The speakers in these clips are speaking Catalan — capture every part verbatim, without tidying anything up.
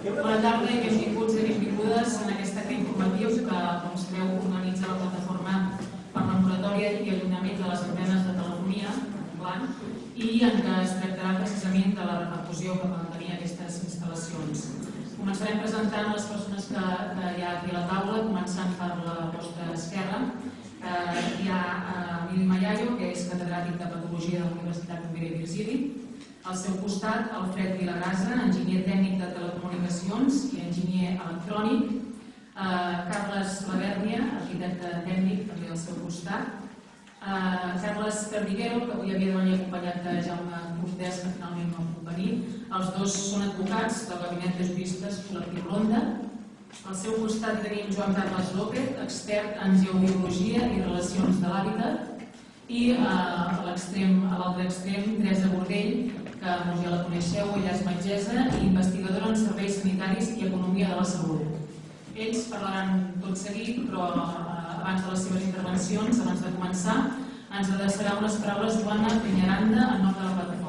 Bona tarda i benvinguts i benvingudes en aquest acte informatiu que, com sabeu, organitza la plataforma per la moratòria i allunyament de les antenes de telefonia i en què es tractarà precisament de la repercussió que poden tenir aquestes instal·lacions. Començarem presentant les persones que hi ha aquí a la taula, començant per la vostra esquerra. Hi ha Emili Mayayo, que és catedràtic de Patologia de la Universitat Rovira i Virgili. Al seu costat, Alfred Vilagrasa, enginyer tècnic de telecomunicacions i enginyer electrònic. Carles Labèrnia, arquitecte tècnic, també al seu costat. Carles Perdiguero, que avui havia de venir acompanyat de Jaume Cortés, que finalment no ha pogut venir. Els dos són advocats del gabinet de juristes col·lectiu Ronda. Al seu costat tenim Joan Carles López, expert en geobiologia i relacions de l'hàbitat. I a l'altre extrem, Teresa Bordell, que ja la coneixeu, ella és metgessa i investigadora en serveis sanitaris i economia de la salut. Ells parlaran tot seguit, però abans de les seves intervencions, abans de començar, ens adreçarà unes paraules Joana Peñaranda en nom de la plataforma.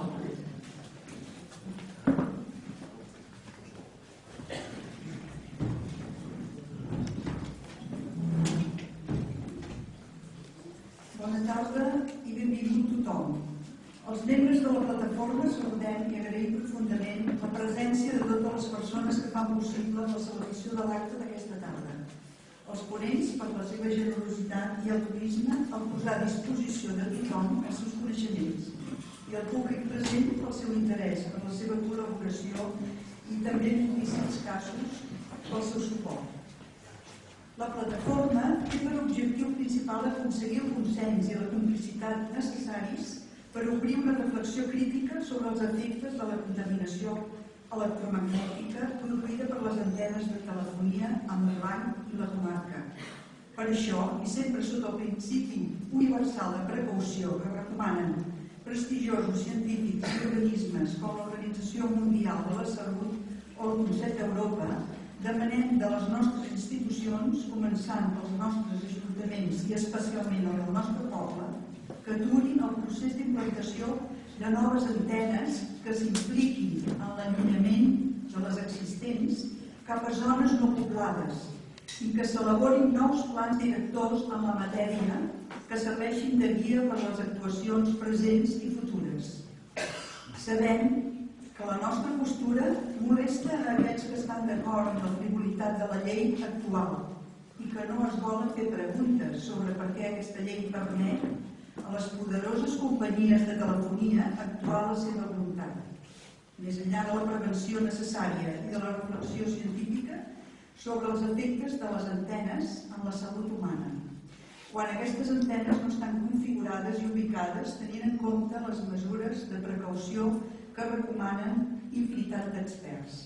Bona tarda i benvingut tothom. Els membres de la plataforma saludem i agraïm profundament la presència de totes les persones que fan possible la celebració de l'acte d'aquesta tarda. Els ponents, per la seva generositat i altruisme, al posar a disposició de tothom els seus coneixements, i el públic present pel seu interès, per la seva col·laboració i també, en moltíssims casos, pel seu suport. La plataforma té per objectiu principal aconseguir el consens i la complicitat necessaris per obrir una reflexió crítica sobre els efectes de la contaminació electromagnètica produïda per les antenes de telefonia a Montblanc i la comarca. Per això, i sempre sota el principi universal de precaució que recomanen prestigiosos científics i organismes com l'Organització Mundial de la Salut o el Consell d'Europa, demanem de les nostres institucions, començant pels nostres ajuntaments i especialment el del nostre poble, que aturin el procés d'implantació de noves antenes que s'impliquin en l'allunyament de les existents cap a zones no poblades i que s'elaborin nous plans directors en la matèria que serveixin de guia per a les actuacions presents i futures. Sabem que la nostra postura molesta a aquells que estan d'acord amb la frivolitat de la llei actual i que no es volen fer preguntes sobre per què aquesta llei permet a les poderoses companyies de telefonia actuar a la seva voluntat, més enllà de la prevenció necessària i de la reflexió científica sobre els efectes de les antenes en la salut humana, quan aquestes antenes no estan configurades i ubicades tenint en compte les mesures de precaució que recomanen infinitat d'experts.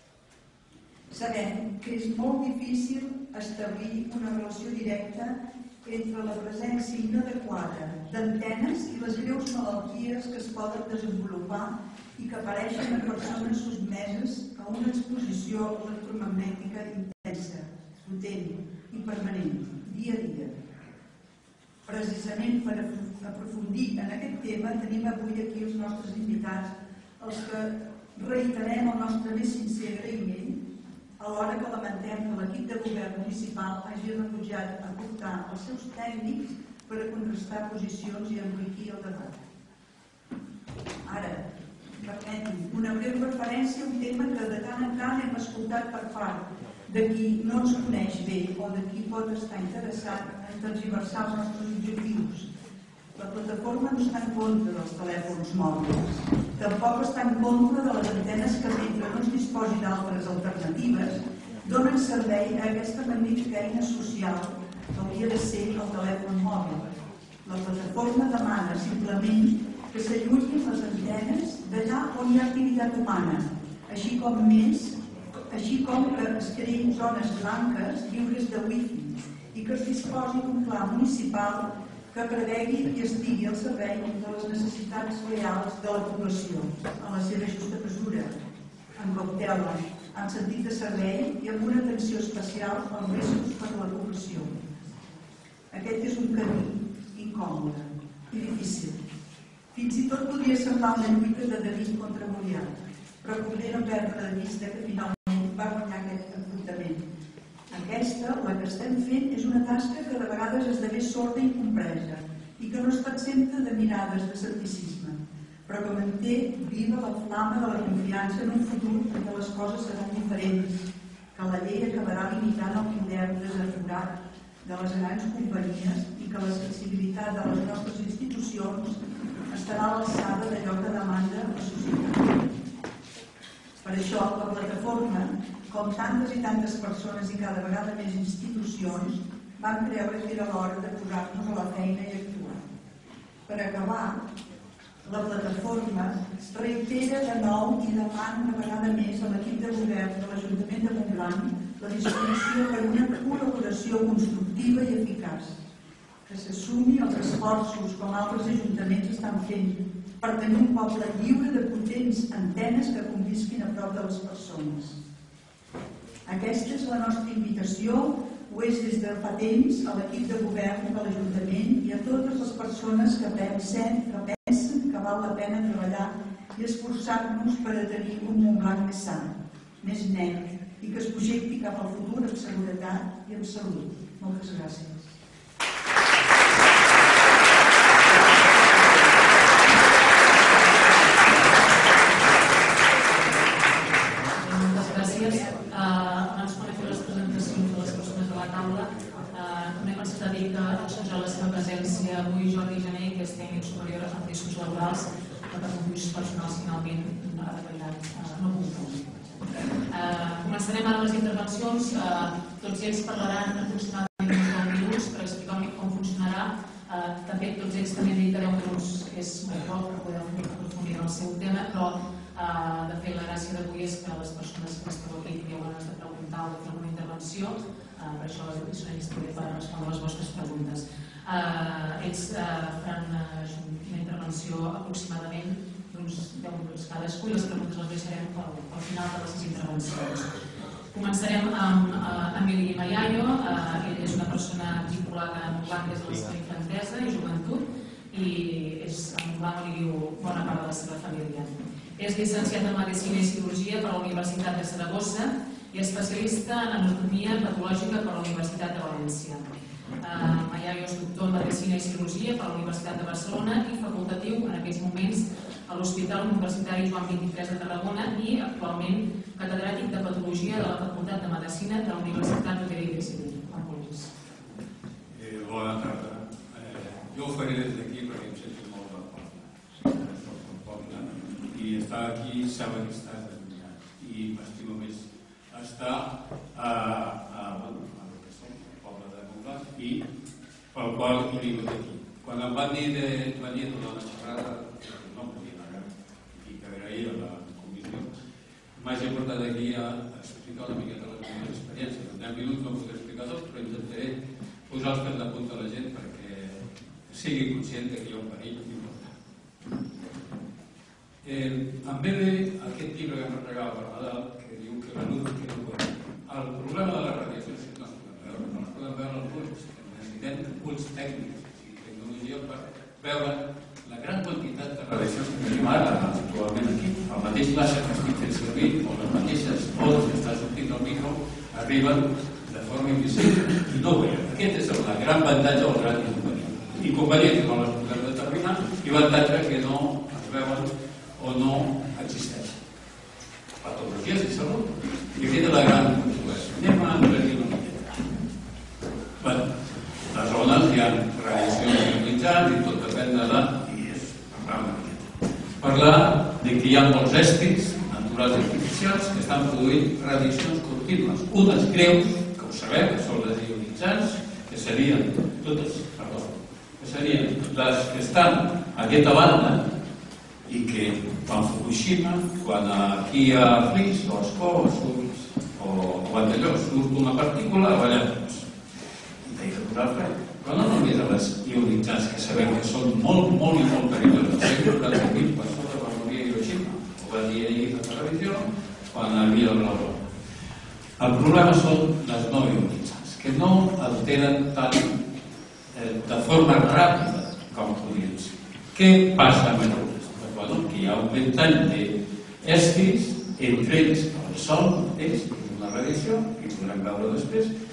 Sabem que és molt difícil establir una relació directa entre la presència inadequada d'antenes i les greus malalties que es poden desenvolupar i que apareixen en persones sotmeses a una exposició electromagnètica intensa, potent i permanent, dia a dia. Precisament per aprofundir en aquest tema tenim avui aquí els nostres invitats, els que reiterem el nostre més sincer agraïment, alhora que lamentem que l'equip de govern municipal hagi rebutjat aportar els seus tècnics per a contrastar posicions i enriquir el debat. Ara, permetin una breu referència a un tema que de tant en tant hem escoltat per part de qui no ens coneix bé o de qui pot estar interessat en tergiversar els nostres objectius. La plataforma no està en contra dels telèfons mòbils, tampoc està en contra de les antenes que, mentre no es disposi d'altres alternatives, donen servei a aquesta magnífica eina social que hauria de ser el telèfon mòbil. La plataforma demana simplement que s'allunyin les antenes d'allà on hi ha activitat humana, així com més, així com que es creïn zones blanques lliures de wifi i que es disposi d'un pla municipal que prevegui i estigui al servei de les necessitats reals de la població, en la seva justa mesura, amb cautela, en sentit de servei i amb una atenció especial als riscos per a la població. Aquest és un camí incòmode i difícil. Fins i tot podria semblar una lluita de David contra Goliat, però convé no perdre de vista que finalment va aquesta, la que estem fent, és una tasca que de vegades esdevé sorda i incompresa i que no està exempta de mirades d'escepticisme, però que manté viva la flama de la confiança en un futur en què les coses seran diferents, que la llei acabarà limitant el poder desaforat de les grans companyies i que la sensibilitat de les nostres institucions estarà a l'alçada d'allò que demanda la societat. Per això, la plataforma, com tantes i tantes persones i cada vegada més institucions, vam creure que era l'hora de posar-nos a la feina i actuar. Per acabar, la plataforma reitera de nou i demana una vegada més a l'equip de govern de l'Ajuntament de Montblanc la disposició per una col·laboració constructiva i eficaç, que se sumi als esforços com altres ajuntaments estan fent per tenir un poble lliure de potents antenes que convisquin a prop de les persones. Aquesta és la nostra invitació, ho és des de fa temps a l'equip de govern de l'Ajuntament i a totes les persones que pensen, que pensen que val la pena treballar i esforçar-nos per a tenir un Montblanc més sa, més net i que es projecti cap al futur amb seguretat i amb salut. Moltes gràcies. Avui Jordi Gené, que és tècnic superior en riscos laborals, que per motius personals finalment ha treballat no puc. Començarem ara les intervencions. Tots ells parlaran aproximadament uns deu minuts per explicar com funcionarà. De fet, tots ells també dedicareu minuts, que és molt poc, per poder aprofundir en el seu tema, però de fet la gràcia d'avui és que les persones que esteu aquí tingueu ganes de preguntar o de fer alguna intervenció, per això són ells també per respondre les vostres preguntes. Ells faran una intervenció aproximadament d'uns deu minuts cadascú i les preguntes les deixarem al final de les seves intervencions. Començarem amb Emili Mayayo. Ell és una persona vinculada a Montblanc des de la seva infantesa i joventut i a Montblanc li viu bona part de la seva família. És llicenciat en Medicina i Cirurgia per la Universitat de Saragossa i especialista en anatomia patològica per la Universitat de València. Mayayo és doctor en Medicina i Cirurgia per la Universitat de Barcelona i facultatiu en aquests moments a l'Hospital Universitari Joan vint-i-tres de Tarragona i actualment catedràtic de Patologia de la Facultat de Medicina de la Universitat Rovira i Virgili. Bona tarda. Jo ho faré des d'aquí perquè em sento molt del poble. I estar aquí saben que està determinat i m'estimo més estar a i pel qual he vingut aquí. Quan em van dir de venir a donar una xerrada, no podia anar i que agraïa la comissió, m'hagi portat aquí a explicar una miqueta la meva experiència. En deu minuts no podré explicar tot, però intentaré posar els pèls de punta a la gent perquè sigui conscient que hi ha un perill important. Em ve bé aquest llibre que em regala per Nadal que diu que la luz que no pot. El problema de la radiació és que no es poden veure, no es poden veure els ulls. Necessitem ulls tècnics i tecnologia per veure la gran quantitat de radiacions que tenim ara actualment aquí. El mateix làser que estic fent servir o les mateixes ones que està sortint del micro arriben de forma invisible i no ho veiem. Aquest és el gran avantatge o el gran inconvenient. Inconvenient que no les podem determinar i avantatge que no es veuen o no existeixen. Patologies i salut. I aquesta és la gran controversia. Anem a veure una miqueta. Bé, les zones hi ha radiacions ionitzants i tot depèn de la... i és parlar una miqueta. Parlar de que hi ha molts estris naturals i artificials que estan produint radiacions contínues. Unes greus, que ho sabem, que són les ionitzants, que serien totes, perdó, que serien les que estan a aquesta banda i que quan Fukushima, quan aquí a Flix o a Escó o a Vandellós surt una partícula, llavors i t'he de posar fred. Però no només a les ionitzants, que sabem que són molt, molt i molt perilloses. Sempre que els vint per sota quan moria a Hiroshima, ho va dir ahir a la televisió, quan hi havia el blau. El problema són les no ionitzants, que no alteren tant de forma ràpida com podrien ser. Què passa amb elles? Que hi ha un ventall d'estris, entre ells el sol mateix, que és una radiació, que podrem veure després,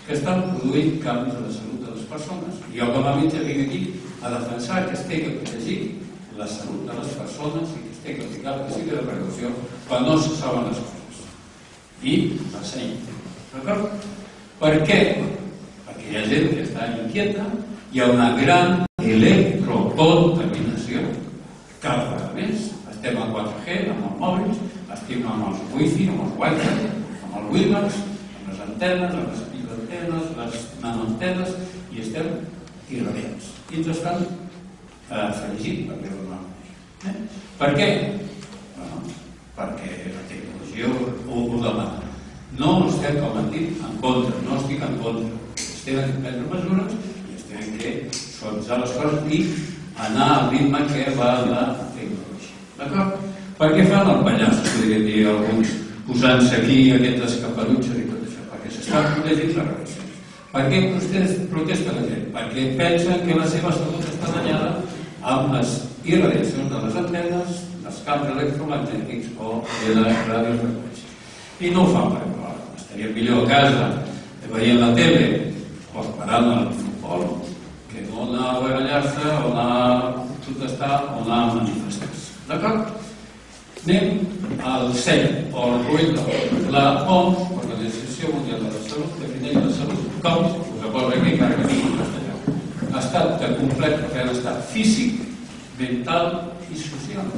que estan produint canvis a la salut de les persones. Jo com a mitjà vinc aquí a defensar que es té que protegir la salut de les persones i que es té que aplicar el principi de precaució quan no se saben les coses. I la seny. D'acord? Per què? Perquè hi ha gent que està inquieta, hi ha una gran electrocontaminació. Cada vegada més. Estem amb quatre G, amb els mòbils, estem amb els wifi, amb els wifi, amb els WiMAX, amb les antenes, amb les picoantenes, les nanoantenes, i estem irradiats. I ens estan eh, fregint, per dir-ho d'una manera. Eh? Per què? Bueno, perquè la tecnologia ho, ho demana. No estem, com han dit, en contra, no estic en contra. Estem en prendre mesures i estem que suavitzar les coses i anar al ritme que va la tecnologia. D'acord? Per què fan el pallaç, podria dir alguns, posant-se aquí aquestes caparutxes i tot això? Perquè s'estan protegint les relacions. Per què protesta la gent? Perquè pensen que la seva salut està danyada amb les irradiacions de les antenes, dels camps electromagnètics o de la radiofreqüència. I no ho fan per igual. Estaria millor a casa veient la tele o esperant el futbol que no anar a barallar-se o anar a protestar o anar a manifestar-se. D'acord? Anem al seny, o al ruïna. La O M S, Organització Mundial de la Salut, defineix la salut com, us ho poso aquí, encara que digui en castellà, estat de complet benestar físic, mental i social.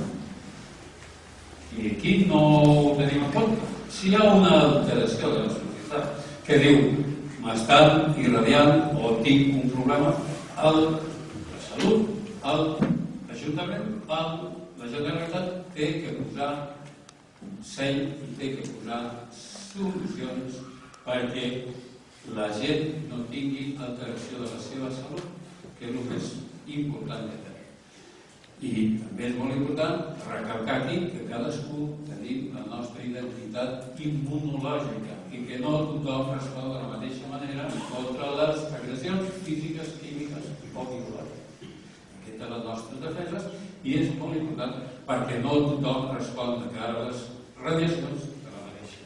I aquí no ho tenim en compte. Si hi ha una alteració de la societat que diu m'estan irradiant o tinc un problema, el la salut, l'Ajuntament, la Generalitat té que posar seny i té que posar solucions perquè la gent no tingui alteració de la seva salut, que és el més important que tenim. I també és molt important recalcar aquí que cadascú tenim la nostra identitat immunològica i que no tothom respon de la mateixa manera contra les agressions físiques, químiques o biològiques. Aquestes són les nostres defenses i és molt important perquè no tothom respon de cara a les radiacions de la mateixa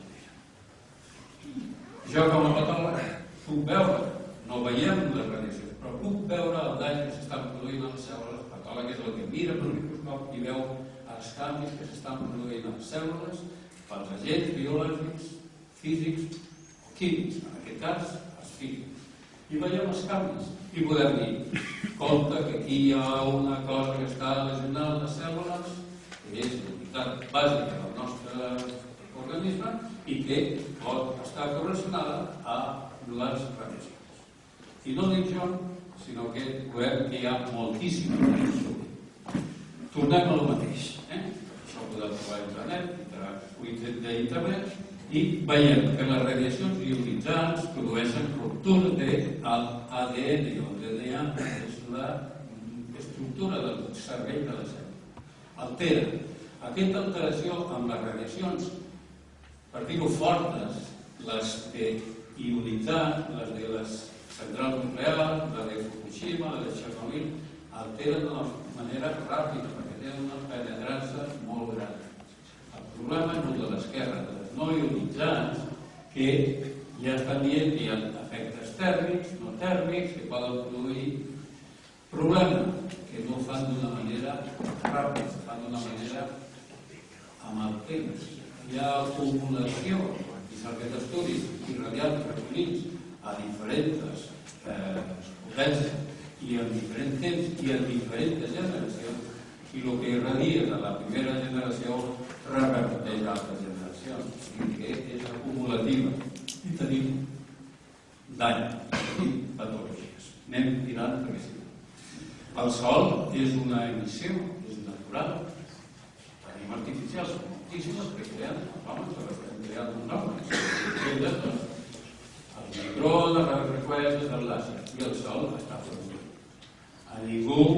manera. Jo com a patòleg puc veure, no veiem les radiacions, però puc veure el dany que s'estan produint a les cèl·lules. El patòleg és el que mira per microscop i veu els canvis que s'estan produint a les cèl·lules pels agents biològics, físics o químics, en aquest cas els físics. I veiem els canvis i podem dir, compte que aquí hi ha una cosa que està lesionant les cèl·lules, que és l'unitat bàsica del nostre organisme i que pot estar correlacionada a les radiacions. I no dic jo, sinó que veiem que hi ha moltíssimes radiacions. Tornem al mateix. Eh? Això ho podem trobar a internet, d'internet, i veiem que les radiacions ionitzants produeixen ruptura del A D N o el D N A, que és l'estructura del cervell de la cèl·lula. Altera. Aquesta alteració amb les radiacions, per dir-ho fortes, les de ionitzants, les de les centrals nuclears, la de Fukushima, la de Chernobyl, alteren d'una manera ràpida perquè tenen una penetrança molt gran. El problema és el de l'esquerra, de les no ionitzants, que ja estan dient que hi ha efectes tèrmics, no tèrmics, que poden produir problema, que no fan d'una manera ràpida, fan d'una manera amb el temps. Hi ha acumulació, i s'ha fet estudis irradiants recollits a diferents eh, potències i en diferents temps i en diferents generacions, i el que irradia de la primera generació repercuteix a altres generacions, i que és acumulativa. I tenim dany, tenim patologies. Anem tirant perquè sí. El sol és una emissió, és natural. Tenim artificials, moltíssimes, que creen els homes, que estem creant uns homes. El microones, les radiofreqüències, el làser, i el sol està produint. A ningú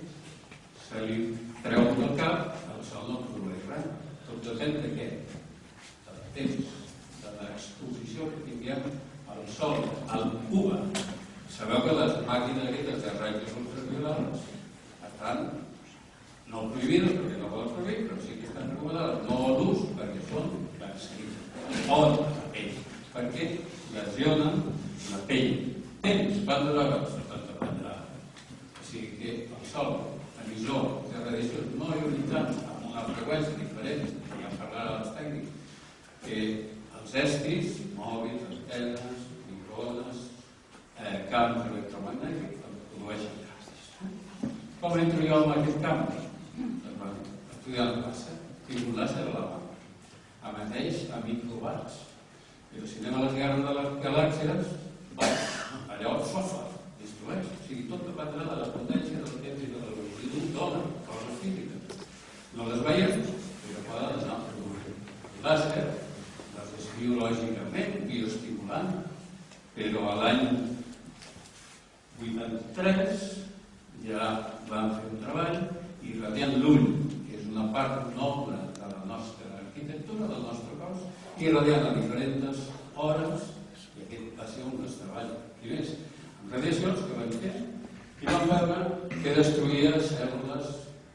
se li treu del cap, el sol no produeix res. Tot depèn de què? Del temps, de l'exposició que tinguem al sol, al U V A. Sabeu que les màquines aquestes de rajos ultraviolades estan no prohibides, perquè no poden prohibir, però sí que estan recomanades, no a l'ús, perquè són cancerides. O la pell, perquè lesionen la pell. Temps, quantes hores? Doncs dependrà. O sigui que el sol, emissor de radiació no ionitzant amb una freqüència diferent, ja en parlarà els tècnics, que els estris, mòbils, antenes, microones, eh, camps electromagnètics, produeixen gasos. Com entro jo en aquest camp? Doncs, estudiant el làser. Tinc un làser a la mà. Emeteix a microwatts. Però si anem a les guerres de les galàxies, allò sofa, destrueix. O sigui, tot dependrà de la potència del temps i de la velocitat d'un dòlar, coses físiques. No les veiem, però poden anar produint. Làser les descriu lògicament, bioestimulant, però a l'any vuitanta-tres ja van fer un treball irradiant l'ull, que és una part noble de la nostra arquitectura, del nostre cos, irradiant a diferents hores, i aquest va ser un dels treballs primers, amb radiacions que van fer, i van veure que destruïa cèl·lules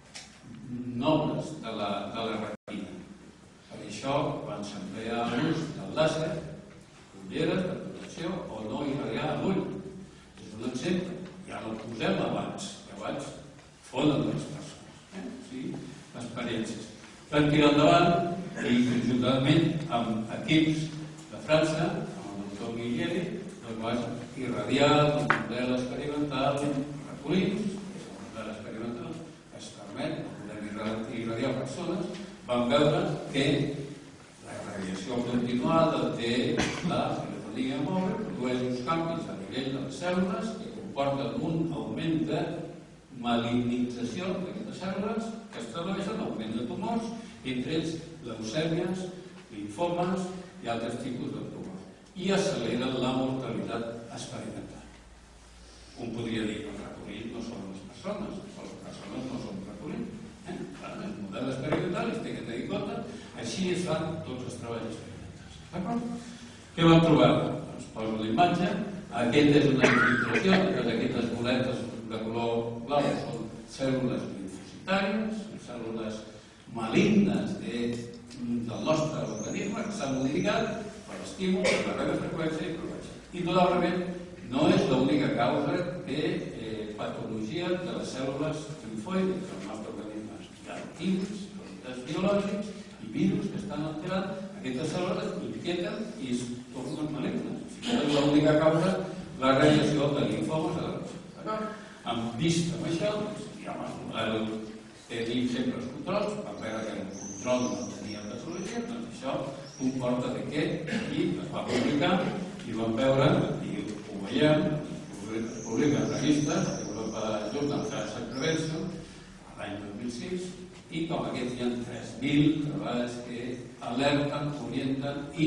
nobles de la, de la retina. Per això, quan s'emplea l'ús del làser, ulleres de protecció o no irradiar l'ull. És un exemple, ja no posem abans, que abans foden les persones. Eh? O sigui, experiències. Van tirar endavant i conjuntament amb equips de França, amb el doctor Guilleri, doncs van irradiar el model experimental Racolins, que és el model experimental que es permet poder irradiar persones, van veure que la radiació continuada té la telefonia mòbil, produeix uns canvis a nivell de les cèl·lules que comporten un augment de malignització d'aquestes cèl·lules que es tradueixen en augment de tumors, entre ells leucèmies, linfomes i altres tipus de tumors, i acceleren la mortalitat experimental. Un podria dir que els ratolins no són les persones, les persones no són ratolins. Eh? El model experimental es té que tenir en compte, així es fan tots els treballs experimentals. D'acord? Què vam trobar? Us poso la imatge. Aquesta és una infiltració, aquestes boletes de color blau són cèl·lules linfocitàries, cèl·lules malignes de, del nostre organisme que s'han modificat per l'estímul, per la radiofreqüència i progressa. Indudablement no és l'única causa de eh, patologia de les cèl·lules linfoides del nostre organisme. Hi ha químics, productes biològics i virus que estan alterant aquestes cèl·lules, inquieten i es tornen malignes. No és l'única causa la radiació de linfomes a la causa. Amb vista amb això, hi ha el model tenim sempre els controls, vam veure que el control no tenia patologia, doncs això comporta que aquí es va publicar i vam veure, i ho veiem, es publica en revistes, Europa Journal Cancer Prevention, l'any dos mil sis, i com aquests hi ha tres mil treballs que alerten, orienten i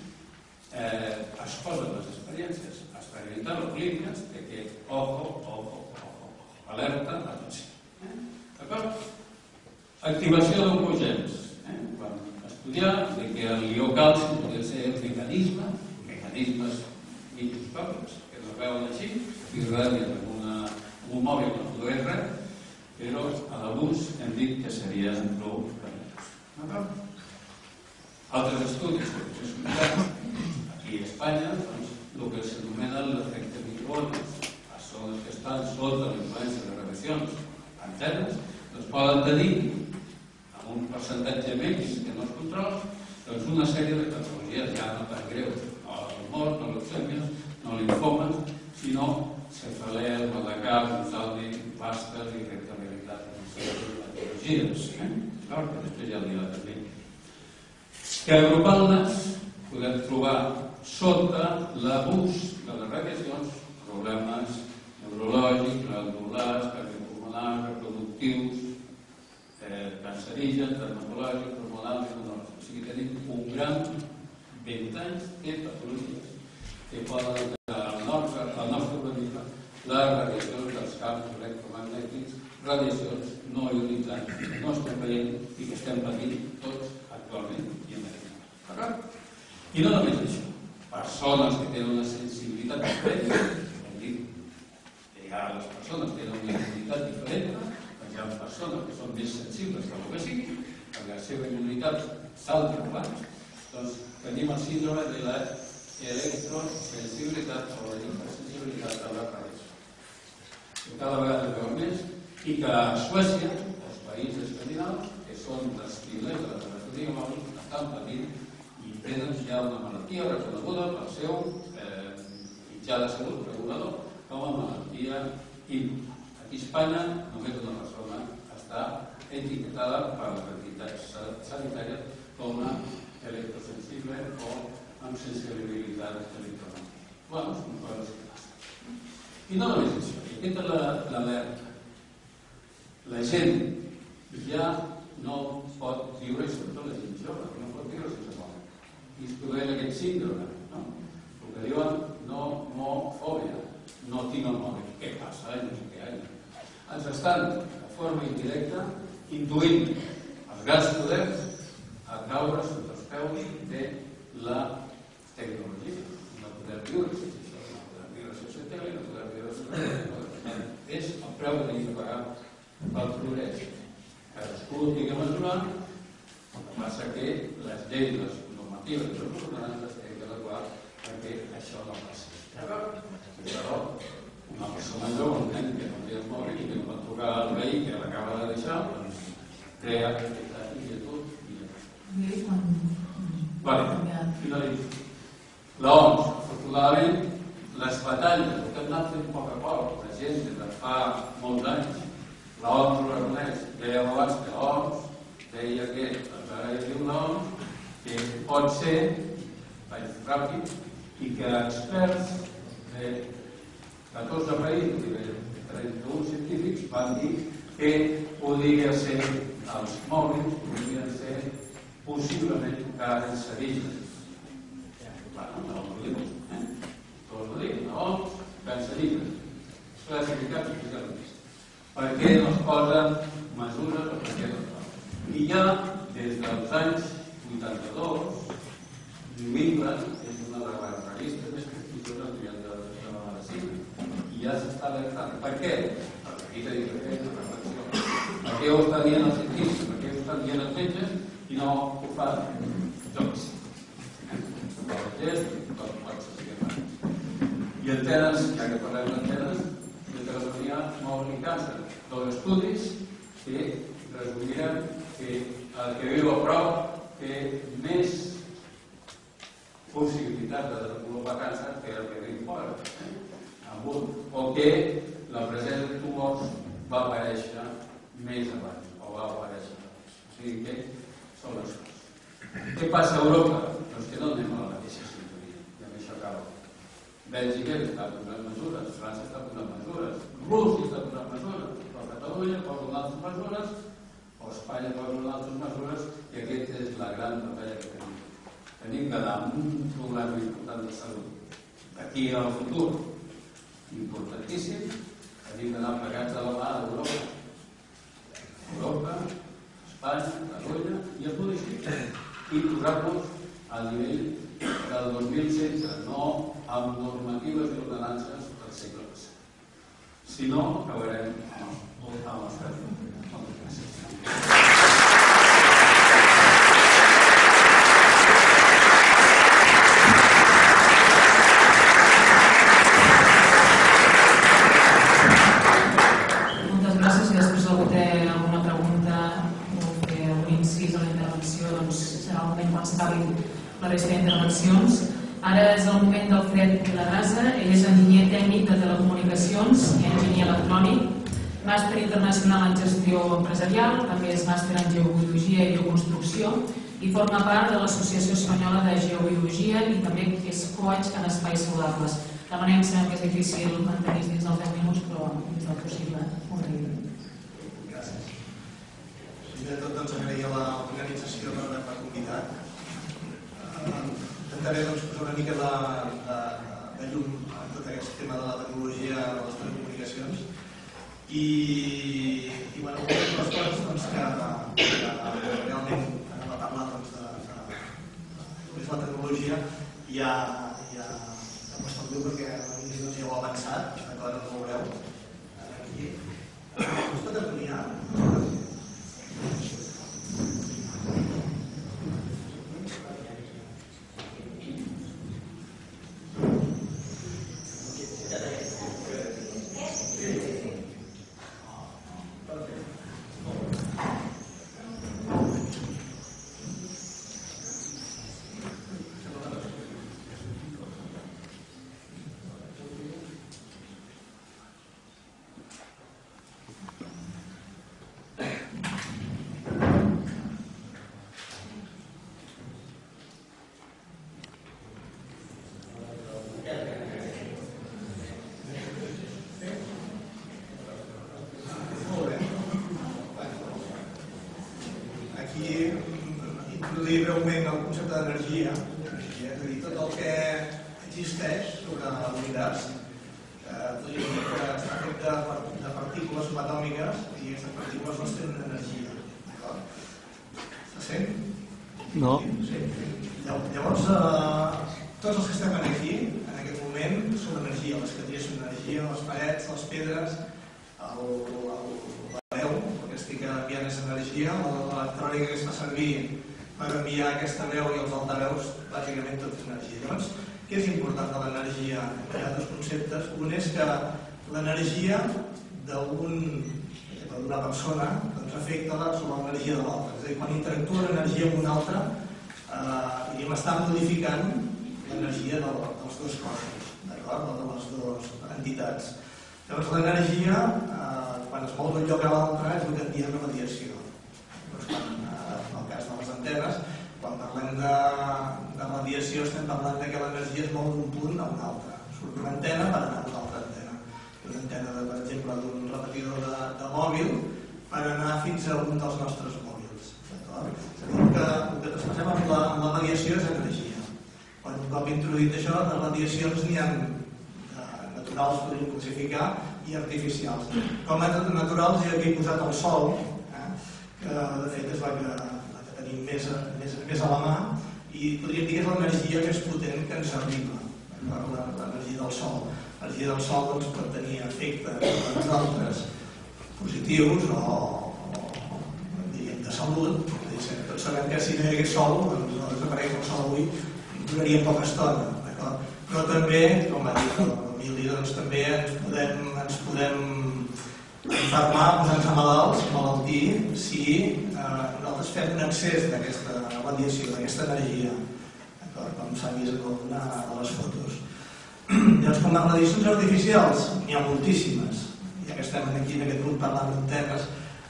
eh, exposen les experiències experimentals o clíniques de que, ojo, ojo, ojo, alerta, atenció. D'acord? Activació d'oncogens. Eh? Vam estudiar que el ió calci podria ser el mecanisme, mecanismes microscòpics que no es veuen així, i radien amb, una, amb un mòbil no produeix res, però a l'abús hem dit que serien prou perillós. D'acord? Altres estudis que us he explicat aquí a Espanya, doncs, el que s'anomena l'efecte microones, persones que estan sota l'influència de radiacions antenes, doncs poden tenir, amb un percentatge menys que no es controls, doncs una sèrie de patologies ja no tan greus, no tumors, no leucèmies, no linfomes, sinó cefalees, mal de cap, insomni, vastes, irritabilitat, patologies. D'acord? Que després ja el dirà també. Que agrupant-les podem trobar sota l'abús de les radiacions problemes neurològics, glandulars, cardiopulmonars, reproductius, eh, cancerígens, dermatològics, hormonals i immunològics. O sigui, tenim un gran ventall de patologies que poden alterar al nostre, al nostre organisme les radiacions dels camps electromagnètics, radiacions no ionitzants que no estem veient i que estem patint tots actualment i en aquest moment. D'acord? I no només això. Persones que tenen una sensibilitat diferent, hem dit que hi ha les persones que tenen una immunitat diferent, doncs hi ha persones que són més sensibles que el que sigui, perquè la seva immunitat salta abans, doncs tenim el síndrome de la electrosensibilitat o la hipersensibilitat a la radiació. Cada vegada es veu més i que a Suècia, els països escandinaus, que són dels pioners de la telefonia mòbil, estan patint i tenen ja una malaltia reconeguda pel seu mitjà de salut regulador com a malaltia I V U. Aquí a Espanya només una persona està etiquetada per les entitats sanitàries com a electrosensible o amb sensibilitat electromagnética. Bueno, són coses que passen. I no només això, i aquesta és l'alerta. La gent ja no pot viure, sobretot la gent jove, no pot viure sense mòbil. I es produeix aquest síndrome, no? El que diuen nomofòbia, no tinc el mòbil. Què passa? No sé què hi ha. Ens estan, de forma indirecta, intuint els grans poders a caure sota els peus de la tecnologia. No podem viure sense això, no podem viure sense tele, no podem viure sense tele. És el preu que tenim de pagar pel progrés. Cadascú ho tingui mesurant, el que passa que les lleis, les normatives i les ordenances tenen que adequar perquè això no passi. Però una persona jove, un nen que no té el mòbil i que no pot trucar al veí que l'acaba de deixar, doncs crea aquesta inquietud. Vale, finalitzo. L'OMS, afortunadament, les batalles, el que hem anat fent a poc a poc, la gent des de fa molts anys, l'OMS ho reconeix, deia abans que l'OMS deia que, doncs ara ja diu l'OMS, que pot ser, vaig ràpid, i que experts de catorze països i de trenta-un científics van dir que podria ser, els mòbils podrien ser possiblement cancerígens. Bueno, no ho diu, eh? Tot ho diu, l'OMS, cancerígens. Classificats oficialment. Per què no es posen mesures o per què no es posen? I ja des dels anys vuitanta-dos, New England és una de les revistes més prestigioses a nivell de la medicina i ja s'està alertant. Per què? Perquè aquí tenim que fer una reflexió. Per què ho estan dient els científics? Per què ho estan dient els metges i no ho fan jocs? El gest, tot pot ser. I antenes, ja que parlem d'antenes, de telefonia mòbil i càncer. Dos estudis que resumiran que el que viu a prop té més possibilitat de desenvolupar càncer que el que viu fora. O que la presència de tumors va aparèixer més abans, o va aparèixer abans. O sigui que són les coses. Què passa a Europa? Doncs que no anem a la mateixa sintonia. I amb això acaba. Bèlgica està posant mesures, França està posant mesures, Rússia està posant mesures, però Catalunya posa unes altres mesures, o Espanya posa unes altres mesures, i aquesta és la gran batalla que tenim. Tenim que dar un problema important de salut. D'aquí al futur, importantíssim, tenim d'anar plegats de la mà d'Europa. Europa, Espanya, Catalunya i els municipis. I posar-nos a nivell del dos mil setze, no amb normatives i ordenances del segle passat. Si no, acabarem amb els casos. Moltes gràcies. La resta d'intervencions. Ara és el moment del Fred Vilarrasa. Ell és enginyer tècnic de telecomunicacions i enginyer electrònic, màster internacional en gestió empresarial, també és màster en geobiologia i bioconstrucció i forma part de l'Associació Espanyola de Geobiologia i també és coach en espais saludables. Demanem, sabem que és difícil mantenir dins dels deu minuts, però dins del possible ho agraïm. Gràcies. Primer de tot, doncs, agrair a l'organització per haver-me convidat. Intentaré posar una mica de llum en tot aquest tema de la tecnologia de les telecomunicacions i bueno, una de les coses que realment hem de parlar de la tecnologia ja m'està bé perquè ja ho ha avançat, encara no ho veureu aquí. Es pot ampliar? aquí introduir breument el concepte d'energia, és a dir, tot el que existeix sobre l'univers podríem dir que està fet de partícules subatòmiques i aquestes partícules no tenen energia. Se sent? No. Sí. Llavors, tots els que estem aquí, en aquest moment, són energia. Les cadires són energia, les parets, les pedres, la veu, perquè estic enviant aquesta energia, l'electrònica que es fa servir per enviar aquesta veu i els altaveus, bàsicament tot és energia. Llavors, què és important de l'energia? Hi ha dos conceptes. Un és que l'energia d'una persona afecta sobre l'energia de l'altra. És a dir, quan interactua l'energia amb una altra, està modificant l'energia dels dos cossos, de les dues entitats. Llavors, l'energia, quan es mou d'un lloc a l'altre, és el que en diem radiació. En el cas de les antenes, quan parlem de radiació estem parlant que l'energia es mou d'un punt a un altre. Surt d'una antena per anar a una altra antena. Una antena, per exemple, d'un repetidor de mòbil per anar fins a un dels nostres mòbils. És a dir, que el que traspassem amb la radiació és energia. Quan un cop introduït això, les radiacions n'hi ha naturals, podríem classificar, i artificials. Com a naturals, jo aquí he posat el sol, que de fet és la que tenim més a la mà, i podríem dir que és l'energia més potent que ens arriba, l'energia del sol. L'energia del sol pot tenir efectes per nosaltres positius o diríem de salut. Tots sabem que si no hi hagués sol, no desapareix el sol avui, duraria poca estona. Però també, com ha dit el Mili, també ens podem enfermar, posar-nos malalts, malaltir, si nosaltres fem un excés d'aquesta radiació, d'aquesta energia, com s'ha vist en alguna de les fotos. Llavors, com les radiacions artificials, n'hi ha moltíssimes. Ja que estem aquí en aquest grup parlant d'antenes,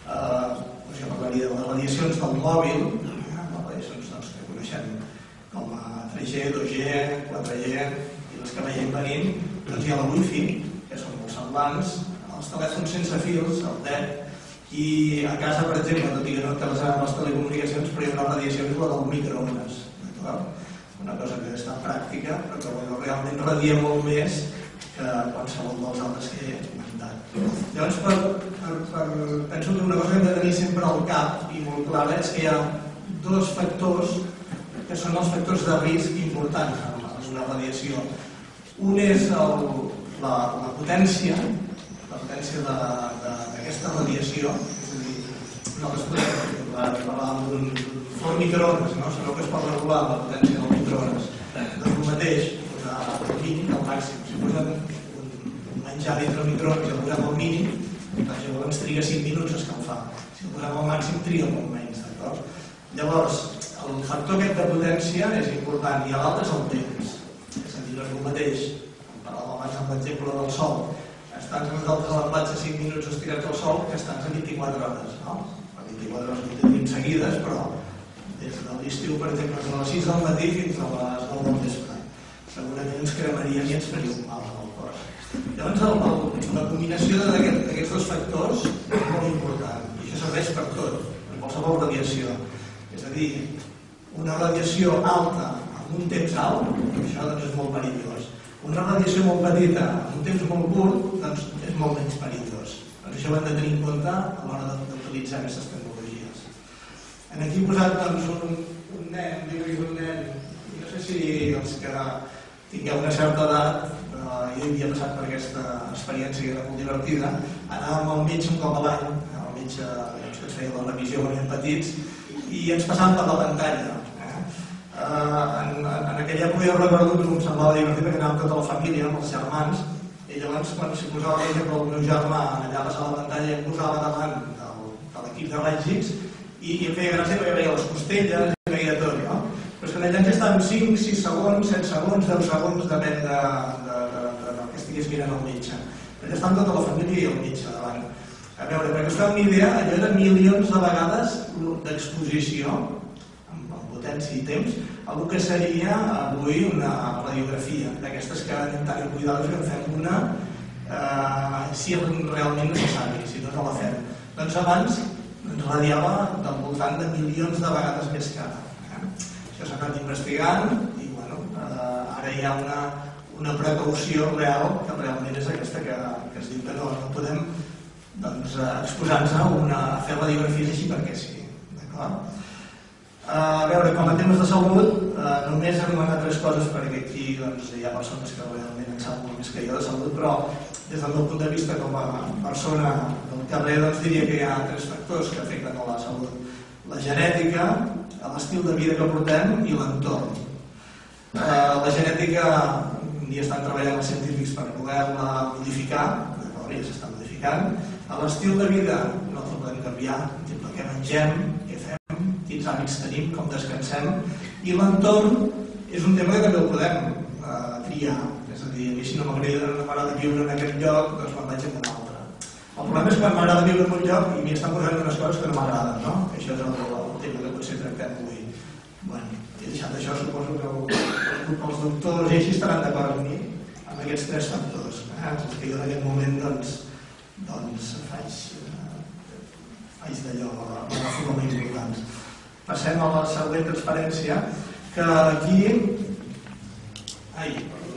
jo parlaria de les radiacions del mòbil, les radiacions que coneixem com a tres G, dos G, quatre G, i les que veiem venint, doncs hi ha la Wi-Fi, que són molt semblants, els telèfons sense fils, el D E C, i a casa, per exemple, tot i que no té les telecomunicacions, però hi ha una radiació que és la del microones, una cosa que és tan pràctica, però que realment radia molt més que qualsevol dels altres que he comentat. Llavors, penso que una cosa que hem de tenir sempre al cap i molt clara és que hi ha dos factors que són els factors de risc importants en una radiació. Un és la potència, la potència d'aquesta radiació, és a dir, nosaltres podem parlar d'un forn microones, sabeu que es pot regular la potència del microones. Doncs el mateix, posar el mínim al màxim. Si posem un menjar dintre el microones i el posem al mínim, doncs llavors ens triga cinc minuts a escalfar. Si el posem al màxim, triga molt menys. Llavors, el factor aquest de potència és important i l'altre és el temps. És a dir, no és el mateix, com parlàvem abans amb l'exemple del sol, estar nosaltres a la platja cinc minuts estirats al sol que estar a vint-i-quatre hores. vint-i-quatre hores no tindríem seguides, però des de l'estiu, per exemple, de les sis del matí fins a les nou del vespre. Segurament ens cremaríem i ens faríem mal al cor. Llavors, la combinació d'aquests dos factors és molt important i això serveix per tot, per qualsevol radiació. És a dir, una radiació alta en un temps alt, això és molt perillós. Una radiació molt petita en un temps molt curt és molt menys perillós. Això ho hem de tenir en compte a l'hora d'utilitzar aquestes tecnologies. Aquí he posat un nen, diu que és un nen, no sé si els que tingueu una certa edat, jo havia passat per aquesta experiència que era molt divertida, anàvem al metge un cop a l'any, el metge que ens feia la revisió quan érem petits, i ens passàvem per la pantalla. En aquella època jo recordo que em semblava divertit perquè anàvem tota la família, amb els germans, i llavors quan s'hi posava, per exemple, el meu germà allà a passar la pantalla em posava davant de l'equip de raigs i em feia gràcia perquè veia les costelles i veia tot, no? Però és que allà ens estàvem cinc, sis segons, set segons, deu segons, depèn del que estigués mirant el metge. Allà estàvem tota la família i el metge davant. A veure, perquè us feu una idea, allò eren milions de vegades d'exposició, amb potència i temps, algo que seria avui una radiografia, d'aquestes que anem tan cuidades que en fem una si és realment necessari, si no, no la fem. Doncs abans ens radiava del voltant de milions de vegades més cara. Això s'ha anat investigant i bueno, ara hi ha una, una precaució real que realment és aquesta que, que es diu que no, no podem doncs, exposar-nos a, una, a fer radiografies així perquè sí. D'acord? A veure, com a temes de salut, eh, només hem anomenat tres coses perquè aquí doncs, hi ha persones que realment en saben molt més que jo de salut, però des del meu punt de vista com a persona del carrer doncs, diria que hi ha tres factors que afecten a la salut. La genètica, l'estil de vida que portem i l'entorn. Eh, la genètica, ja estan treballant els científics per poder-la modificar, ja s'està modificant. L'estil de vida no el podem canviar, per exemple, què mengem, què fem, quins hàbits tenim, com descansem, i l'entorn és un tema que també el podem eh, triar. És a dir, a mi si no m'agrada viure en aquest lloc, doncs me'n vaig en un altre. El problema és quan m'agrada viure en un lloc i m'hi estan posant unes coses que no m'agraden, no? Això és el, el tema que potser tractem avui. Bueno, i deixant això, suposo que el, els doctors i així estaran d'acord amb mi, amb aquests tres factors. Eh? És que jo en aquest moment, doncs, doncs faig, eh, faig d'allò, m'agafo com a importants. Passem a la següent transparència, que aquí... Ai, perdó.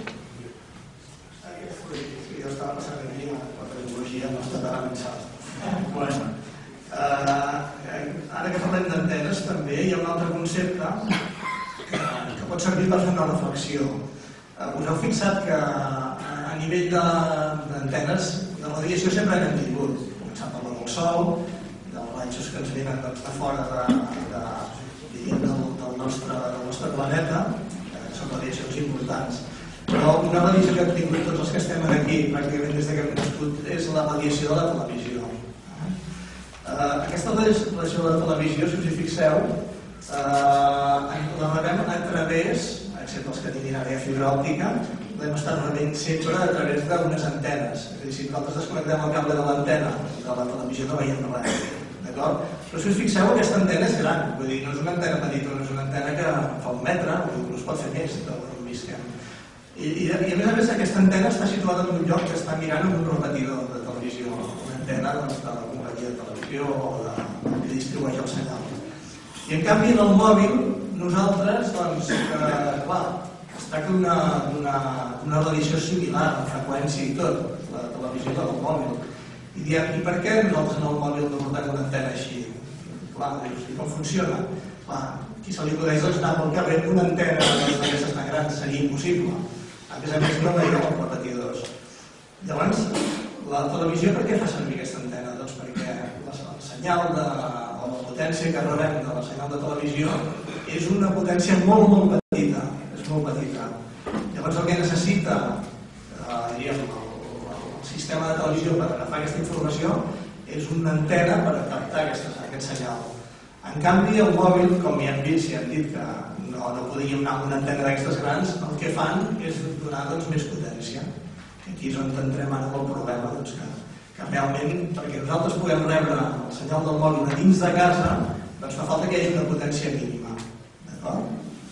Jo estava passant aquí a la tecnologia, no està tan avançada. Bueno, eh, ara que parlem d'antenes també hi ha un altre concepte que, que pot servir per fer una reflexió. Eh, us heu fixat que a nivell d'antenes de radiació sempre n'hem tingut, començant per la del Sol, dels rajos que ens venen de fora de, de, de, del, del, nostre, del nostre planeta, que són radiacions importants. Però una radiació que hem tingut tots els que estem aquí, pràcticament des que hem nascut, és la radiació de la televisió. Uh, aquesta radiació de la televisió, si us hi fixeu, uh, la rebem a través, excepte els que tinguin àrea fibra òptica, l'hem estat rebent sempre a través d'unes antenes. És a dir, si nosaltres desconnectem el cable de l'antena de la televisió no veiem res. D'acord? Però si us fixeu, aquesta antena és gran. Vull dir, no és una antena petita, no és una antena que fa un metre, vull dir, no es pot fer més d'on visquem. I, i, I a més a més aquesta antena està situada en un lloc que està mirant en un repetidor de televisió, una antena doncs, de la companyia de televisió o de, que distribueix el senyal. I en canvi en el mòbil nosaltres, doncs, eh, clar, es tracta d'una radiació similar, en freqüència i tot, la televisió del mòbil. I diem, i per què nosaltres en el mòbil no portem una antena així? Clar, dius, i com funciona? Clar, qui se li acudeix doncs, anar pel carrer amb una antena d'aquestes tan grans seria impossible. A més a més no veiem els repetidors. Llavors, la televisió per què fa servir aquesta antena? Doncs perquè el senyal de, o la potència que rebem de la senyal de televisió és una potència molt, molt petita. És molt petita. Llavors el que necessita eh, diríem, el, el sistema de televisió per agafar aquesta informació és una antena per captar aquesta, aquest senyal. En canvi, el mòbil, com ja hem vist i hem dit que no, no podíem anar amb una antena d'aquestes grans, el que fan és donar doncs, més potència. Aquí és on entrem ara el problema, doncs, que, que realment, perquè nosaltres puguem rebre el senyal del mòbil a dins de casa, doncs fa falta que hi hagi una potència mínima. D'acord?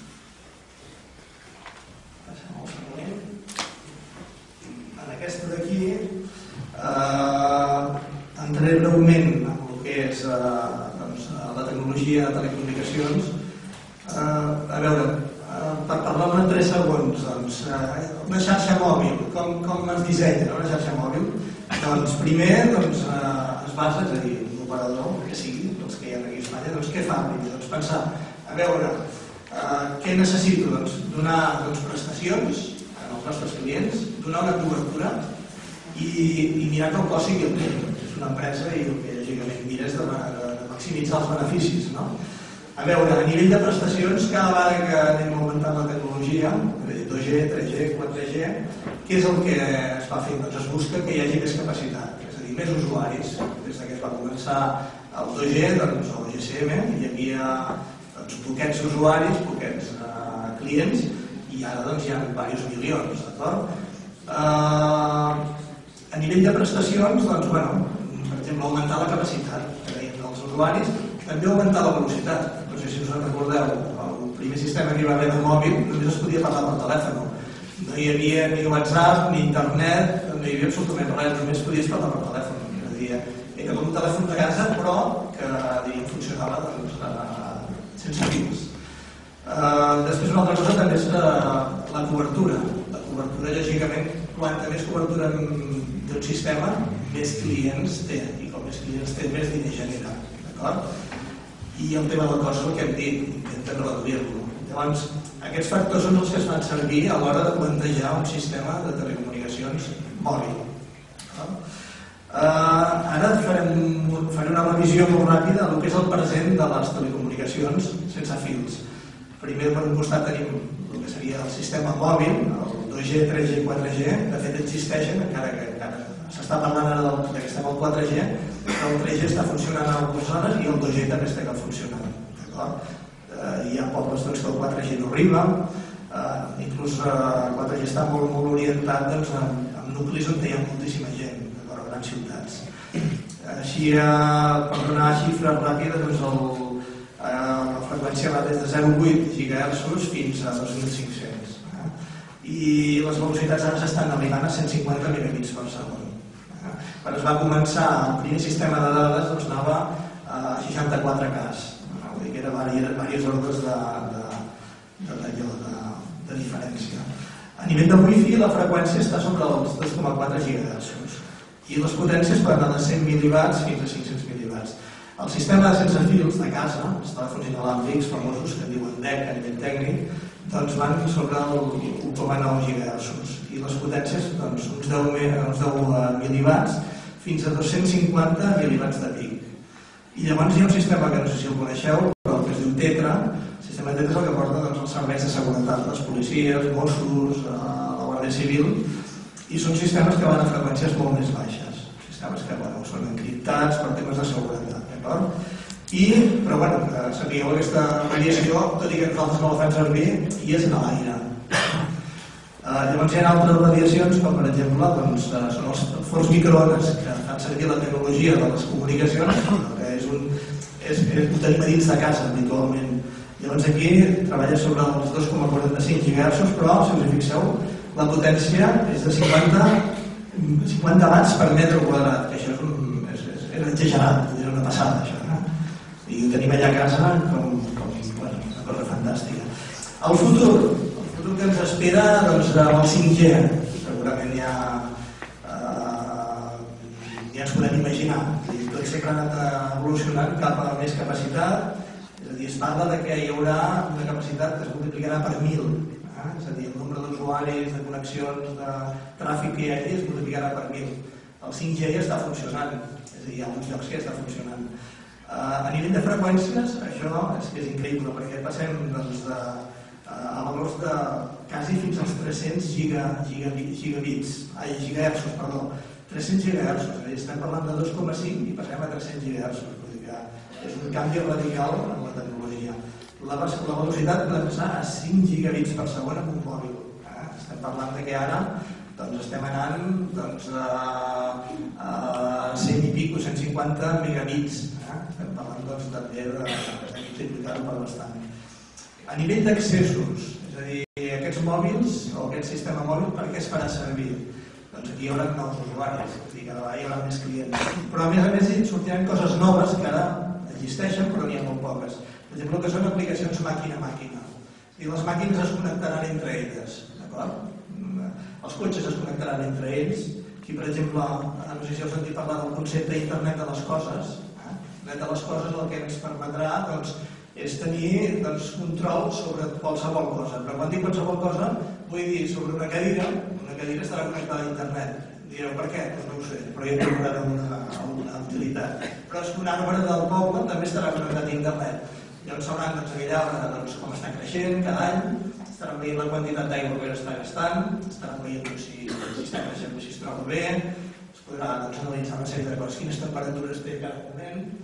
Passem al següent. En aquesta d'aquí, eh, entraré breument en el que és eh, doncs, la tecnologia de telecomunicacions. Eh, a veure, eh, per parlar-ne tres segons, doncs, eh, una xarxa mòbil, com, com es dissenya una xarxa mòbil? Doncs primer doncs, eh, es basa, és a dir, un operador, que sigui, els que hi ha aquí a Espanya, doncs què fa primer? Doncs pensar, a veure, eh, què necessito? Doncs donar doncs, prestacions als nostres clients, donar una cobertura i, i mirar que el cost sigui el mínim. És una empresa i el que lògicament mira és de, de, de maximitzar els beneficis, no? A veure, a nivell de prestacions, cada vegada que anem augmentant la tecnologia, dos G, tres G, quatre G, què és el que es va fer? Doncs es busca que hi hagi més capacitat, és a dir, més usuaris. Des que es va començar el dos G, doncs el G S M, hi havia doncs, poquets usuaris, poquets eh, clients, i ara doncs, hi ha diversos milions, d'acord? Eh, a nivell de prestacions, doncs, bueno, per exemple, augmentar la capacitat que deien dels usuaris, també augmentar la velocitat. No sé si us en recordeu, el primer sistema que hi va haver de mòbil només es podia parlar per telèfon. No hi havia ni WhatsApp, ni internet, no hi havia absolutament res, només podies parlar per telèfon. És a dir, era com un telèfon de casa, però que diríem, funcionava sense fils. Després una altra cosa també és la cobertura. La cobertura, lògicament, quanta més cobertura d'un sistema, més clients té. I com més clients té, més diner genera. D'acord? I el tema del cost és el que hem dit, intentem reduir-lo. Llavors, aquests factors són els que es fan servir a l'hora de plantejar un sistema de telecomunicacions mòbil. Ara faré una revisió molt ràpida del que és el present de les telecomunicacions sense fils. Primer, per un costat, tenim el que seria el sistema mòbil, el dos G, tres G i quatre G. De fet, existeixen, encara que s'està parlant ara que estem al quatre G, però el tres G està funcionant en algunes zones i el dos G també està funcionant. Hi ha pobles que el quatre G no arriba, inclús el quatre G està molt orientat en nuclis on hi ha moltíssima gent, a grans ciutats. Així, per donar xifres ràpides, la freqüència va des de zero coma vuit gigahertzs fins a dos mil cinc-cents. I les velocitats ara s'estan arribant a cent cinquanta megabits per segon. Quan es va començar el primer sistema de dades, doncs anava a seixanta-quatre K. Vull dir que eren diverses ordres de diferència. A nivell de wifi, la freqüència està sobre els dos coma quatre gigahertzs i les potències van anar de cent mil·liwatts fins a cinc-cents mil·liwatts. El sistema de sense fils de casa, els telèfons inalàmbrics famosos que diuen D E C a nivell tècnic, doncs van sobre el u coma nou gigahertzs i les potències uns deu mil·liwatts fins a dos-cents cinquanta mil·liwatts de pic. I llavors hi ha un sistema que no sé si el coneixeu, però que es diu Tetra. El sistema Tetra és el que porta els serveis de seguretat, les policies, Mossos, la Guàrdia Civil, i són sistemes que van a freqüències molt més baixes, sistemes que són encriptats per temes de seguretat. Però bueno, sabíeu aquesta radiació, tot i que nosaltres no la fem servir, i és en l'aire. Llavors hi ha altres radiacions, com per exemple són els forns microones que fan servir la tecnologia de les comunicacions, que ho tenim a dins de casa habitualment. Llavors aquí treballa sobre els dos coma quaranta-cinc gigahertzs, però si us hi fixeu, la potència és de cinquanta watts per metre quadrat, que això és exagerat, és una passada això. I ho tenim allà a casa com una cosa fantàstica. El futur, el futur que ens espera amb el cinc G, segurament ja ens podem imaginar. Tot sempre ha anat evolucionant cap a més capacitat, és a dir, es parla que hi haurà una capacitat que es multiplicarà per mil, és a dir, el nombre d'usuaris, de connexions, de tràfic que hi hagi es multiplicarà per mil. El cinc G ja està funcionant, és a dir, hi ha uns llocs que ja està funcionant. A nivell de freqüències, això és increïble, perquè passem a valors de quasi fins als tres-cents gigabits, ai, gigahertzs, perdó, tres-cents gigahertzs, és a dir, estem parlant de dos coma cinc i passem a tres-cents gigahertzs, vull dir que és un canvi radical en la tecnologia. La velocitat podem passar a cinc gigabits per segon en un mòbil. Estem parlant que ara estem anant a cent i pico, cent cinquanta megabits. Estem parlant també de multiplicar-ho per bastant. A nivell d'accessos, és a dir, aquests mòbils o aquest sistema mòbil, per què es farà servir? Doncs aquí hi haurà nous usuaris, és a dir, cada vegada hi haurà més clients. Però a més a més sortiran coses noves que ara existeixen però n'hi ha molt poques. Per exemple, que són aplicacions màquina-màquina. Les màquines es connectaran entre elles, d'acord? Els cotxes es connectaran entre ells. Aquí, per exemple, no sé si heu sentit parlar del concepte d'internet de les coses. Internet de les coses el que ens permetrà és tenir control sobre qualsevol cosa. Però quan dic qualsevol cosa, vull dir sobre una cadira, una cadira estarà connectada a internet. Direu, per què? Doncs no ho sé, però ja trobarà alguna utilitat. Però és que un arbre del poble també estarà connectat a internet. Llavors sabran aquell arbre com està creixent cada any, estaran veient la quantitat d'aigua que està gastant, estaran veient si el sistema es troba bé, es podrà analitzar una sèrie de coses, quines temperatures té cada moment.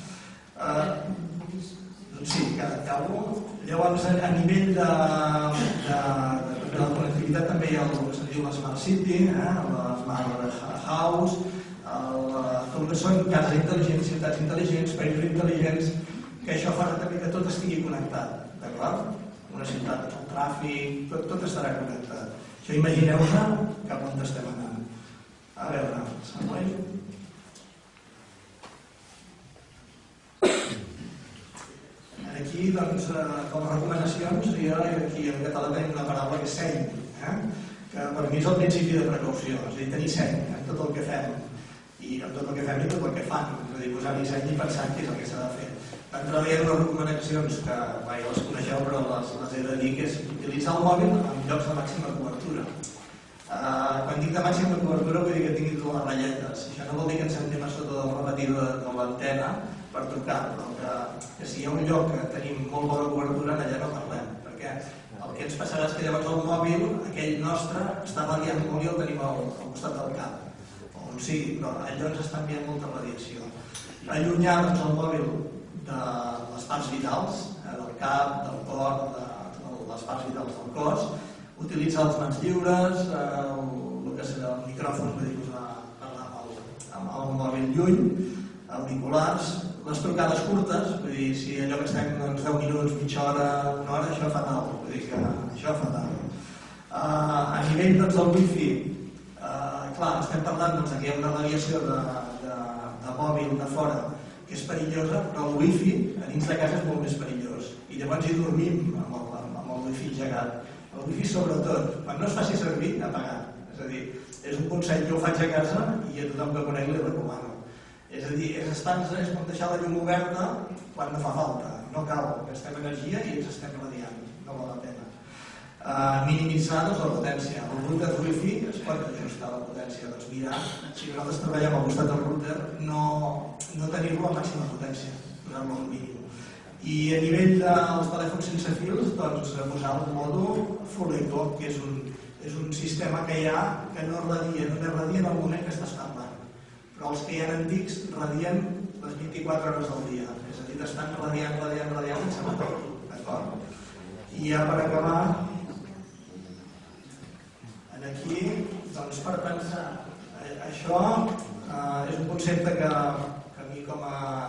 Doncs sí, cada cabo. Llavors, a nivell de la connectivitat també hi ha el que se'n diu la Smart City, la Smart House, com que són cases intel·ligents, ciutats intel·ligents, països intel·ligents, que això farà també que tot estigui connectat, d'acord? Una ciutat, el tràfic, tot estarà connectat. Això imagineu-vos cap on estem anant. A veure, següent. aquí, com a recomanacions, aquí en català tenim una paraula que és seny, que per mi és el principi de precaució, és a dir, tenir seny en tot el que fem, i en tot el que fem i tot el que fan, és a dir, posar-hi seny i pensar què és el que s'ha de fer. D'entrada hi ha dues recomanacions que ja les coneixeu però les he de dir, que és utilitzar el mòbil en llocs de màxima cobertura. Quan dic de màxima cobertura vull dir que tinguin totes les ratlletes. Això no vol dir que ens sentim a sota del repetidor de l'antena per trucar, però que si hi ha un lloc que tenim molt bona cobertura, allà no parlem, perquè el que ens passarà és que llavors el mòbil, aquell nostre, està radiant molt i el tenim al costat del cap, o on sigui, però allò ens està enviant molta radiació. Allunyar el mòbil de les parts vitals, del cap, del cor, de les parts vitals del cos, utilitzar les mans lliures, el que serà el micròfon, vull dir, parlar amb el mòbil lluny, auriculars, les trucades curtes, vull dir, si allò que estem deu minuts, mitja hora, una hora, això fatal, vull dir que això fatal. A nivell del wifi, clar, estem parlant que hi ha una radiació de mòbil de fora que és perillosa, però el wifi a dins de casa és molt més perillós i llavors hi dormim amb el wifi engegat. El wifi sobretot, quan no es faci servir, apagat. És a dir, és un consell que ho faig a casa i a tothom que conec li recomano. És a dir, és com deixar la llum oberta quan no fa falta. No cal, gastem energia i ens estem radiant. No val la pena. Minimitzar la potència. El router wifi es pot ajustar la potència. Doncs mirar, si nosaltres treballem al costat del router, no tenir-lo a màxima potència, posar-lo al mínim. I a nivell dels telèfons sense fils, doncs posar el mòdul Full Echo, que és un sistema que hi ha que no radia, només radia en el moment que estàs parlant. Però els que hi ha antics radien les vint-i-quatre hores del dia, és a dir, estan radiant, radiant, radiant sense matar, d'acord? I ja per acabar, aquí, doncs per pensar, això és un concepte que a mi com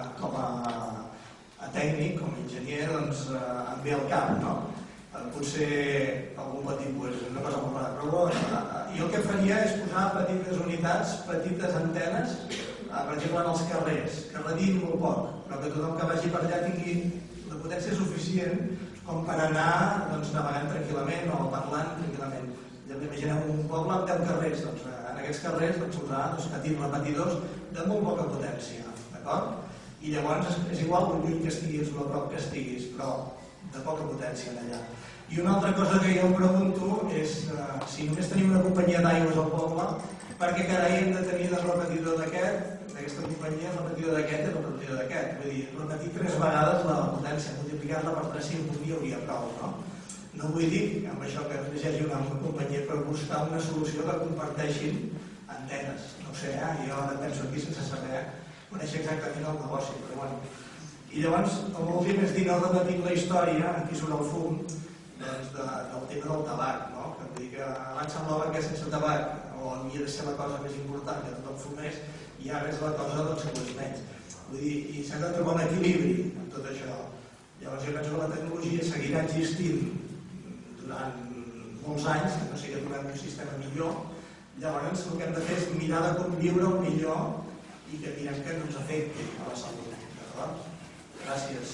a tècnic, com a enginyer, doncs em ve al cap, no? Potser algú pot dir, és una cosa molt rara, però jo el que faria és posar petites unitats, petites antenes, per exemple en els carrers, que radiïn molt poc, però que tothom que vagi per allà tingui la potència suficient com per anar navegant tranquil·lament o parlant tranquil·lament. Imaginem un poble amb deu carrers, doncs en aquests carrers posarà petits repetidors de molt poca potència, d'acord? I llavors és igual on lluny que estiguis o a prop que estiguis, però de poca potència allà. I una altra cosa que jo em pregunto és si només tenim una companyia d'aigües al poble, per què carai hem de tenir de repetidor d'aquest, d'aquesta companyia, repetidor d'aquest i repetidor d'aquest? Vull dir, repetir tres vegades la potència, multiplicar-la per tres cinc hi hauria prou, no? No vull dir amb això que es llegeixi una companyia per buscar una solució que comparteixin antenes. No ho sé, jo ara penso aquí sense saber conèixer exactament el negoci, però bueno. I llavors, el últim és dir, no repetim la història, aquí surt el fum, del tema del tabac, no? Que vull dir que abans semblava que sense tabac o havia de ser la cosa més important que tothom fumés i ara és la cosa doncs que ho és menys. Vull dir, i s'ha de trobar un equilibri en tot això. Llavors jo penso que la tecnologia seguirà existint durant molts anys, que no sigui que trobem un sistema millor. Llavors el que hem de fer és mirar de conviure el millor i que mirem que no ens afecti a la salut. D'acord? Gràcies.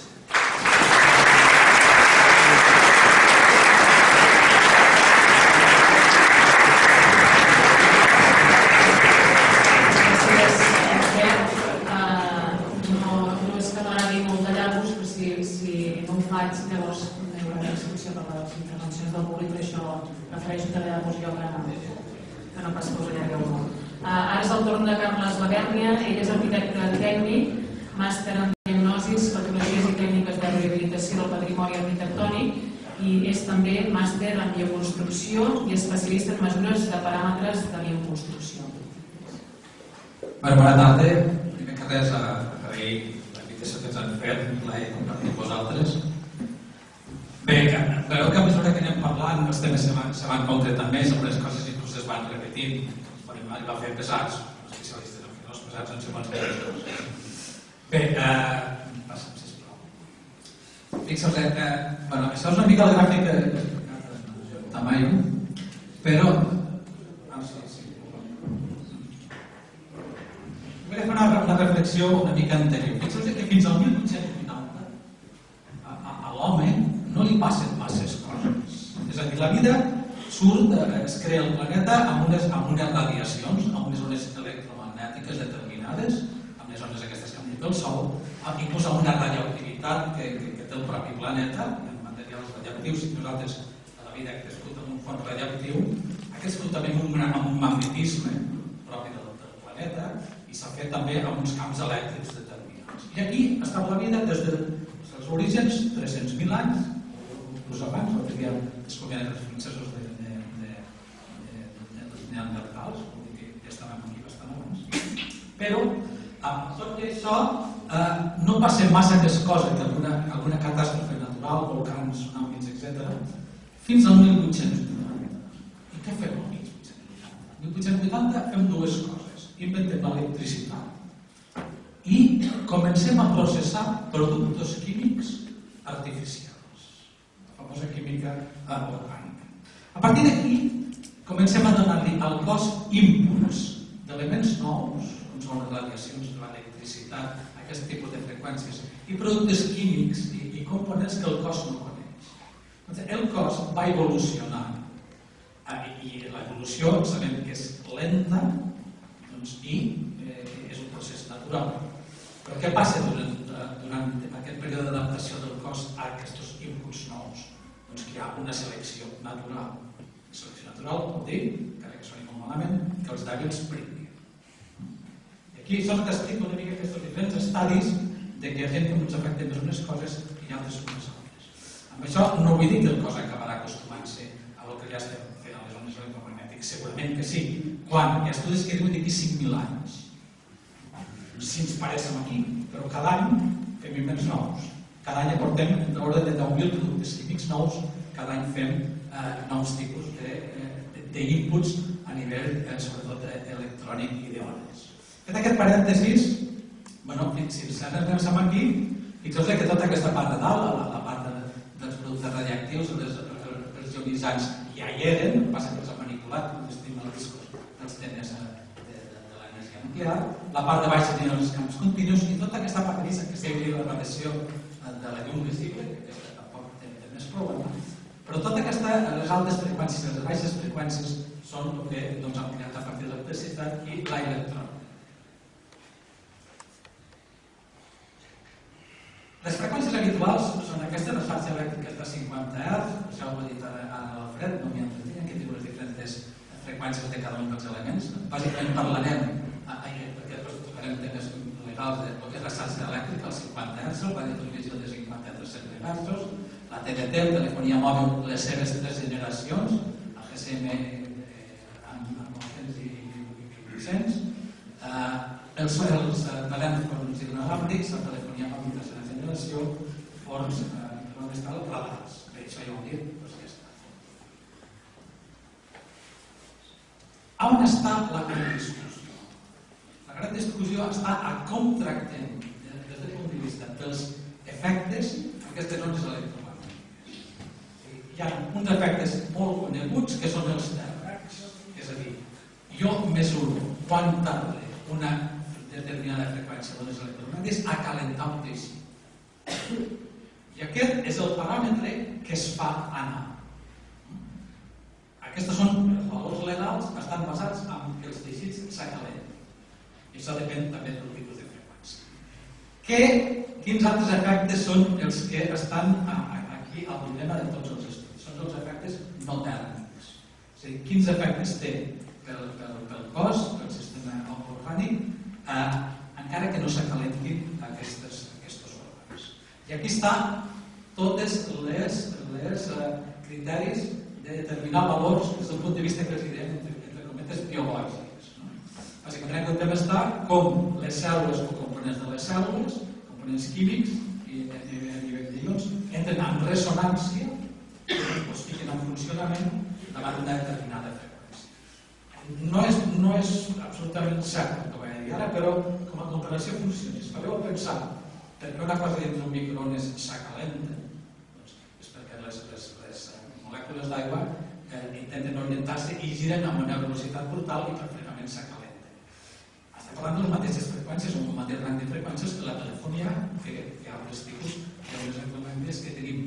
Llavors, hi haurà una excepció per les intervencions del públic, però això prefereixo que allà posi jo que no pas que us allargueu molt. Ara és el torn de Carles Labèrnia, ell és arquitecte tècnic, màster en diagnosis, patologies i tècniques de rehabilitació del patrimoni arquitectònic i és també màster en bioconstrucció i especialista en mesures de paràmetres de bioconstrucció. Bona tarda. Primer que res, agrair la invitació que ens han fet, la he compartit amb vosaltres. Bé, veieu que a mesura que anem parlant els temes se van concretant més, algunes coses inclús es van repetint, podem arribar a fer pesats, els especialistes en fer els pesats en segons quines. Bé, passa'm, sisplau. Fixeu-vos, això és una mica el gràfic de Tamayo, però... Vull fer una reflexió una mica anterior. Fixeu-vos que fins al mil vuit-cents vuitanta, passen masses coses. És a dir, la vida surt, es crea el planeta amb unes, amb unes radiacions, amb unes ones electromagnètiques determinades, amb les ones aquestes que han dit el Sol, inclús amb una radioactivitat que, que, que té el propi planeta, en materials radioactius. Si nosaltres la vida ha crescut amb un fons radioactiu, ha crescut també amb un, amb un magnetisme propi del, del planeta i s'ha fet també amb uns camps elèctrics determinats. I aquí està la vida des dels orígens, tres-cents mil anys, inclús abans, no teníem descobrint els francesos de, de, de, de, de, dels neandertals, vol dir que ja estàvem aquí bastant abans. Però, amb tot això, eh, no passen massa més coses que alguna, alguna catàstrofe natural, volcans, tsunamis, etcètera, fins al mil vuit-cents vuitanta. I què fem al mil vuit-cents vuitanta? Al mil vuit-cents vuitanta fem dues coses. Inventem l'electricitat i comencem a processar productes químics artificials. La famosa química orgànica. A partir d'aquí, comencem a donar-li al cos inputs d'elements nous, com són les radiacions de l'electricitat, aquest tipus de freqüències, i productes químics i, i components que el cos no coneix. El cos va evolucionant, i l'evolució sabem que és lenta, doncs, i eh, és un procés natural. Però què passa durant, durant aquest període d'adaptació del cos a aquests inputs nous? Doncs que hi ha una selecció natural. La selecció natural vol dir, encara que soni molt malament, que els dèbils pringuin. I aquí això t'explica una mica aquests diferents estadis de que hi ha gent que ens afecten més unes coses i altres unes altres. Amb això no vull dir que el cos acabarà acostumant-se a el que ja estem fent a les ones electromagnètiques. Segurament que sí. Quan? Hi ha estudis que diuen d'aquí cinc mil anys. Si ens pareixem aquí, però cada any fem invents nous. Cada any aportem entre l'ordre de deu mil productes químics nous, cada any fem eh, nous tipus d'inputs a nivell, eh, sobretot, eh, electrònic i d'ones. Fet aquest parèntesis, bueno, si ens anem aquí, fixeu-vos que tota aquesta part de dalt, la, la part de, dels productes radioactius, els, els ionitzants ja hi eren, passa que els ha manipulat, com estima el discos dels temes de, de, de l'energia nuclear. La part de baix tenien els camps continus i tota aquesta part grisa que seria la radiació de la llum visible, que aquesta tampoc té, té més problema. Però tota aquesta, les altes freqüències i les baixes freqüències són el que doncs, han creat a partir de l'electricitat i l'electrònica. Les freqüències habituals són aquestes, les xarxes elèctriques de cinquanta hertz, això ho ha dit ara l'Alfred, no m'hi entretenia, que diu les diferents freqüències de cada un dels elements. Bàsicament parlarem, perquè després tocarem temes legals de lo que és la xarxa elèctrica, els cinquanta hertz, el radiotelevisió de cinquanta a tres-cents megahertz, la T D T, la telefonia mòbil, les seves tres generacions, el G S M amb nou-cents i vuit-cents, els telèfons inalàmbrics, la telefonia mòbil de tercera generació, forns, on estan els radars. Bé, això ja ho he dit, doncs ja està. On està la gran discussió? La gran discussió està a com tractem, des del punt de vista dels efectes, aquestes ones electromagnètiques. Hi ha uns efectes molt coneguts que són els tèrmics. És a dir, jo mesuro quan tarda una determinada freqüència d'ones electromagnètiques a calentar un teixit. I aquest és el paràmetre que es fa anar. Aquests són els valors legals que estan basats en que els teixits s'acalenten. I això depèn també del tipus de freqüència. Que, quins altres efectes són els que estan aquí al problema de tots els estudis? Són els efectes no tèrmics. És a dir, quins efectes té pel, pel, pel cos, pel sistema orgànic, eh, encara que no s'acalentin aquests, aquests òrgans. I aquí està totes les, les eh, criteris de determinar valors des del punt de vista que els direm entre, entre cometes biològics. No? Bàsicament aquest tema està com les cèl·lules o components de les cèl·lules, components químics i a nivell d'ions, entren en ressonància o es fiquen en funcionament davant d'una determinada freqüència. No és, no és absolutament cert el que vaig dir ara, però com a comparació funciona. Si fareu pensar perquè una cosa dins d'un microones s'acalenta, doncs és perquè les, les, les molècules d'aigua eh, intenten orientar-se i giren amb una velocitat brutal i perfectament s'acalenten. Estem parlant de les mateixes freqüències o un mateix rang de freqüències que la telefonia, que, que altres tipus de les electromagnètiques que tenim.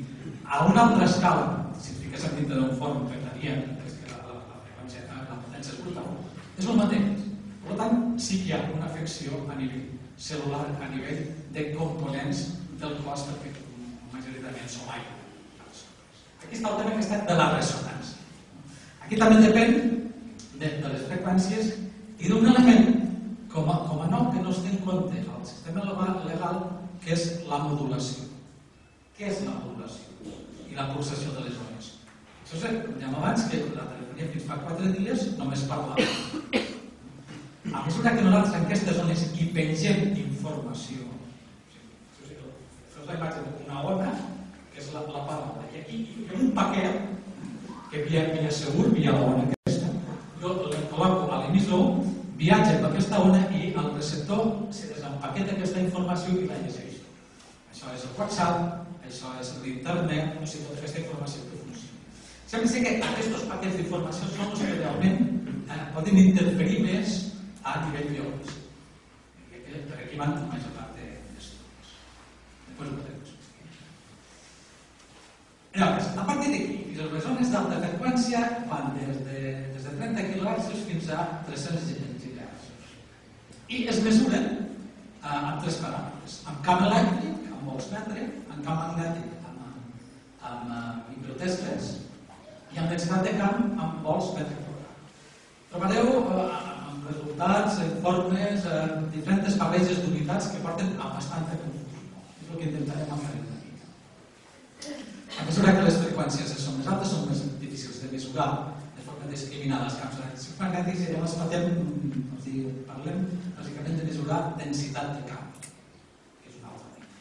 A una altra escala, si et fiquéssim dintre d'un forn, afectaria la freqüència, la potència és brutal, és el mateix. Per tant, sí que hi ha una afecció a nivell celular, a nivell de components del cos, perquè majoritàriament som aigua. Aquí està el tema que està de la ressonància. Aquí també depèn de les freqüències i d'un element com a nou que no es té en compte al sistema legal, que és la modulació. Què és la modulació? I la pulsació de les ones. Això és, com dèiem abans, que la telefonia fins fa quatre dies només parlava. A mesura que nosaltres en aquestes zones hi pengem informació, això és la imatge d'una ona, que és la paraula, i aquí hi ha un paquet que via segur, via la ona aquesta, jo el col·loco a l'emissor, viatja per aquesta ona i el receptor se desempaqueta aquesta informació i la llegeix. Això és el WhatsApp, això és l'internet, no sé, tota aquesta informació que funciona. Sembla ser que aquests paquets d'informació són els que realment poden interferir més a nivell biològic. Per aquí van la major part d'estudis. Després ho podem explicar. Llavors, a partir d'aquí, les zones d'alta freqüència van des de trenta quilohertzs fins a tres-cents gigahertzs. I es mesuren amb tres paràmetres. Amb camp elèctric, amb voltsmetre, amb camp magnètic, amb microtesles, i amb densitat de camp amb volts metre quadrat. Trobareu resultats, informes, diferents barreges d'unitats que porten a bastanta confusió. És el que intentarem aclarir una mica. A mesura que les freqüències són més altes, són més difícils de mesurar de forma discriminada els camps elèctrics magnètics, i llavors parlem bàsicament de mesurar densitat de camp, que és una altra cosa.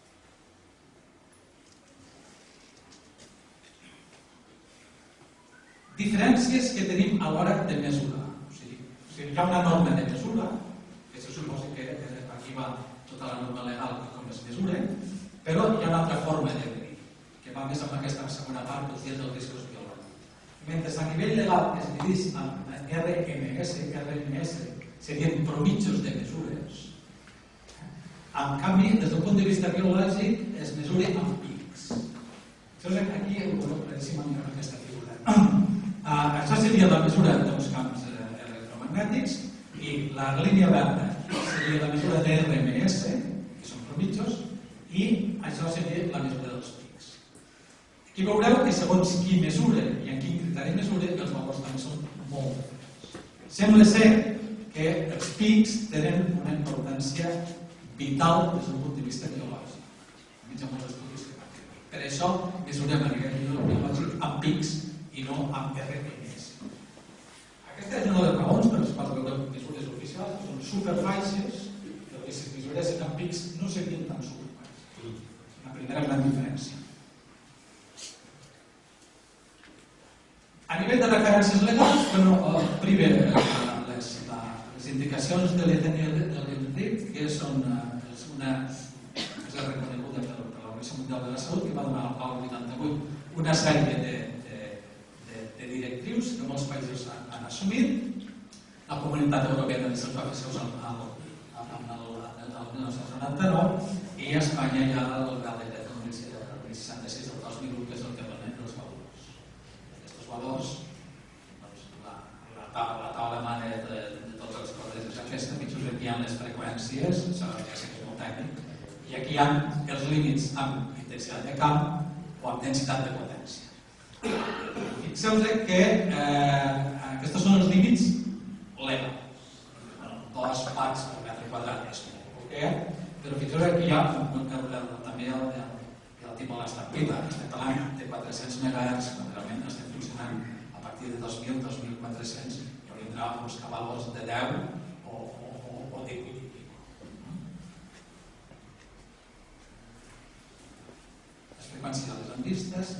Diferències que tenim a l'hora de mesurar. Hi ha una norma de mesura, que se suposa que aquí va tota la norma legal de com es mesura, però hi ha una altra forma de medir, que va més amb aquesta segona part dels dies del riscos biològics. Mentre a nivell legal es medís amb R M S, R M S serien promitjos de mesures, en canvi, des del punt de vista biològic, es mesura amb pics. Això és aquí, ho podeu claríssim amb aquesta figura. Això seria la mesura dels camps magnètics, i la línia verda seria la mesura de R M S, que són promitjos, i això seria la mesura dels pics. Aquí veureu que segons qui mesura i en quin criteri mesura, els valors també són molt diferents. Sembla ser que els pics tenen una importància vital des del punt de vista biològic. Almenys hi ha molts estudis que parlen. Per això mesurem a nivell biològic amb pics i no amb R M S. Aquesta és una de les raons per les quals veureu mesures oficials que són superbaixes, perquè si es mesuressin amb pics no serien tan superbaixes. La primera gran diferència. A nivell de referències legals, però primer les, les indicacions de l'E N que són una és reconeguda per l'Organització Mundial de la Salut, que va donar al vuitanta-vuit una sèrie de de directrius que molts països han assumit. La Comunitat Europea de se'ls va fer seus el mil nou-cents noranta-nou i a Espanya hi ha el Real Decret número seixanta-sis del dos mil u, que és el que permet els valors. Aquests valors, la taula mana de totes les coses és aquesta, pitjor aquí hi ha les freqüències, això ja sé que és molt tècnic, i aquí hi ha els límits amb intensitat de camp o amb densitat de potència. Fixeu-vos que aquests són els límits legals. Dos watts per metre quadrat és molt poquet, però fixeu-vos que hi ha també el tipus de l'estampida. Estem parlant de quatre-cents megahertz, quan realment estem funcionant a partir de dos mil a dos mil quatre-cents, i hauríem d'anar a buscar valors de deu o de vuit i pico. Les freqüències ja les hem vistes.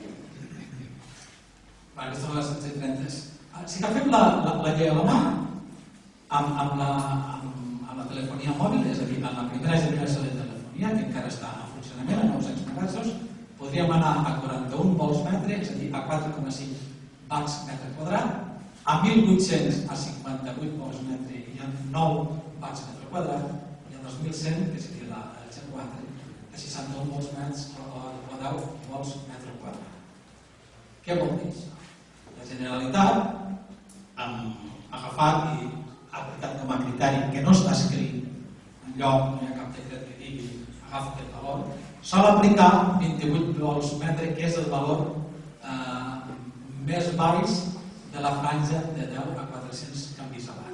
Aquestes són les diferents. Si agafem la llei a la mà, amb la telefonia mòbil, és a dir, amb la primera generació de telefonia, que encara està en funcionament, a nou-cents megahertzs, podríem anar a quaranta-un volts metre, és a dir, a quatre coma cinc watts metre quadrat, a mil vuit-cents a cinquanta-vuit volts metre i a nou watts metre quadrat, i a dos mil cent, que seria la G quatre, a seixanta-un volts metres o deu volts metre quadrat. Què vol dir això? La Generalitat ha agafat i ha aplicat com a criteri que no està escrit enlloc, no hi ha cap decret que digui agafa aquest valor, sol aplicar vint-i-vuit volts metre, que és el valor eh, més baix de la franja de deu a quatre-cents canvis a l'any.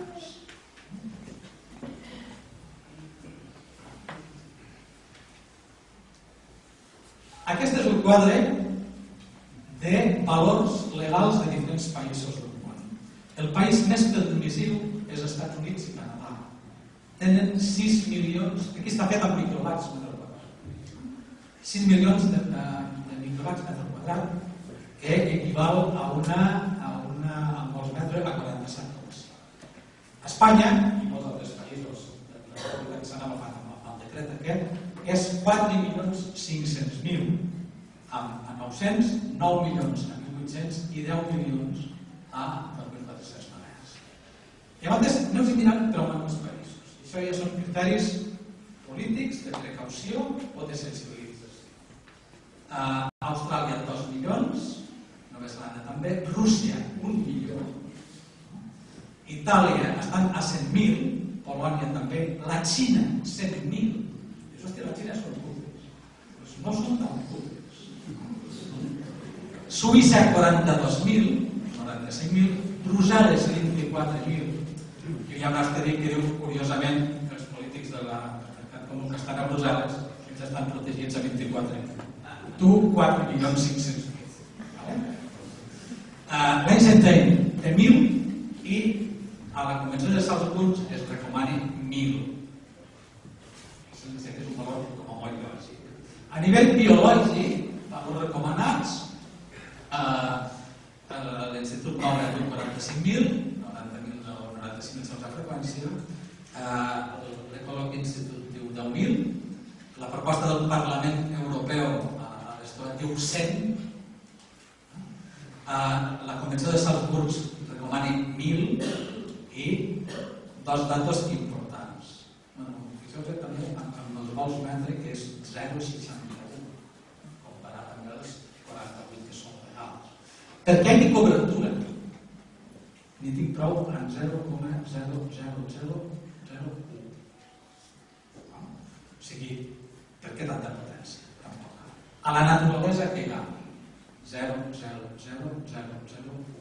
Aquest és el quadre de valors legals de diferents països del món. El país més permissiu és els Estats Units i Canadà. Tenen sis milions, aquí està fet amb microwatts metre quadrat, sis milions de, de, de microwatts metre quadrat, que equival a una, a una amb molts metres a quaranta-set volts. Espanya, i molts altres països de la República que s'han agafat amb el decret aquest, és quatre milions cinc-cents mil, amb nou-cents, nou milions a mil vuit-cents i deu milions a dos mil quatre-cents maneres. Llavors, aneu mirant creuant els països. Això ja són criteris polítics, de precaució o de sensibilització. A Austràlia, dos milions, Nova Zelanda també, Rússia, un milió, Itàlia estan a cent mil, Polònia també, la Xina, cent mil. Això és que la Xina són putres. Doncs no són tan putres. Suïssa, quaranta-dos mil, noranta-cinc mil, Brussel·les, vint-i-quatre mil. I hi ha un estudi que diu, curiosament, que els polítics de la com que estan a Brussel·les ens estan protegits a vint-i-quatre mil. Tu, quatre milions cinc-cents mil. L'Einstein de mil i a la Convenció de Salzburg es recomani mil. És un valor com a molt lògic. A nivell biològic, valors recomanats, l'Institut Nobel diu quaranta-cinc mil, noranta mil noranta-cinc mil segons la freqüència, l'Ecological Institute diu deu mil, la proposta del Parlament Europeu a l'Estoa diu cent, la Convenció de Salzburg recomani mil i dos datos importants. Fixeu-vos també amb els vols metre, que és zero coma seixanta-u, comparat amb els quaranta-vuit que són legals. Per què ni cobertura? Ni tinc prou en zero coma zero zero zero zero u. O sigui, per què tanta potència? A la naturalesa què hi ha? zero coma zero zero zero zero u.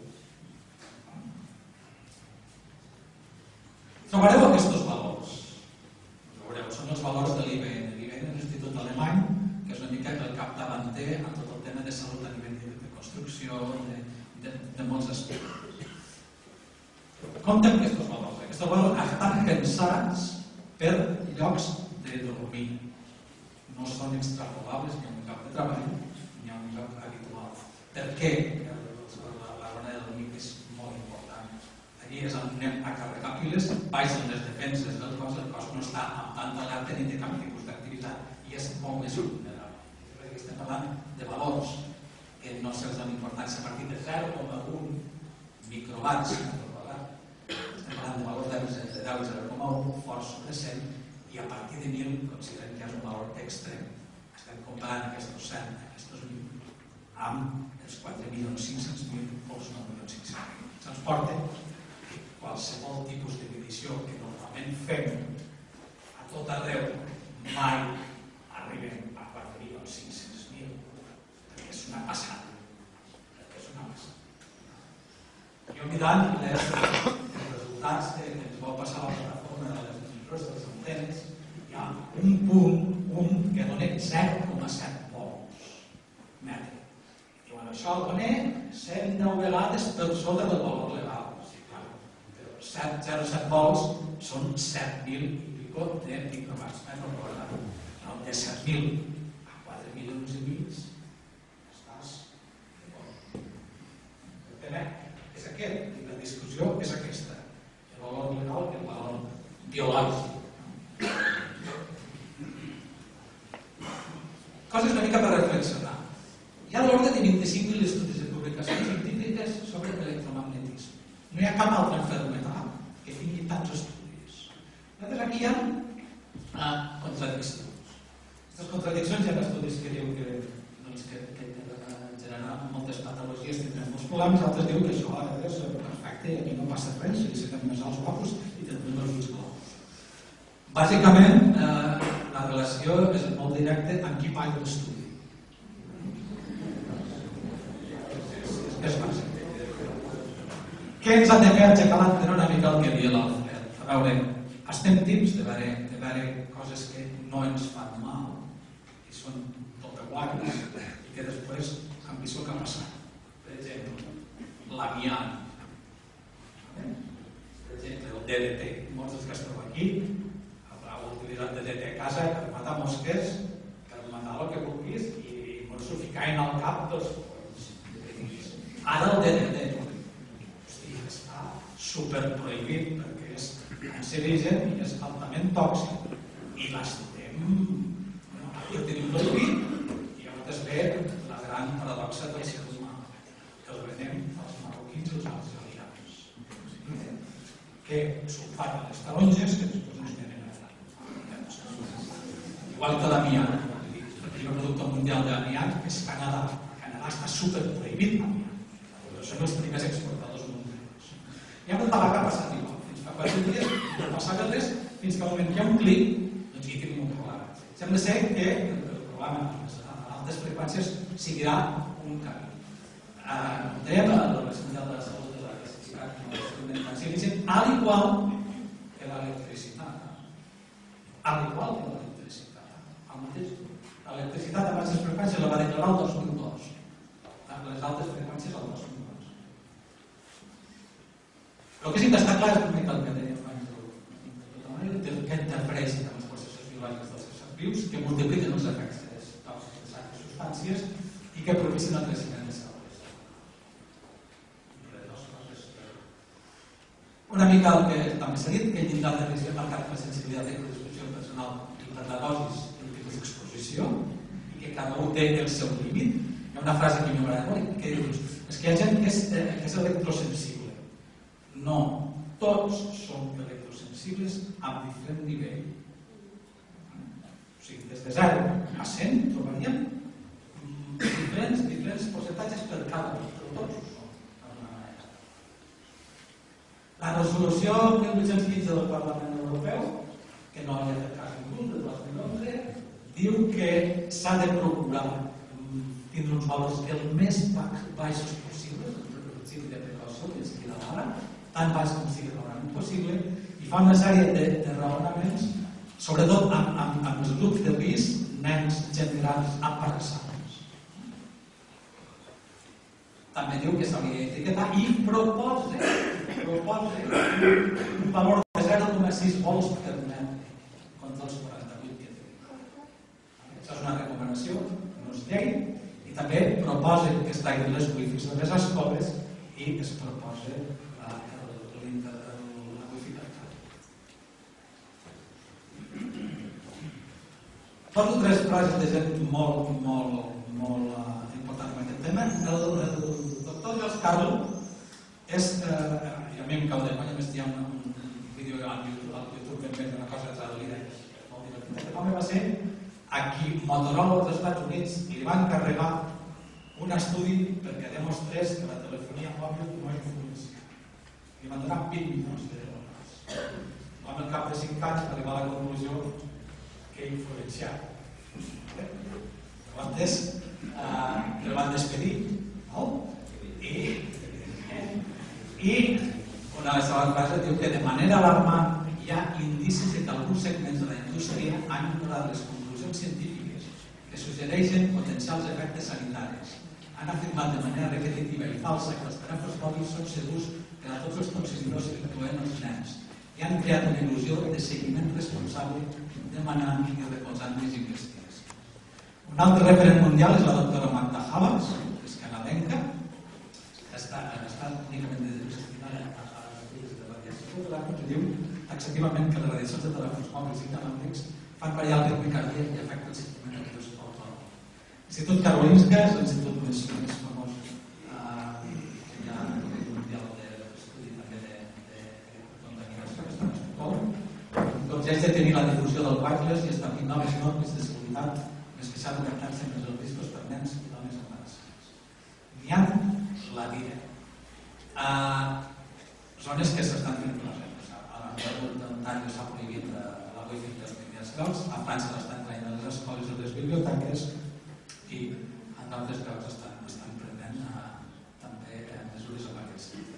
Trobareu aquests valors. Trobareu, són els valors de l'I B N. L'I B N és l'Institut Alemany, que és una mica el capdavanter en tot el tema de salut a nivell de construcció, de, de, de molts aspectes. Com tenen aquests valors? Aquests valors estan pensats per llocs de dormir. No són extrapolables ni a un lloc de treball ni a un lloc habitual. Per què? La zona de dormir és molt important. Allí és on anem a carregar piles, baixen les defenses del cos, el cos no està amb tanta alerta ni té cap tipus d'activitat i és molt més vulnerable. Perquè estem parlant de valors que no se'ls dona importància a partir de zero coma un microwatts. Estem parlant de valors de deu a zero coma un, fort sobre cent, i a partir de mil considerem que és un valor extrem. Estem comparant aquests cent, aquests mil, amb els quatre milions cinc-cents mil o els nou milions cinc-cents mil. Se'ns porta que qualsevol tipus de medició que normalment fem a tot arreu mai arribem a quatre milions cinc-cents mil, perquè és una passada. Perquè és una passada. Jo mirant els resultats que ens va passar a la plataforma de les micros de les antenes, hi ha un punt, un que dona zero coma set volts metre. Diuen, això el dona cent deu vegades per sota del valor legal. zero coma set volts són set mil i pico de microwatts metre quadrat. No, de set mil a quatre milions i mig estàs. El tema és aquest, i la discussió és aquesta. El valor legal i el valor biològic. Coses una mica per reflexionar. Hi ha a l'ordre de vint-i-cinc mil estudis de publicacions científiques sobre electromagnetisme. No hi ha cap altra malaltia que tingui tants estudis. Nosaltres aquí hi ha contradiccions. Aquestes contradiccions, hi ha estudis que diuen que, doncs, que, que generaran moltes patologies, tindrem molts problemes, altres diuen que això és perfecte i aquí no passa res, i serem més alts guapos i tindrem els ulls claus. Bàsicament, eh, la relació és molt directa amb qui paga l'estudi. És bàsic. Què ens ha de fer aixecar l'antena una mica el que havia l'Alfred? A veure, estem tips de veure, de veure coses que no ens fan mal i són tot guais i que després han vist el que ha passat. Per exemple, l'amiant. Per exemple, el D D T. Molts dels que esteu aquí heu utilitzat D D T a casa per matar mosques, per matar el que vulguis i molts ho ficaven al cap dels polls. Ara el D D T està superprohibit perquè és cancerigen i és altament tòxic i l'estem ja tenim prohibit i llavors ve la gran paradoxa del ser humà que el venem als marroquins i els algerians que s'ho fan a les taronges que després ens venen a igual que l'amiant el primer producte mundial d'amiant és Canadà. Canadà està superprohibit l'amiant, són els primers exportadors mundials. I amb el tabac ha passat igual. Fins fa quatre dies no passava res, fins que al moment que hi ha un clic, doncs hi tenim un problema. Sembla ser que el problema a altes freqüències seguirà un camí. Dèiem a la Universitat de la Salut de la Universitat al igual que l'electricitat. Al igual que l'electricitat. El mateix. L'electricitat a baixes freqüències la va declarar el dos mil dos. Les altes freqüències el dos mil dos. El que sí que està clar és que el que deia abans del que interfereix amb els processos biològics dels éssers vius, que multipliquen els efectes tòxics d'aquestes substàncies i que propicien el creixement de cèl·lules. Una mica el que també s'ha dit, que el llindar de risc marcat per la sensibilitat i predisposició personal i per la dosis i el tipus d'exposició i que cada un té el seu límit. Hi ha una frase que m'agrada molt que diu és que hi ha gent que és, eh, que és electrosensible. No, tots som electrosensibles a diferent nivell. O sigui, des de zero a cent trobaríem diferents, diferents percentatges per cada un, però tots ho som. La resolució mil vuit-cents quinze del Parlament Europeu, que no hi ha fet cas ningú, del dos mil onze, diu que s'ha de procurar tindre uns valors el més baixos possibles, el principi de precaució, que és qui l'ara, tan baix com sigui realment possible, i fa una sèrie de, de raonaments, sobretot amb, amb, amb els grups de risc, nens, gent grans, embarassades. També diu que s'hauria d'etiquetar i proposa, proposa un valor de zero coma sis volts per metre contra els quaranta-vuit que tenim. Això és una recomanació, no és llei, i també proposa que es traguin les wifis de les escoles i es proposa Poso tres frases de gent molt, molt, molt uh, important en aquest tema. El, el doctor Jos Carl és, uh, i a mi em cau de conya, més hi ha un, un vídeo al YouTube, al YouTube que em veig una cosa traduïda molt divertida. Aquest home va ser a qui Motorola dels Estats Units li va encarregar un estudi perquè demostrés que la telefonia mòbil no influencia. Li van donar vint milions d'euros. L'home al cap de cinc anys va arribar a la conclusió que influenciava. Llavors, eh, el van despedir, no? I, i una segona frase diu que de manera alarmant hi ha indicis que alguns segments de la indústria han ignorat les conclusions científiques que suggereixen potencials efectes sanitaris. Han afirmat de manera repetitiva i falsa que els telèfons mòbils són segurs per a tots els consumidors, incloent els nens, i han creat una il·lusió de seguiment responsable demanant i recolzant més investigació. Un altre referent mundial és la doctora Magda Havas, que és canadenca, que està, està únicament destinada a estudis de radiació, que diu taxativament que les radiacions de telèfons mòbils i inelèctrics fan variar el ritme cardíac i afecten el sistema nerviós autònom. L'Institut Karolinska és l'institut més famós que hi ha a nivell mundial d'estudi també de contaminació, que està en Estocolm. Doncs ja és de tenir la difusió del wireless i establir noves normes de seguretat possibilitat més que s'ha de tractar sempre els riscos per nens i dones embarassades. N'hi ha, la diré. Zones que s'estan fent places. A l'Angola d'Ontario s'ha prohibit la wifi dels primers llocs, a França l'estan traient a les escoles i les biblioteques i en altres llocs estan prenent també mesures amb aquest sentit.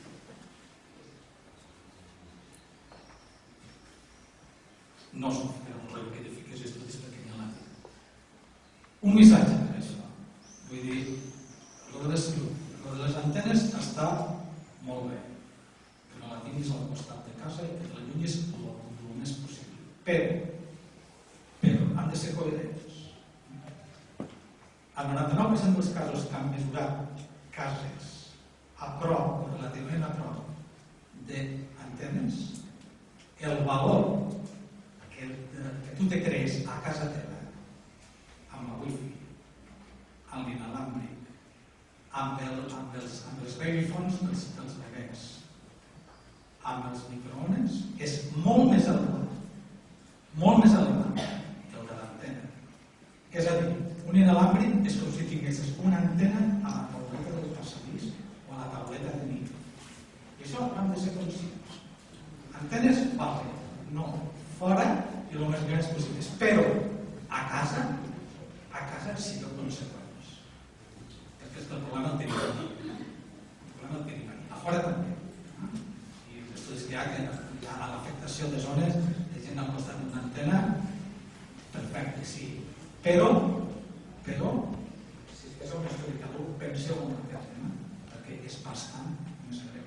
No són però un rol que edifiques estudis perquè n'hi ha la vida. Un missatge per això. Vull dir, el de les antenes està molt bé, que no la tinguis al costat de casa i que l'allunyis el més possible. Però, però, han de ser coherents. El noranta-nou per cent dels casos que han mesurat cases a prop, relativament a prop d'antenes, el valor que tu te crees a casa teva amb la wifi, amb l'inalàmbric, amb els babyphones dels bebès, amb els microones, és molt més elevat, molt més elevat que el de l'antena. És a dir, un inalàmbric és com si tinguessis una antena a la tauleta del passadís o a la tauleta de nit. I això hem de ser conscients. Antenes, vale, no, fora i el més grans possibles. Però a casa, a casa sí que conseqüents. Perquè és que el problema el tenim aquí. El problema el tenim aquí. A fora també. I després hi ha que hi ha l'afectació de zones de gent al costat d'una antena, perfecte, sí. Però, però, si és un historiador, penseu en aquest tema, perquè és bastant més greu.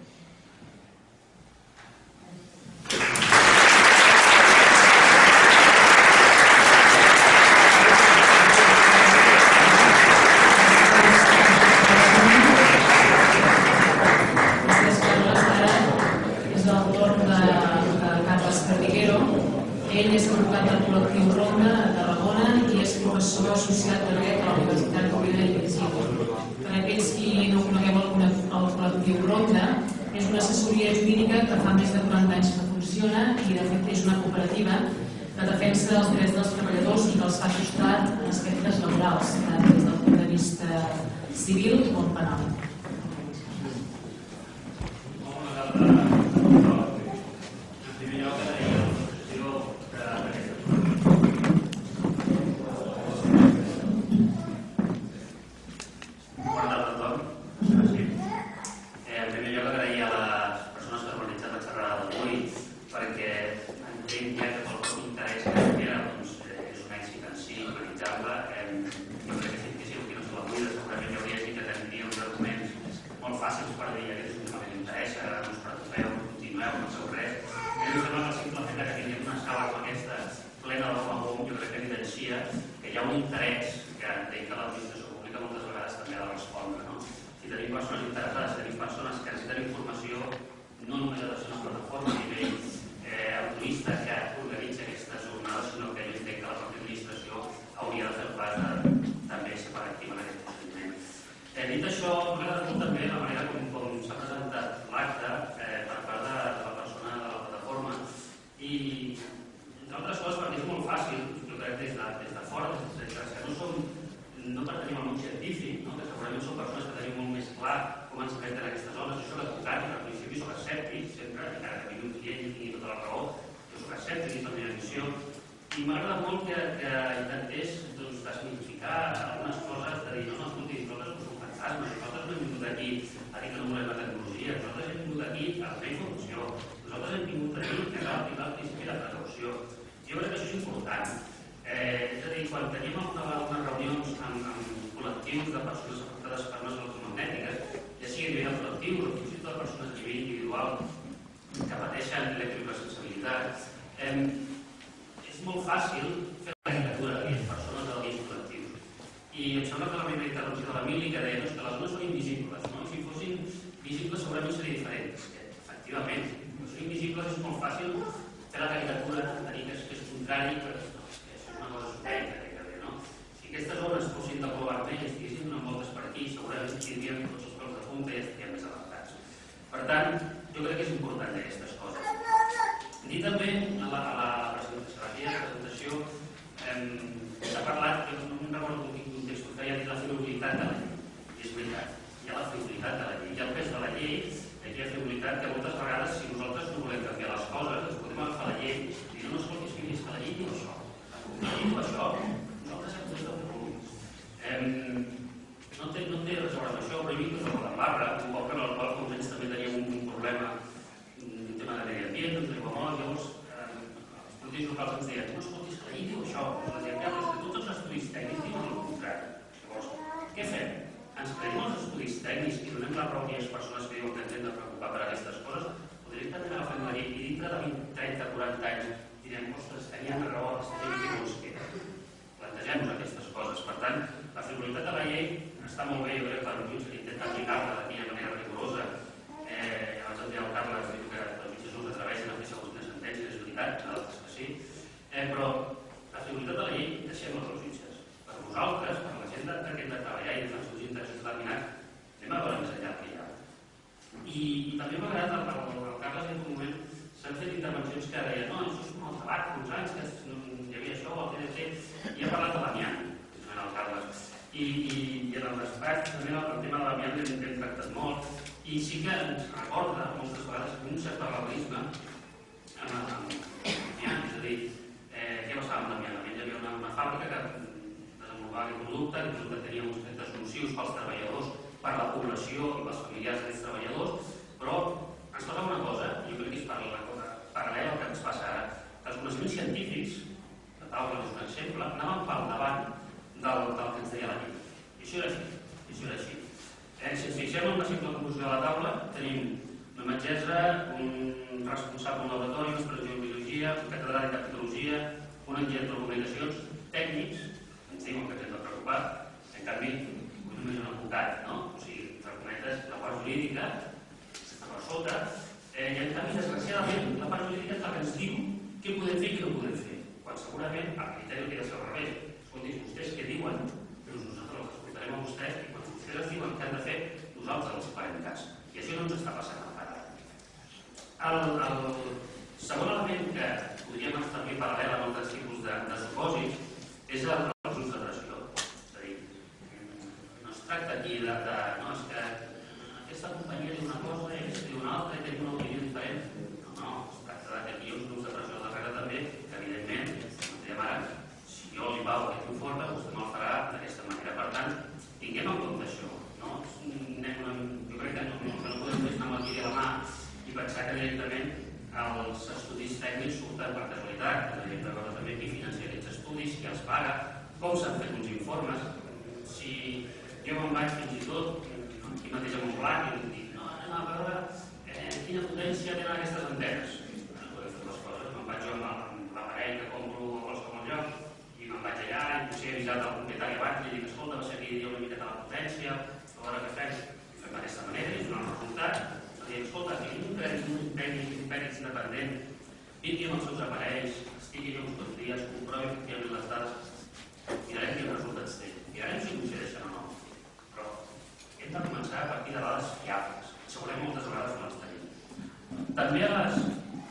Ell és advocat del col·lectiu Ronda a Tarragona i és professor associat de dret a la Universitat Rovira i Virgili. Per aquells qui no conegueu el col·lectiu Ronda, és una assessoria jurídica que fa més de quaranta anys que funciona i de fet és una cooperativa que defensa els drets dels treballadors i que els fa costat en aspectes laborals, tant des del punt de vista civil com penal. I m'agrada molt que intentés desmitificar algunes coses, de dir, no, no, escolti, nosaltres no som fantasmes, nosaltres no hem vingut aquí a dir que no volem la tecnologia, nosaltres hem vingut aquí a donar informació, nosaltres hem vingut aquí a aplicar el principi de precaució. Jo crec que això és important. És a dir, quan tenim algunes reunions amb col·lectius de persones afectades per ones electromagnètiques, ja sigui a nivell col·lectiu o fins i tot de persones a nivell individual que pateixen electrohipersensibilitat, és molt fàcil fer la caricatura d'aquelles persones de l'organisme col·lectiu. I em sembla que la meva intervenció de l'Emili que deia que les dones són invisibles. Si fossin visibles segurament seria diferent. Efectivament, si són invisibles és molt fàcil fer la caricatura, de dir que és contrari, que és una cosa supèrbia. Si aquestes zones fossin de color vermell i estiguessin donant voltes per aquí, segurament tindríem tots els peus de punta i estaríem més adaptats. Per tant, jo crec que és important d'aquestes coses. Dir també a la presentació, a la presentació S'ha parlat, no em recordo en quin context ho feia, de la frivolitat de la llei. I és veritat, hi ha la frivolitat de la llei. Hi ha el pes de la llei, aquí hi ha frivolitat que moltes vegades, si nosaltres no volem canviar les coses, ens podem agafar la llei i dir, no, escolti, és que és que la llei diu això. La llei diu això, nosaltres hem de fer-ho. No té res a veure amb això, però hi havia tot el barra, un poble en el qual fa uns anys també teníem un problema, un tema de medi ambient, un tribamol, llavors els polítics locals ens deien, no, escolti, és que la llei diu això, la gent que ha tots els estudis tècnics diuen el contrari. Llavors, què fem? Ens creiem els estudis tècnics i donem la raó a aquelles persones que diuen que ens hem de preocupar per aquestes coses, o directament agafem la llei i dintre de vint, trenta, quaranta anys direm, ostres, teníem raó, aquesta llei que no ens queda. Plantegem-nos aquestes coses. Per tant, la frivolitat de la llei està molt bé, jo crec que el jutge intenta aplicar-la de quina manera rigorosa. Eh, abans el dia del Carles diu que els jutges no s'atreveixen a fer segons quines sentències, és veritat, altres que sí. Eh, però la frivolitat de la llei deixem-la als jutges. Per nosaltres, per la gent que hem de treballar i defensar els interessos determinats, anem a veure més enllà que hi ha. I, i també m'ha agradat el, el, el Carles en un moment s'han fet intervencions que deien no, això és com el tabac, uns anys que hi havia això, el T D C, i ha parlat de l'amiant, el Carles. I, i, i en el despatx també el tema de l'amiant l'hem tractat molt i sí que ens recorda moltes vegades un cert paralelisme amb l'amiant, és a dir, eh, què passava amb l'amiant? L'amiant hi havia una, una fàbrica que desenvolupava aquest producte, aquest producte tenia uns efectes nocius pels treballadors, per la població i pels familiars d'aquests treballadors, però ens passa una cosa, i jo crec que és per la cosa paral·lela al que ens passa ara, que els coneixements científics, la taula és un exemple, anaven pel davant del, del que ens deia la llei. I això era així. I això era així. Eh, si ens fixem en la simple composició de la taula, tenim una metgessa, un responsable d'un laboratori, un experts en biologia, un catedràtic de patologia, un enginyer de telecomunicacions, tècnics, ens diuen que ens hem de preocupar, en canvi, només un advocat, no? O sigui, per cometes, la part jurídica està per sota, eh, i en canvi, desgraciadament, la part jurídica és la que ens diu què podem fer i què no podem fer, quan segurament el criteri hauria de ser al revés. Escolti, vostès què diuen, però nosaltres els escoltarem a vostès i quan vostès ens diuen què han de fer, nosaltres els farem cas. I això no ens està passant ara. El, el segon element que podríem establir paral·lel amb altres tipus de, de supòsits és el, els usos de pressió. És a dir, no es tracta aquí de, de no, és que aquesta companyia diu una cosa i aquesta diu una altra i té una opinió diferent. No, no, es tracta que aquí hi ha un ús de pressió al darrere també, que evidentment, com dèiem ara, si jo li pago aquest informe, vostè me'l farà d'aquesta manera. Per tant, tinguem en compte això. No? Una, jo crec que no, no, no podem fer anar amb el guiri a la mà i pensar que directament els estudis tècnics surten per casualitat. Hem de veure també qui financia aquests estudis, qui els paga, com s'han fet uns informes. Si jo me'n vaig fins i tot, aquí mateix a Montblanc, i dic, no, anem a veure eh, quina potència tenen aquestes antenes. No podem fer les coses. Me'n vaig jo amb l'aparell que compro a qualsevol lloc i me'n vaig allà i potser he avisat el propietari abans i dic, escolta, va ser aquí una miqueta la potència, a veure què fem. I fem d'aquesta manera i donar el resultat. I escolta, si un tècnic, un tècnic, un tècnic independent, vingui amb els seus aparells, estigui jo uns dos dies, comprovi efectivament les dades, mirarem quins resultats té, mirarem si coincideixen o no. Però hem de començar a partir de dades fiables. Segurament moltes vegades no les tenim. També a les...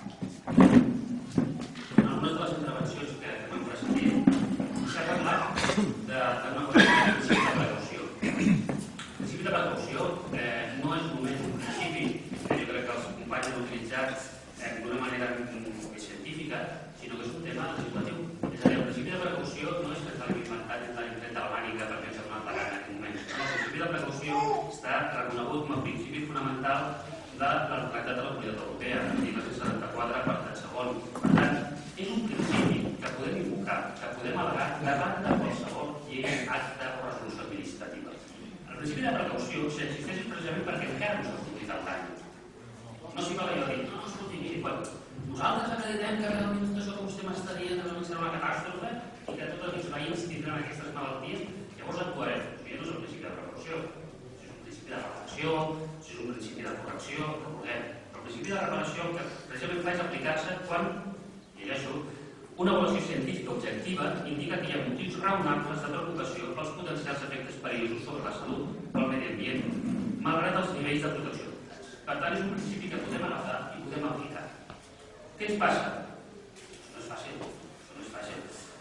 en algunes de les intervencions que m'han precedit s'ha parlat d'una cosa que és el principi de precaució. El principi de precaució eh, no és només un principi que jo crec que els companys han utilitzat eh, d'una manera més científica, sinó que és un tema legislatiu. És a dir, el principi de precaució no és que ens l'hem inventat des de l'imprenta alemànica perquè ens ha donat la gana en aquest moment. No, el principi de precaució està reconegut com a principi fonamental del Tractat de la Comunitat Europea, l'article cent setanta-quatre, apartat segon. Per tant, és un principi que podem invocar, que podem al·legar davant de qualsevol llei, acte o resolució administrativa. El principi de precaució s'existeix precisament perquè encara no s'ha produït el dany. No s'hi val allò dir, no, no, escolti, miri, quan nosaltres acreditem que realment tot això que vostè m'està dient realment serà una catàstrofe i que tots els veïns tindran aquestes malalties, llavors actuarem. Això no és el principi de precaució. Si és un principi de reparació, si és un principi de correcció, que vulguem. El principi de reparació que precisament fa és aplicar-se quan, llegeixo, una avaluació científica objectiva indica que hi ha motius raonables de preocupació pels potencials efectes perillosos sobre la salut o el medi ambient, malgrat els nivells de protecció adoptats. Per tant, és un principi que podem agafar i podem aplicar. Què ens passa? Això no és fàcil. Això no és fàcil.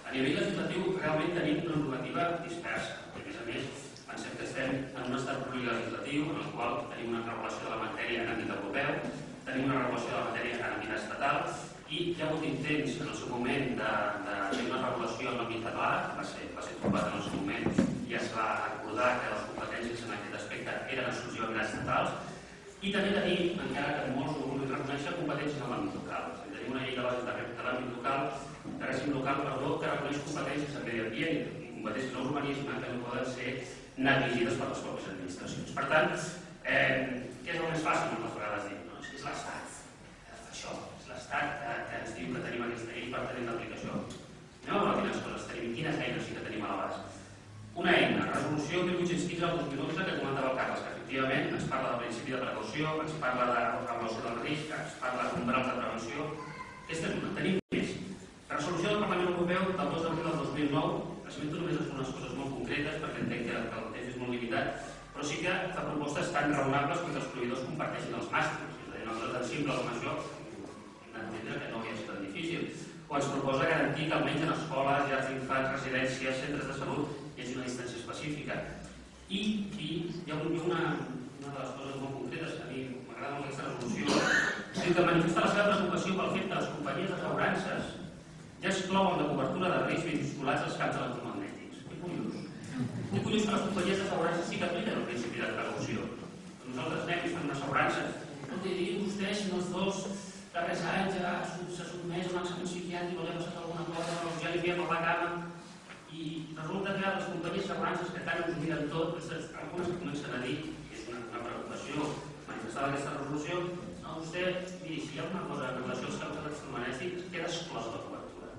A nivell legislatiu, realment tenim una normativa dispersa. A més a més, pensem que estem en un estat plurilegislatiu en el qual tenim una regulació de la matèria en àmbit europeu, tenim una regulació de la matèria en àmbit estatal, i hi ha hagut intents en el seu moment de tenir una regulació en l'àmbit català, que va ser, va ser trobat en el seu moment i es va acordar que les competències en aquest aspecte eren exclusivament estatals, i també tenim, encara que molts ho vulguin reconèixer, competències en l'àmbit local. Tenim una llei de bases de l'àmbit local, de règim local, perdó, que reconeix competències en medi ambient i competències en urbanisme que no poden ser negligides per les pròpies administracions. Per tant, eh, què és el més fàcil moltes vegades dir? No? És l'Estat. Això, és l'Estat que, que ens diu que tenim aquesta llei per tenir l'aplicació. Anem a veure quines coses tenim, quines eines sí que tenim a l'abast. Una eina, resolució mil vuit-cents quinze del dos mil onze que comentava el Carles, que efectivament ens parla del principi de precaució, ens parla de regulació del risc, ens parla d'umbrals de prevenció. Aquesta és una. Tenim més. Resolució del Parlament Europeu del dos d'abril del dos mil nou, esmento només algunes coses molt concretes perquè entenc que el temps és molt limitat, però sí que fa propostes tan raonables que els proveïdors comparteixin els màsters. És a dir, no és tan simple com això, hem d'entendre que no hauria estat tan difícil. O ens proposa garantir que almenys en escoles, llars d'infants, residències, centres de salut hi hagi una distància específica. I, i hi ha una, una de les coses molt concretes que a mi m'agrada molt aquesta resolució, és dir, que manifesta la seva preocupació pel fet que les companyies d'assegurances ja exclouen la cobertura de risc vinculats als camps electromagnètics. Que curiós. Que curiós que les companyies d'assegurances sí que apliquen el principi de precaució. Nosaltres anem i fem una assegurança. No te diguin vostès si en els dos darrers anys ja s'ha sotmès a un examen psiquiàtric o li ha passat alguna cosa, o ja li havia per la cama. I resulta que les companyies d'assegurances que tant ens ho miren tot, algunes que comencen a dir, que és una, una preocupació manifestada aquesta resolució, no, vostè, miri, si hi ha una cosa en relació als camps electromagnètics, queda exclosa la cobertura.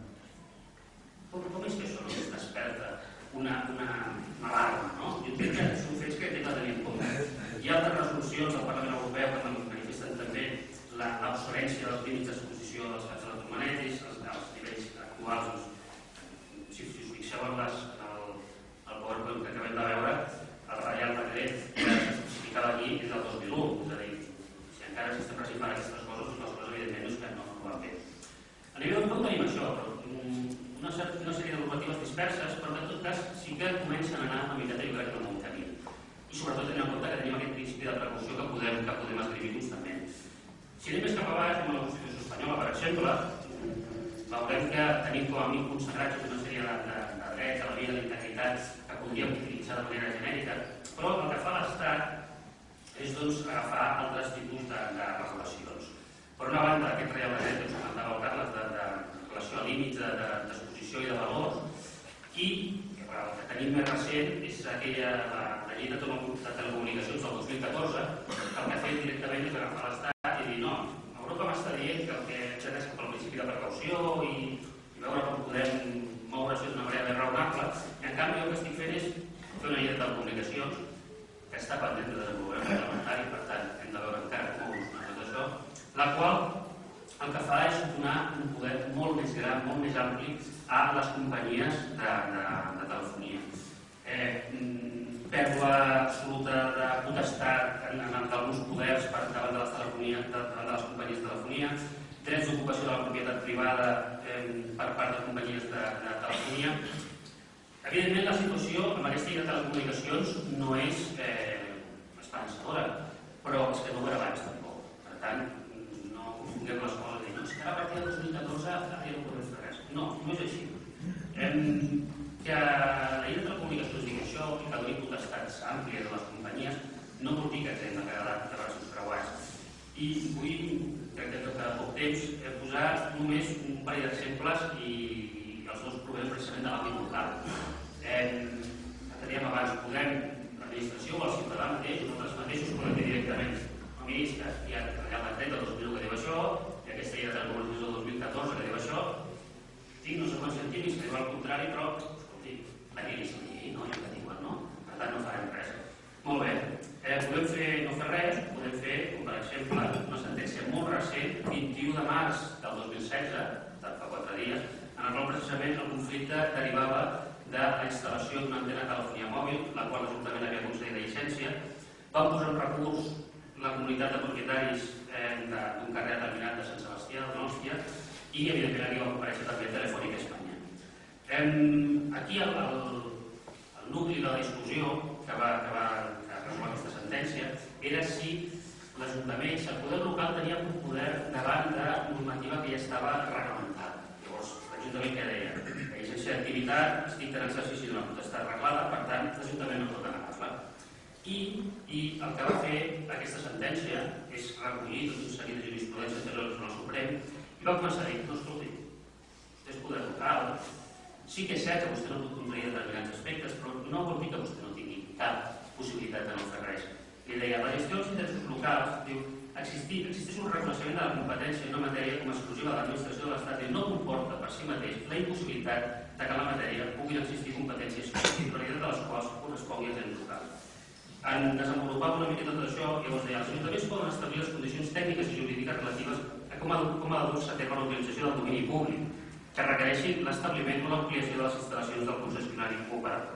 Com, com és que això no es desperta una, una, una alarma, no? Jo crec que són fets que hem de tenir en compte. Hi ha altres resolucions del Parlament Europeu que manifesten també l'obsolència dels límits d'exposició dels camps electromagnètics, els, els nivells actuals, doncs, si us fixeu en les, el, el PowerPoint que acabem de veure, el Reial Decret que s'especificava aquí és del dos mil u, és a dir, si encara s'estan presentant aquestes coses, doncs les coses evidentment és que no ho van fer. A nivell europeu tenim això, però una, una sèrie de normatives disperses, però en tot cas sí que comencen a anar una miqueta, jo crec que no un camí. I sobretot tenint en compte que tenim aquest principi de precaució que podem, que podem escriure constantment. Si anem més cap a baix, com a la Constitució espanyola, per exemple, veurem que tenim com a mínim consagrats una sèrie de, de, de drets a la vida, d'integritat que podríem utilitzar de manera genèrica, però el que fa l'Estat és doncs, agafar altres tipus de, de regulacions. Per una banda, aquest Reial Decret que us comentava el Carles de, de relació a límits d'exposició i de valors, i el que tenim més recent és aquella la, la llei de telecomunicacions del dos mil catorze, que el que ha fet directament és agafar l'Estat i dir no, Europa m'està dient que el que ja és pel principi de precaució i, i veure com podem moure-se d'una manera més raonable, i en canvi el que estic fent és fer una llei de telecomunicacions que està pendent de desenvolupament parlamentari, per tant hem de veure encara com evoluciona tot això, la qual el que fa és donar un poder molt més gran, molt més ampli a les companyies de, de, de telefonia. Eh, pèrdua absoluta de potestat en, en alguns poders per davant de les, telefonia, davant de les companyies de telefonia, drets d'ocupació de la propietat privada eh, per part de companyies de, de telefonia. Evidentment, la situació amb aquesta llei de telecomunicacions no és eh, esperançadora, però és que no ho era abans tampoc. Per tant, no confonguem les coses i dir, no, és que ara a partir del dos mil catorze ara ja no podem fer res. No, no és així. Eh, que la llei de telecomunicacions digui això i que doni potestats àmplies a les companyies no vol dir que ens hem de quedar de braços creuats. I vull, crec que per poc temps, posar només un parell d'exemples i els dos provem precisament de l'àmbit local. Eh, teníem abans, podem, l'administració o el ciutadà mateix, nosaltres mateixos podem dir directament al ministre, hi ha el decret del dos mil u que diu això, i aquesta llei de telecomunicacions del dos mil catorze que diu això, tinc no sé quants científics que diuen el contrari, però, escolti, la llei és la llei, no? I el que diuen, no? Per tant, no farem res. Molt bé. Eh, podem fer no fer res, podem fer, com per exemple, una sentència molt recent, vint-i-u de març del dos mil setze, fa quatre dies, en el qual precisament el conflicte derivava de la instal·lació d'una antena de telefonia mòbil, la qual l'Ajuntament havia concedit de llicència. Vam posar en recurs la comunitat de propietaris eh, d'un carrer determinat de Sant Sebastià, de Nòstia, i evidentment aquí va comparèixer també Telefònica Espanya. Aquí el nucli de la discussió que va regular aquesta sentència era si l'Ajuntament, si el poder local tenia un poder davant de normativa que ja estava reglamentada. Llavors, l'Ajuntament què deia? La llicència d'activitat estic en exercici d'una potestat reglada, per tant, l'Ajuntament no pot negar-la. I el que va fer aquesta sentència és recollir un seguit de jurisprudència anterior al Suprem i va començar a dir, no, escolti, vostè és poder local, sí que és cert que vostè no pot contrair determinats aspectes, però no vol dir que vostè no tingui cap possibilitat de no fer res. I deia, la gestió dels interessos locals, diu, existeix un reconeixement de la competència en una matèria com a exclusiva de l'administració de l'Estat i no comporta per si mateix la impossibilitat de que en la matèria puguin existir competències i titularitat de les quals correspongui als ens locals. En desenvolupar una mica tot això, llavors deia, els ajuntaments poden establir les condicions tècniques i jurídiques relatives a com ha de dur-se a terme l'utilització del domini públic, que requereixin l'establiment o l'ampliació de les instal·lacions del concessionari operador.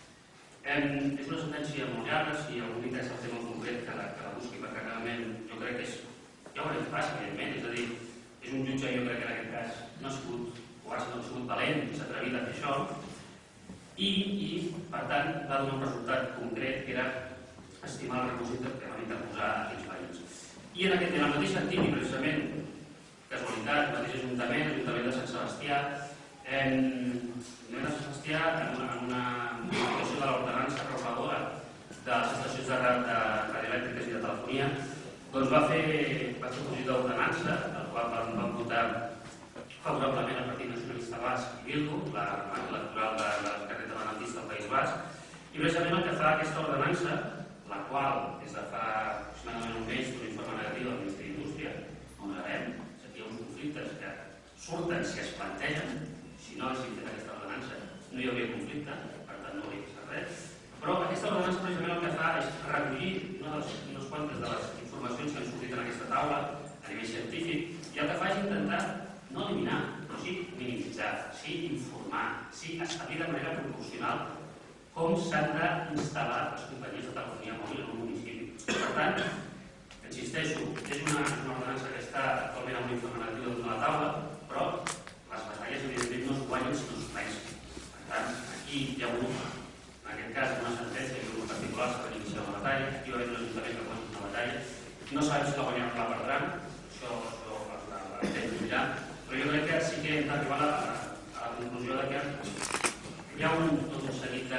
És una sentència molt llarga, si algú interessa el tema concret que la busqui, perquè realment jo crec que és... ja ho veurem fàcil, evidentment, és a dir, és un jutge, jo crec que en aquest cas no ha sigut, o ha sigut valent, s'ha atrevit a fer això, i, per tant, va donar un resultat concret, que era estimar el requisit que van interposar aquells veïns. I en aquest mateix sentit, i precisament, casualitat, el mateix Ajuntament, l'Ajuntament de Sant Sebastià, l'Ajuntament de Sant Sebastià, en una modificació de l'ordenança reguladora de les estacions de radioelèctriques i de telefonia, doncs va fer un projecte d'ordenança, el qual van votar favorablement el Partit Nacionalista Basc i Bildu, la marca electoral de la carrera independentista al País Basc, i precisament el que fa aquesta ordenança, la qual des de fa aproximadament un mes d'un informe negatiu del Ministeri d'Indústria, on sabem que hi ha uns conflictes que surten si es plantegen, si no haguéssim fet aquesta ordenança no hi hauria conflicte, per tant no hauria passat res, però aquesta ordenança precisament el que fa és recollir unes quantes de les informacions que han sortit en aquesta taula a nivell científic, i el que fa és intentar no eliminar, però sí minimitzar, sí informar, sí establir de manera proporcional com s'han d'instal·lar les companyies de telefonia mòbil en un municipi. Per tant, insisteixo, és una ordenança que està actualment en un informe negatiu de la taula, però les batalles evidentment no es guanyen si no es comencen. Per tant, aquí hi ha un, en aquest cas, una sentència i un particular per iniciar una batalla, aquí va haver un ajuntament que guanya una batalla, no sabem si la guanyaran o la perdran, això el temps dirà, però jo crec que sí que hem d'arribar a la conclusió que hi ha un seguit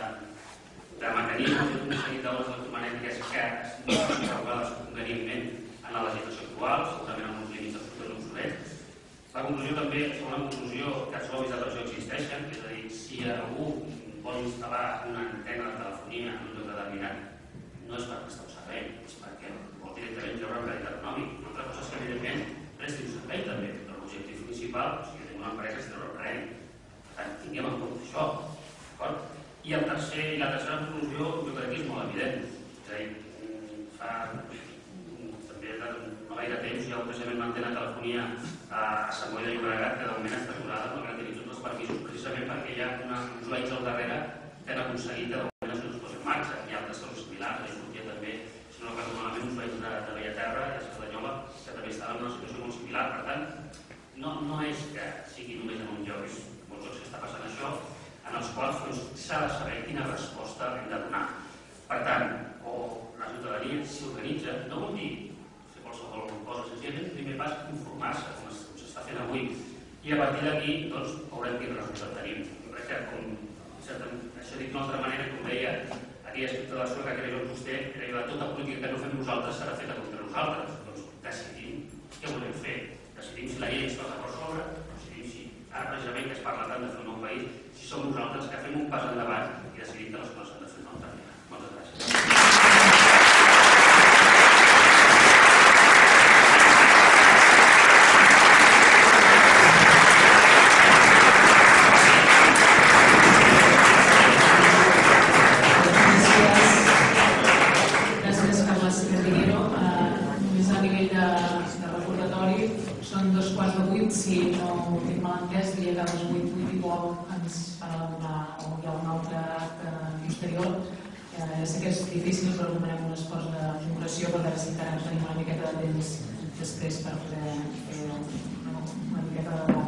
de mecanismes i un seguit d'obres electromagnètiques que no estan regulades convenientment en la legislació actual, segurament amb uns límits absolutament obsolets. La conclusió també, segona conclusió, que els lobbies de pressió existeixen, és a dir, si algú vol instal·lar una antena de telefonia en un lloc determinat, no és per prestar un servei, és perquè vol directament treure un crèdit econòmic. Una altra cosa és que, evidentment, presti un servei també, però l'objectiu principal, o sigui, tenir una empresa és treure un crèdit. Per tant, tinguem en compte això, d'acord? I la tercera conclusió, jo crec que és molt evident. És a dir, fa també no gaire temps hi ha precisament una antena de telefonia a Sant Boi de Llobregat que de moment està aturada perquè han tingut tots els permisos precisament perquè hi ha uns veïns al darrere que han aconseguit que de moment això es posi en marxa. Hi ha altres coses similars, hi sortia també, si no recordo malament, uns veïns de Bellaterra i de Cerdanyola que també estaven en una situació molt similar. Per tant, no és que sigui només en un lloc, és molts llocs que està passant això, en els quals s'ha de saber quina resposta hem de donar. Per tant, o la ciutadania s'organitza, no vol dir fer qualsevol cosa, senzillament el primer pas informar-se, com s'està fent avui, i a partir d'aquí veurem quin resultat tenim. Jo crec que, això dit d'una altra manera, com deia aquella escriptora de Sueca que era vostè, era tota política que no fem nosaltres serà feta contra nosaltres. Doncs decidim què volem fer, decidim si la llei ens posa per sobre, decidim si ara precisament que es parla tant de fer un nou país, si som nosaltres que fem un pas endavant i decidim que les coses s'han de fer d'una altra manera. Moltes gràcies. Gràcies, Carles Cardiguero. Només a nivell de recordatori, són dos quarts de vuit, si no ho tinc mal entès, diria que a les vuit, vuit i poc ens farà una, o hi ha un altre acte posterior. Ja sé que és difícil, però demanem un esforç d'oració per veure si encara tenim una miqueta de temps després per poder fer una miqueta de debat.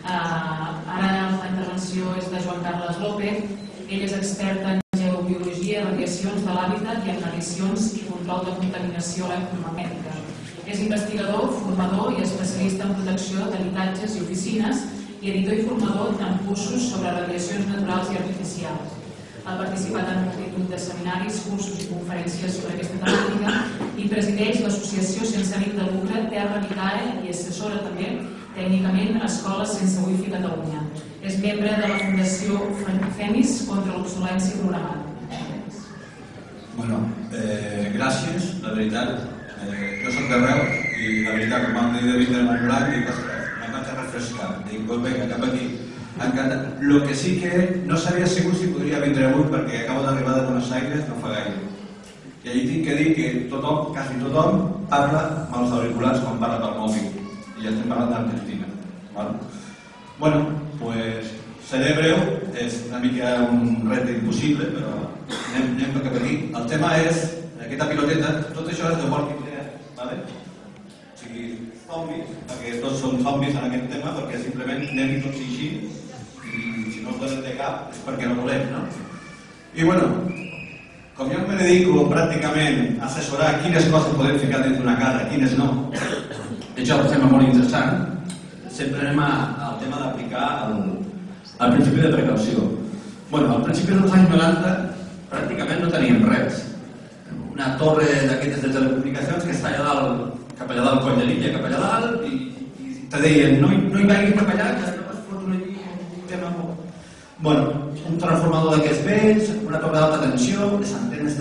Ara la intervenció és de Joan Carles López. Ell és expert en geobiologia, radiacions de l'hàbitat i en medicions i control de contaminació electromagnètica. És investigador, formador i especialista en protecció d'habitatges i oficines i editor i formador en cursos sobre radiacions naturals i artificials. Ha participat en multitud de seminaris, cursos i conferències sobre aquesta temàtica i presideix l'associació sense ànim de lucre Terra Vitae i assessora també tècnicament Escoles Sense Wifi Catalunya. És membre de la Fundació FEMIS contra l'obsolència programada. Bueno, gràcies, la veritat. Jo soc de Reus i la veritat, com m'han dit de vindre a Montblanc, dic, ostres, m'hem de refrescar. Dic, doncs vinga, cap aquí. Lo que sí que no sabia segur si podria vindre avui perquè acabo d'arribar de Buenos Aires no fa gaire. I allí tinc que dir que tothom, quasi tothom, parla amb els auriculars quan parla pel mòbil. I ja estem parlant d'Argentina. Bueno, doncs seré breu, és una mica un repte impossible, però anem cap aquí. El tema és, aquesta piloteta, tot això és de Walking Dead, ¿vale? O sigui, zombis, perquè tots són zombis en aquest tema, perquè simplement anem tots així, i si no es donen de cap és perquè no volem, no? I bueno, com jo me dedico pràcticament a assessorar quines coses podem ficar dins d'una casa, quines no, això és un tema molt interessant, sempre anem al tema d'aplicar el principi de precaució. Bueno, al principi dels anys noranta pràcticament no teníem res. Una torre d'aquestes de telecomunicacions que està allà dalt, cap allà dalt, coll de l'illa, cap allà dalt, i te deien, no hi vagis cap allà, que no es fot una lliga, un tema molt... Bueno, un transformador d'aquests vells, una torre d'alta tensió, les antenes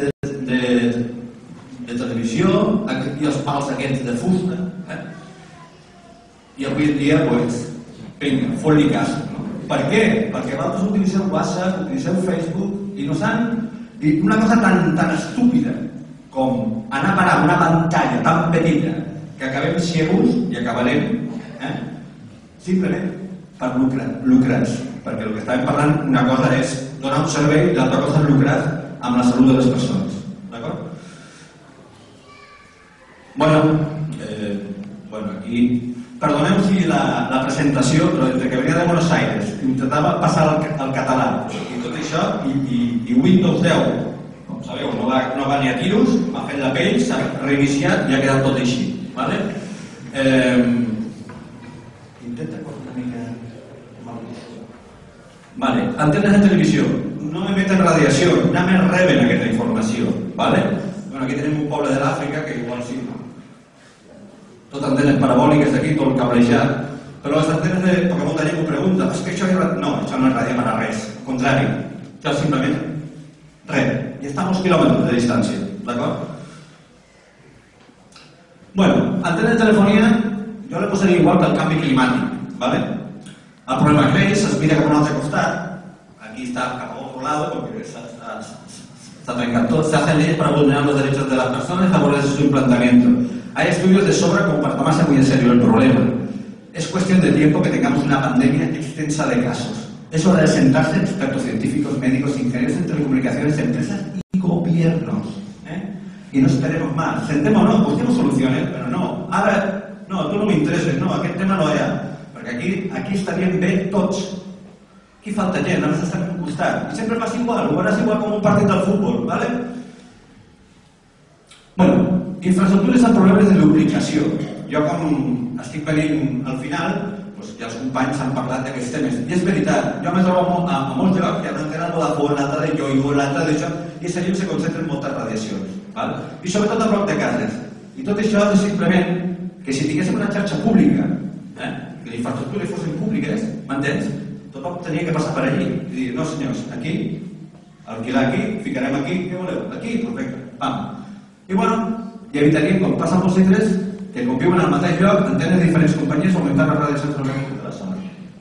de televisió, i els pals aquests de fusta. I avui en dia, doncs, vinga, fot-li cas. Per què? Perquè vosaltres utilitzeu WhatsApp, utilitzeu Facebook i no s'han... Una cosa tan estúpida com anar a parar una pantalla tan petita que acabem ciegos i acabarem simplement per lucrats. Perquè el que estàvem parlant, una cosa és donar un servei i l'altra cosa és lucrar amb la salut de les persones. D'acord? Bueno, aquí... Perdoneu si la presentació, però entre que venia de Buenos Aires intentava passar al català i tot això, i Windows deu, com sabeu, no va ni a tiros, m'ha fet la pell, s'ha reiniciat i ha quedat tot així. Intenta cortar una mica... Vale, antenes de televisió. No emeten radiació, només reben aquesta informació. Aquí tenim un poble de l'Àfrica que igual sí, no? Tot antenes parabòliques d'aquí, tot cablejat, però les antenes de... perquè molta gent ho pregunta, és que això és... No, això no és ràdio per a res, al contrari, això és simplement res, i està a molts quilòmetres de distància, d'acord? Bueno, antenes de telefonia, jo le posaria igual que el canvi climàtic, ¿vale? El problema creix, es mira cap a un altre costat, aquí està cap a otro lado, perquè s'ha trencat tot, se hacen leyes para vulnerar los derechos de las personas y favorecer su implantamiento. Hay estudios de sobra como para tomarse muy en serio el problema. Es cuestión de tiempo que tengamos una pandemia extensa de casos. Es hora de sentarse expertos científicos, médicos, ingenieros en telecomunicaciones, empresas y gobiernos. ¿eh? Y no esperemos más. Sentémonos, busquemos soluciones, pero no. Ara, no, tu no m'interesses, no, aquest tema no hi ha. Perquè aquí, aquí estaríem bé tots. Aquí falta gent, només estem a un costat. I sempre passa igual, ho veuràs igual com un partit del futbol, ¿vale? Bueno, infraestructures amb problemes de duplicació. Jo, com estic venint al final, ja els companys han parlat d'aquests temes. I és veritat, jo me trobo a molts llocs que hi ha una antena Vodafone, l'altra de Yoigo, l'altra d'això, i a allà se concentren moltes radiacions. I sobretot a prop de cases. I tot això és simplement que si tinguéssim una xarxa pública, que les infraestructures fossin públiques, m'entens? Tothom tenia que passar per allí i dir, no senyors, aquí, alquilar aquí, ficarem aquí, què voleu? Aquí, perfecte, pam. I bueno, i evitaríem, com passa amb els citres, que conviuen al mateix lloc, antenes de diferents companyies augmentant les radiacions del món de la zona.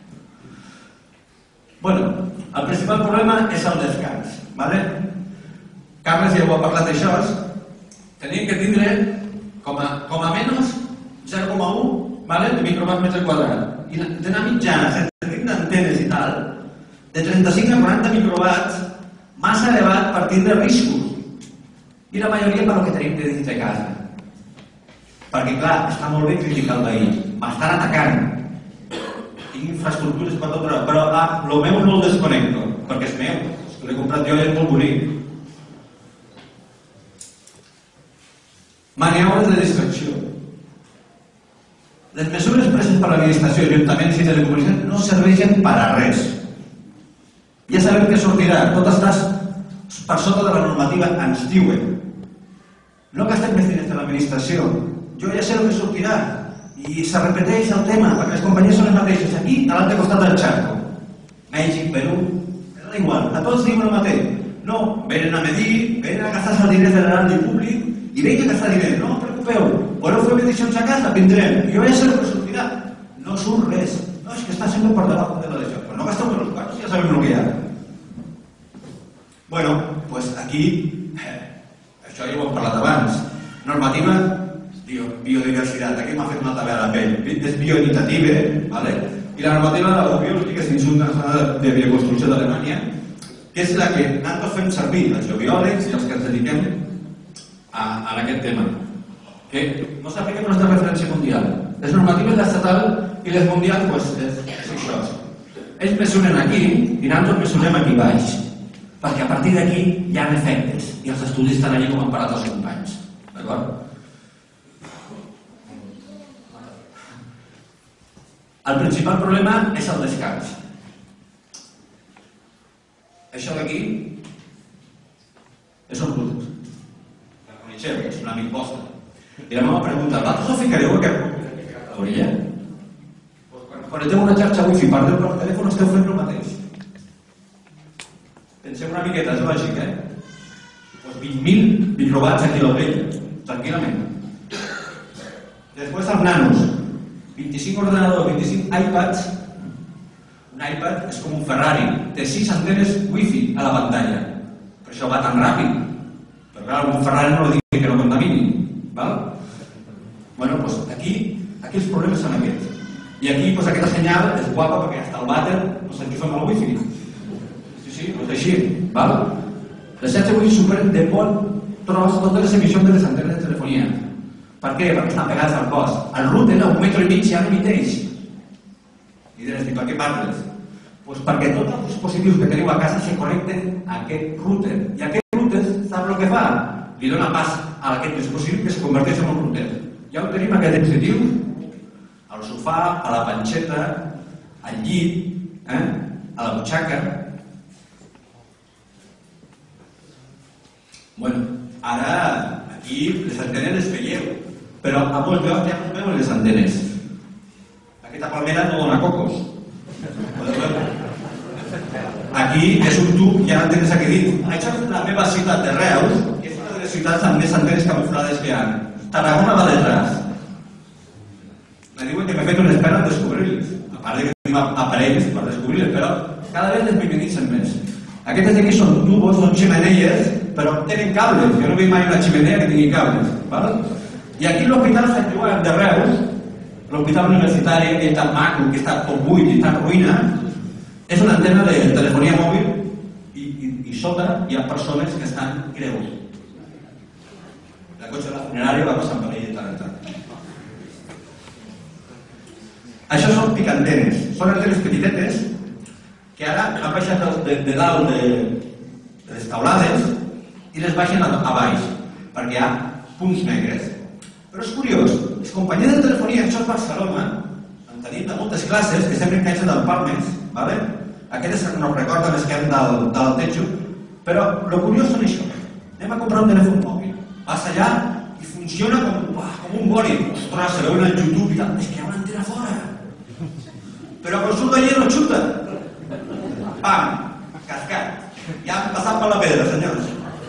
Bueno, el principal problema és el descans, ¿vale? Carles ja ho ha parlat d'això, tenim que tindre com a, com a menys zero coma un de microwatts metre quadrat. I d'anar mitjana, sense tenir d'antenes i tal, de trenta-cinc a quaranta microwatts, massa elevat per tindre riscos. I la majoria per lo que tenim de dins de casa. Perquè, clar, està molt bé criticar el veí, m'estan atacant. I tinc infraestructures per tot arreu, però el meu no el desconnecto, perquè és meu, és que l'he comprat jo i és molt bonic. Maniobres de distracció. Les mesures preses per l'administració, ajuntaments i telecomunicacions no serveixen per a res. Ja sabem què sortirà, tot estàs per sota de la normativa, ens diuen. No gastem més diners de l'administració, jo ja sé el que sortirà. I se repeteix el tema, perquè les companyies són les mateixes, aquí, a l'altre costat del xarco. Mèxic, Perú, és igual, a tots diuen el mateix. No, venen a medir, venen a gastar els diners de l'erari públic i venen a gastar diners, no us preocupeu, voleu fer medicions a casa, vindrem. Jo ja sé el que sortirà, no surt res. No, és que està sempre per davant de la legió. Però no gasteu els quarts, ja sabem el que hi ha. Bueno, doncs aquí, eh, això ja ho hem parlat abans, normativa biodiversitat, aquí m'ha fet una tabela de pell, és bioinitativa, ¿vale? I la normativa de la biològica és l'Institut Nacional de Bioconstrucció d'Alemanya, que és la que nosaltres fem servir, els geobiòlegs i els que ens dediquem a, a aquest tema. Que no s'aplica per nostra referència mundial. Les normatives estatal i les mundials, doncs, és, és això. Ells mesuren aquí i nosaltres mesurem aquí baix, perquè a partir d'aquí hi ha efectes i els estudis estan allí com han parat els companys. D'acord? El principal problema és el descans. Això d'aquí és un producte. La coneixeu, és un amic vostre. I la meva pregunta, vosaltres ho ficareu aquest categoria? Quan connecteu una xarxa wifi per del telèfon esteu fent el mateix. Penseu una miqueta, és lògic, eh? Doncs vint mil microwatts a quilopell, tranquil·lament. Després els nanos. vint-i-cinc ordenadors, vint-i-cinc iPads. Un iPad és com un Ferrari, té sis antenes wifi a la pantalla. Per això va tan ràpid. Però clar, un Ferrari no lo digui que no contamini. Val? Bueno, doncs aquí, aquí els problemes són aquests. I aquí, doncs aquesta senyal és guapa perquè hasta el vàter no s'enxufa amb el wifi. Sí, sí, doncs així. Val? Les xarxes wifi superen de bon tros totes les emissions de les antenes de telefonia. Per què? Perquè estan pegats al cos. El router a un metre i mig ja no emiteix. I diràs, per què parles? Doncs perquè tots els dispositius que teniu a casa se connecten a aquest router. I aquest router, sap el que fa? Li dona pas a aquest dispositiu que es converteix en un router. Ja ho tenim aquest dispositiu al sofà, a la panxeta, al llit, eh? a la butxaca. Bueno, ara aquí les antenes les veieu. Però a molts llocs ja no es veuen les antenes. Aquesta palmera no dona cocos. Aquí és un tub, hi ha antenes aquí dins. Això és la meva ciutat de Reus, que és una de les ciutats amb més antenes camuflades que hi ha. Tarragona va detrás. Me diuen que m'he fet un expert en descobrir-les. A part que tenim aparells per descobrir-les, però cada vegada les minimitzen més. Aquestes d'aquí són tubos, són ximeneies, però tenen cables. Jo no veig mai una ximenea que tingui cables. Val? I aquí l'Hospital Sant Joan de Reus, l'hospital universitari, que és tan maco, que està tot buit i tan ruïna, és una antena de telefonia mòbil i, i, i sota hi ha persones que estan greus. La cotxe de la funerària va passant per allà de tant en tant. Això són picantenes, són antenes petitetes que ara han baixat de, de dalt de, de les taulades i les baixen a, a baix, perquè hi ha punts negres. Però és curiós, les companyies de telefonia, això és Barcelona, en tenim de moltes classes que sempre encaixen del Palmes, ¿vale? Aquestes no recorden les que han del, del techo, però el curiós són això. Anem a comprar un telèfon mòbil, vas allà i funciona com, uah, com un bòlic. Ostres, se veu en el YouTube i tal, és que hi ha una antena fora. Però quan surt d'allí no xuta. Pam, cascat. Ja han passat per la pedra, senyors.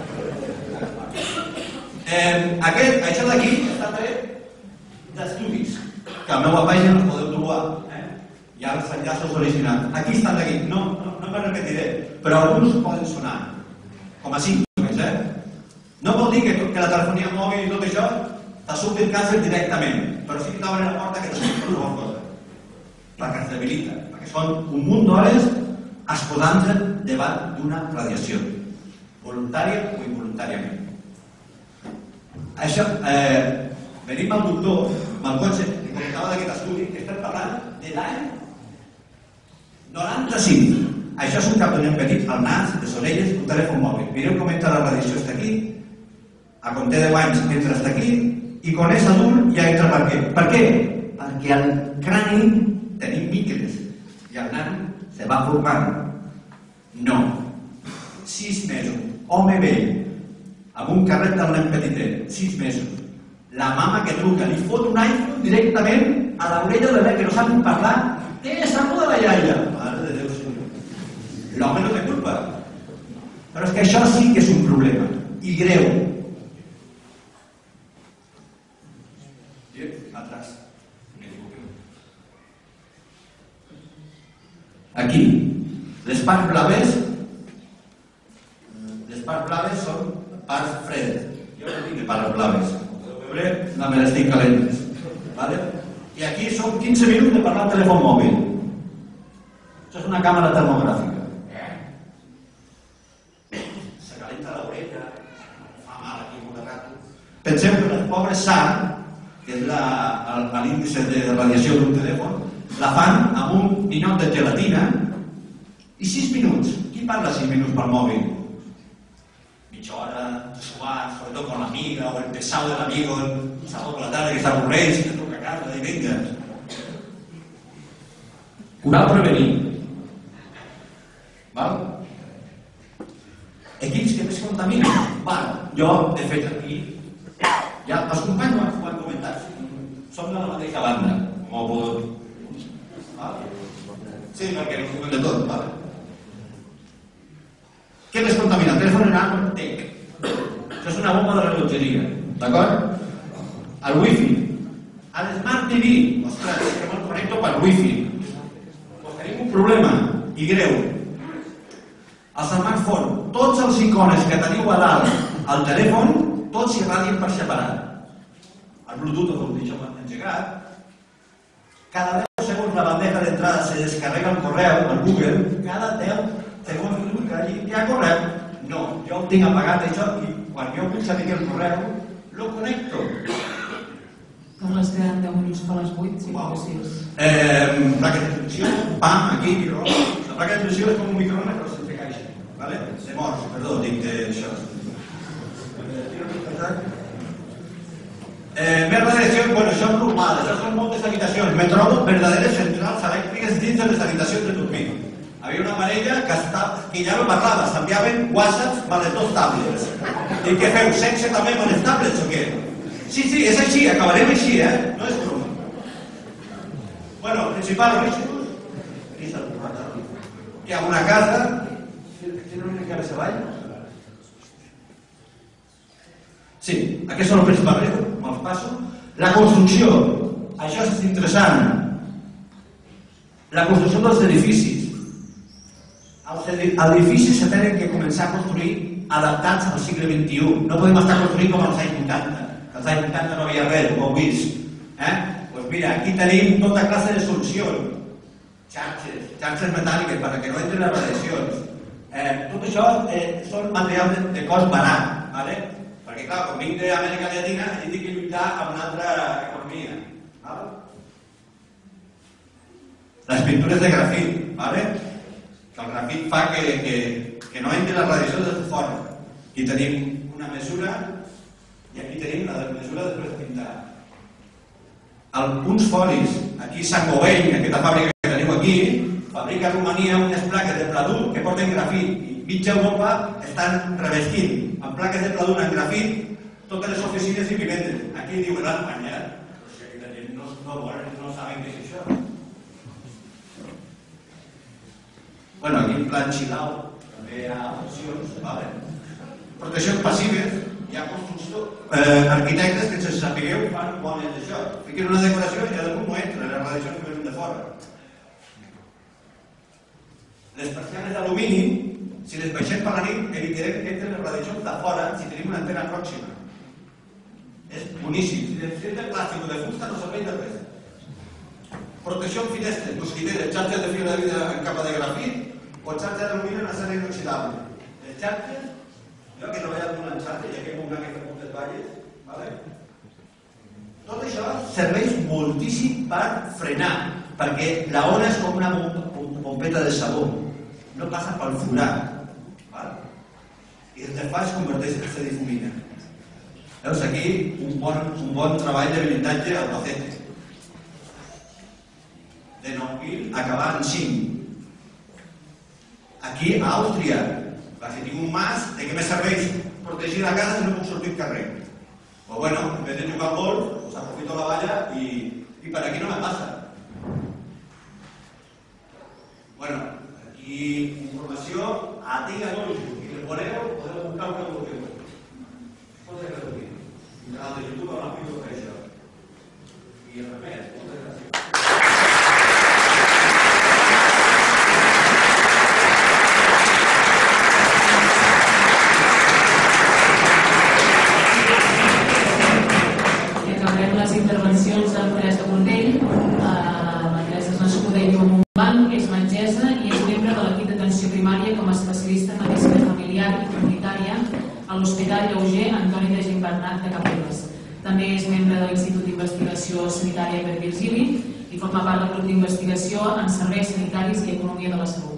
Eh, aquest, això d'aquí està tret d'estudis, que a la meva pàgina els podeu trobar. Eh? Hi ha els enllaços originals. Aquí estan d'aquí, no, no, no me repetiré, però alguns poden sonar, com a símptomes. Eh? No vol dir que, que la telefonia mòbil i tot això te surti el càncer directament, però sí que t'obren la porta que te surti qualsevol cosa, perquè es debilita, perquè són un munt d'hores exposant-se davant d'una radiació, voluntària o involuntàriament. Això, eh, venim al doctor, amb el cotxe, que comentava d'aquest estudi, que estem parlant de l'any sí, això és un cap de nen petit, al nas, les orelles, un telèfon mòbil. Mireu com entra la radiació, està aquí, a quan té deu anys entra està aquí, i quan és adult ja entra per què? Per què? Perquè al crani tenim micres, i el nan se va formant. No. Sis mesos, home vell, amb un carret del nen petitet, sis mesos. La mama que truca, li fot un iPhone directament a l'orella de bebè que no sap parlar, té saluda la iaia. Mare de Déu, senyor. L'home no té culpa. Però és que això sí que és un problema, i greu. Atrás. Aquí, les parts blaves, les parts blaves són parts fredes. Jo no tinc parts blaves. No me les tinc calentes. ¿Vale? I aquí són quinze minuts de parlar al telèfon mòbil. Això és una càmera termogràfica. Se calenta l'orella, fa mal aquí un rato. Penseu que el pobre S A R, que és l'índice de radiació d'un telèfon, la fan amb un ninot de gelatina i sis minuts. Qui parla sis minuts per mòbil? Mitja hora, suar, sobretot con l'amiga o el pesado de l'amigo, el sábado por la tarde que s'avorreix, que truca a casa i vinga. Curar o prevenir. Val? Equips que més contaminen. Val, jo he fet aquí. Ja, els companys ho han comentat. Som de la mateixa banda. Com ho podeu... Val? Sí, perquè no ho de tot, val? Què més contamina? El telèfon en arc tec. Això és una bomba de rellotgeria, d'acord? El wifi. A l'Smart T V, ostres, que me'l connecto per wifi. Doncs tenim un problema, i greu. El smartphone, tots els icones que teniu a dalt al telèfon, tots s'irradien per separat. El Bluetooth ho deixem engegat. Cada deu segons la bandeja d'entrada se descarrega el correu, el Google, cada deu segons hi ha correu. No, jo ho tinc apagat això i quan jo vull saber el correu, lo connecto. Carles, queden deu minuts per les vuit, si no possibles. Placa de funció, pam, aquí, microones. La placa de funció és com un microones, però sense caixa. ¿Vale? De morts, perdó, dic d'això. Més radiació, bueno, això és normal, això són moltes habitacions. Me trobo verdaderes centrals elèctriques dins de les habitacions de dormir. Hi havia una parella que, està, que ja no parlava, s'enviaven whatsapps per les dos tablets. I què feu, sexe també per les tablets o què? Sí, sí, és així, acabarem així, eh? No és broma. Bueno, principal riscos, aquí s'ha portat, que hi ha una casa, tenen una mica més avall? Sí, aquests són els principals riscos, me'ls passo. La construcció, això és interessant. La construcció dels edificis. Els edificis se tenen que començar a construir adaptats al segle vint-i-u. No podem estar construint com als anys vuitanta. Als anys vuitanta no hi havia res, ho heu vist. Doncs mira, aquí tenim tota classe de solucions. Xarxes, xarxes metàl·liques perquè no entren les radiacions. Tot això són materials de cost barat. Perquè clar, quan vinc d'Amèrica Llatina he de lluitar amb una altra economia. Les pintures de grafit, que el grafit fa que, que, que no entri la radiació des de fora. Aquí tenim una mesura i aquí tenim la mesura després de pintar. Alguns folis, aquí Sant Govell, aquesta fàbrica que teniu aquí, fabrica a Romania unes plaques de pladur que porten grafit i mitja Europa estan revestint amb plaques de pladur en grafit totes les oficines i vivendes. Aquí diuen l'Espanya, no, no, no saben què és això. Bueno, aquí en plan Xilau també hi ha opcions, ¿vale? Proteccions passives, hi ha construcció, eh, arquitectes que sense sapigueu fan quan és això. Fiquen una decoració i algú no entra, les radiacions que venen de fora. Les persianes d'alumini, si les baixem per la nit, evitarem que entren les radiacions de fora si tenim una antena pròxima. És boníssim. Si les fem de plàstic o de fusta no serveix de res. Protecció en finestres, mosquiteres, xarxes de fibra de vidre en capa de grafit, o xarxes d'alumini en acer inoxidable. Les xarxes, jo que he treballat amb una xarxa i aquí he muntat aquestes moltes valles, tot això serveix moltíssim per frenar, perquè la ona és com una bomba, pompeta de sabó, no passa pel forat, i el que fa es converteix en se difumina. Veus aquí un bon treball de blindatge al Albacete. De nou mil acabar en cinc. Aquí a Àustria, perquè tinc un mas, de què me serveix protegir la casa si no puc sortir al carrer? O bueno, en vez de jugar al golf, pues aprofito la valla i, i per aquí no me passa. Bueno, aquí informació a Tiga Golf. I el voleu, podeu buscar el que vulgueu. Moltes gràcies. I el de YouTube haurà fet tot això. I res més, moltes gràcies. Les intervencions amb Teresa Bordell. La Teresa és nascuda i viu a Montblanc, és metgessa i és membre de l'equip d'atenció primària com a especialista en medicina familiar i comunitària a l'Hospital Lleuger Antoni de Gimbernat de Campelles. També és membre de l'Institut d'Investigació Sanitària Per Virgili i forma part del grup d'investigació en serveis sanitaris i economia de la salut.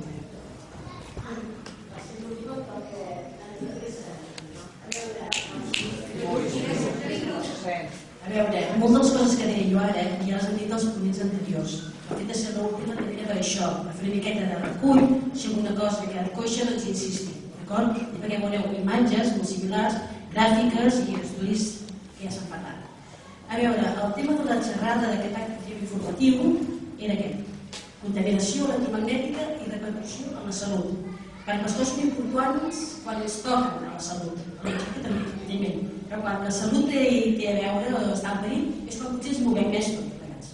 A veure, moltes de les coses que deia jo ara ja les han dit els ponents anteriors. El fet de ser l'última també era per això, per fer una miqueta de recull, si alguna cosa que queda coixa, doncs insistir, d'acord? I perquè veureu imatges molt similars, gràfiques i estudis que ja s'han parlat. A veure, el tema de la xerrada d'aquest acte informatiu era aquest: contaminació electromagnètica i repercussió en la salut. Perquè les coses són importants quan ens toquen a la salut, l'equip també, evidentment, però quan la salut té, té a veure o està en perill és quan potser ens movem més tots plegats.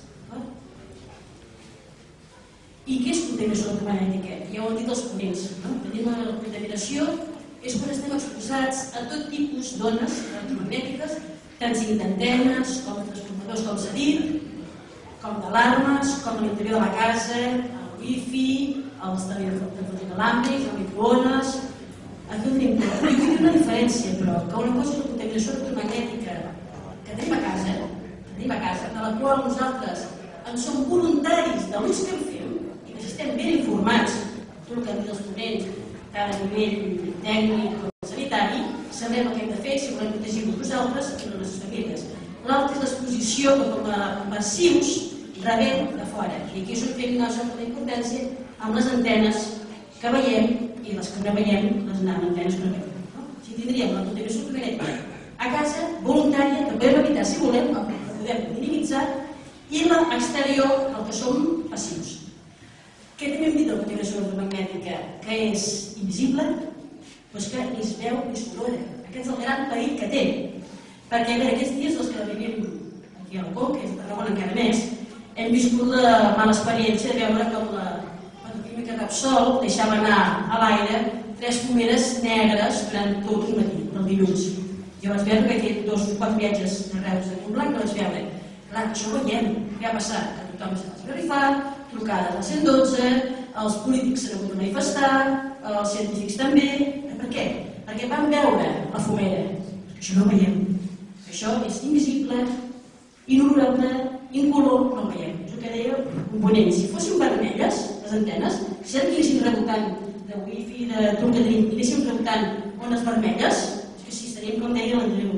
I què és contaminació electromagnètica? Ja ho han dit els ponents, no? Tenim la contaminació és quan estem exposats a tot tipus d'ones electromagnètiques, tant siguin d'antenes, com de transformadors, com s'ha dit, com d'alarmes, com a l'interior de la casa, el wifi, els telèfons inalàmbrics, el microones. Aquí ho tenim tot. I vull dir una diferència, però, que una cosa és la contaminació electromagnètica que tenim a casa, que tenim a casa, de la qual nosaltres en som voluntaris de l'ús que en fem i que estem ben informats, tot el que han dit els ponents, tant a nivell tècnic com sanitari, sabem el que hem de fer si volem protegir-nos nosaltres i les nostres famílies. L'altra és l'exposició que com a passius rebem de fora. I aquí és on fem una certa importància amb les antenes que veiem i les que no veiem, les antenes que no veiem. Si tindríem la contaminació electromagnètica a casa, voluntària, que podem evitar si volem, que podem minimitzar, i l'exterior, el que som passius. Què també hem dit de la contaminació electromagnètica? Que és invisible, doncs que ni es veu ni s'olora. Aquest és el gran perill que té. Perquè bé, aquests dies els que vivim aquí a la Conca, a Tarragona encara més, hem viscut la mala experiència de veure com la petroquímica Repsol deixava anar a l'aire tres fumeres negres durant tot un matí, el dilluns. Jo vaig veure que he fet dos o quatre viatges de Reus a Montblanc, no vaig veure. Clar, això ho veiem, què ha passat? Que tothom s'ha esgarrifat, trucades al cent dotze, els polítics s'han hagut de manifestar, els científics també. Per què? Perquè van veure la fumera. Això no ho veiem. Això és invisible, inolorable, incolor, no ho veiem. És el que deia un ponent. Si fossin vermelles, les antenes, si ara anéssim rebotant de wifi, de trucadrim, i anéssim rebotant ones vermelles, és que sí, estaríem, com deia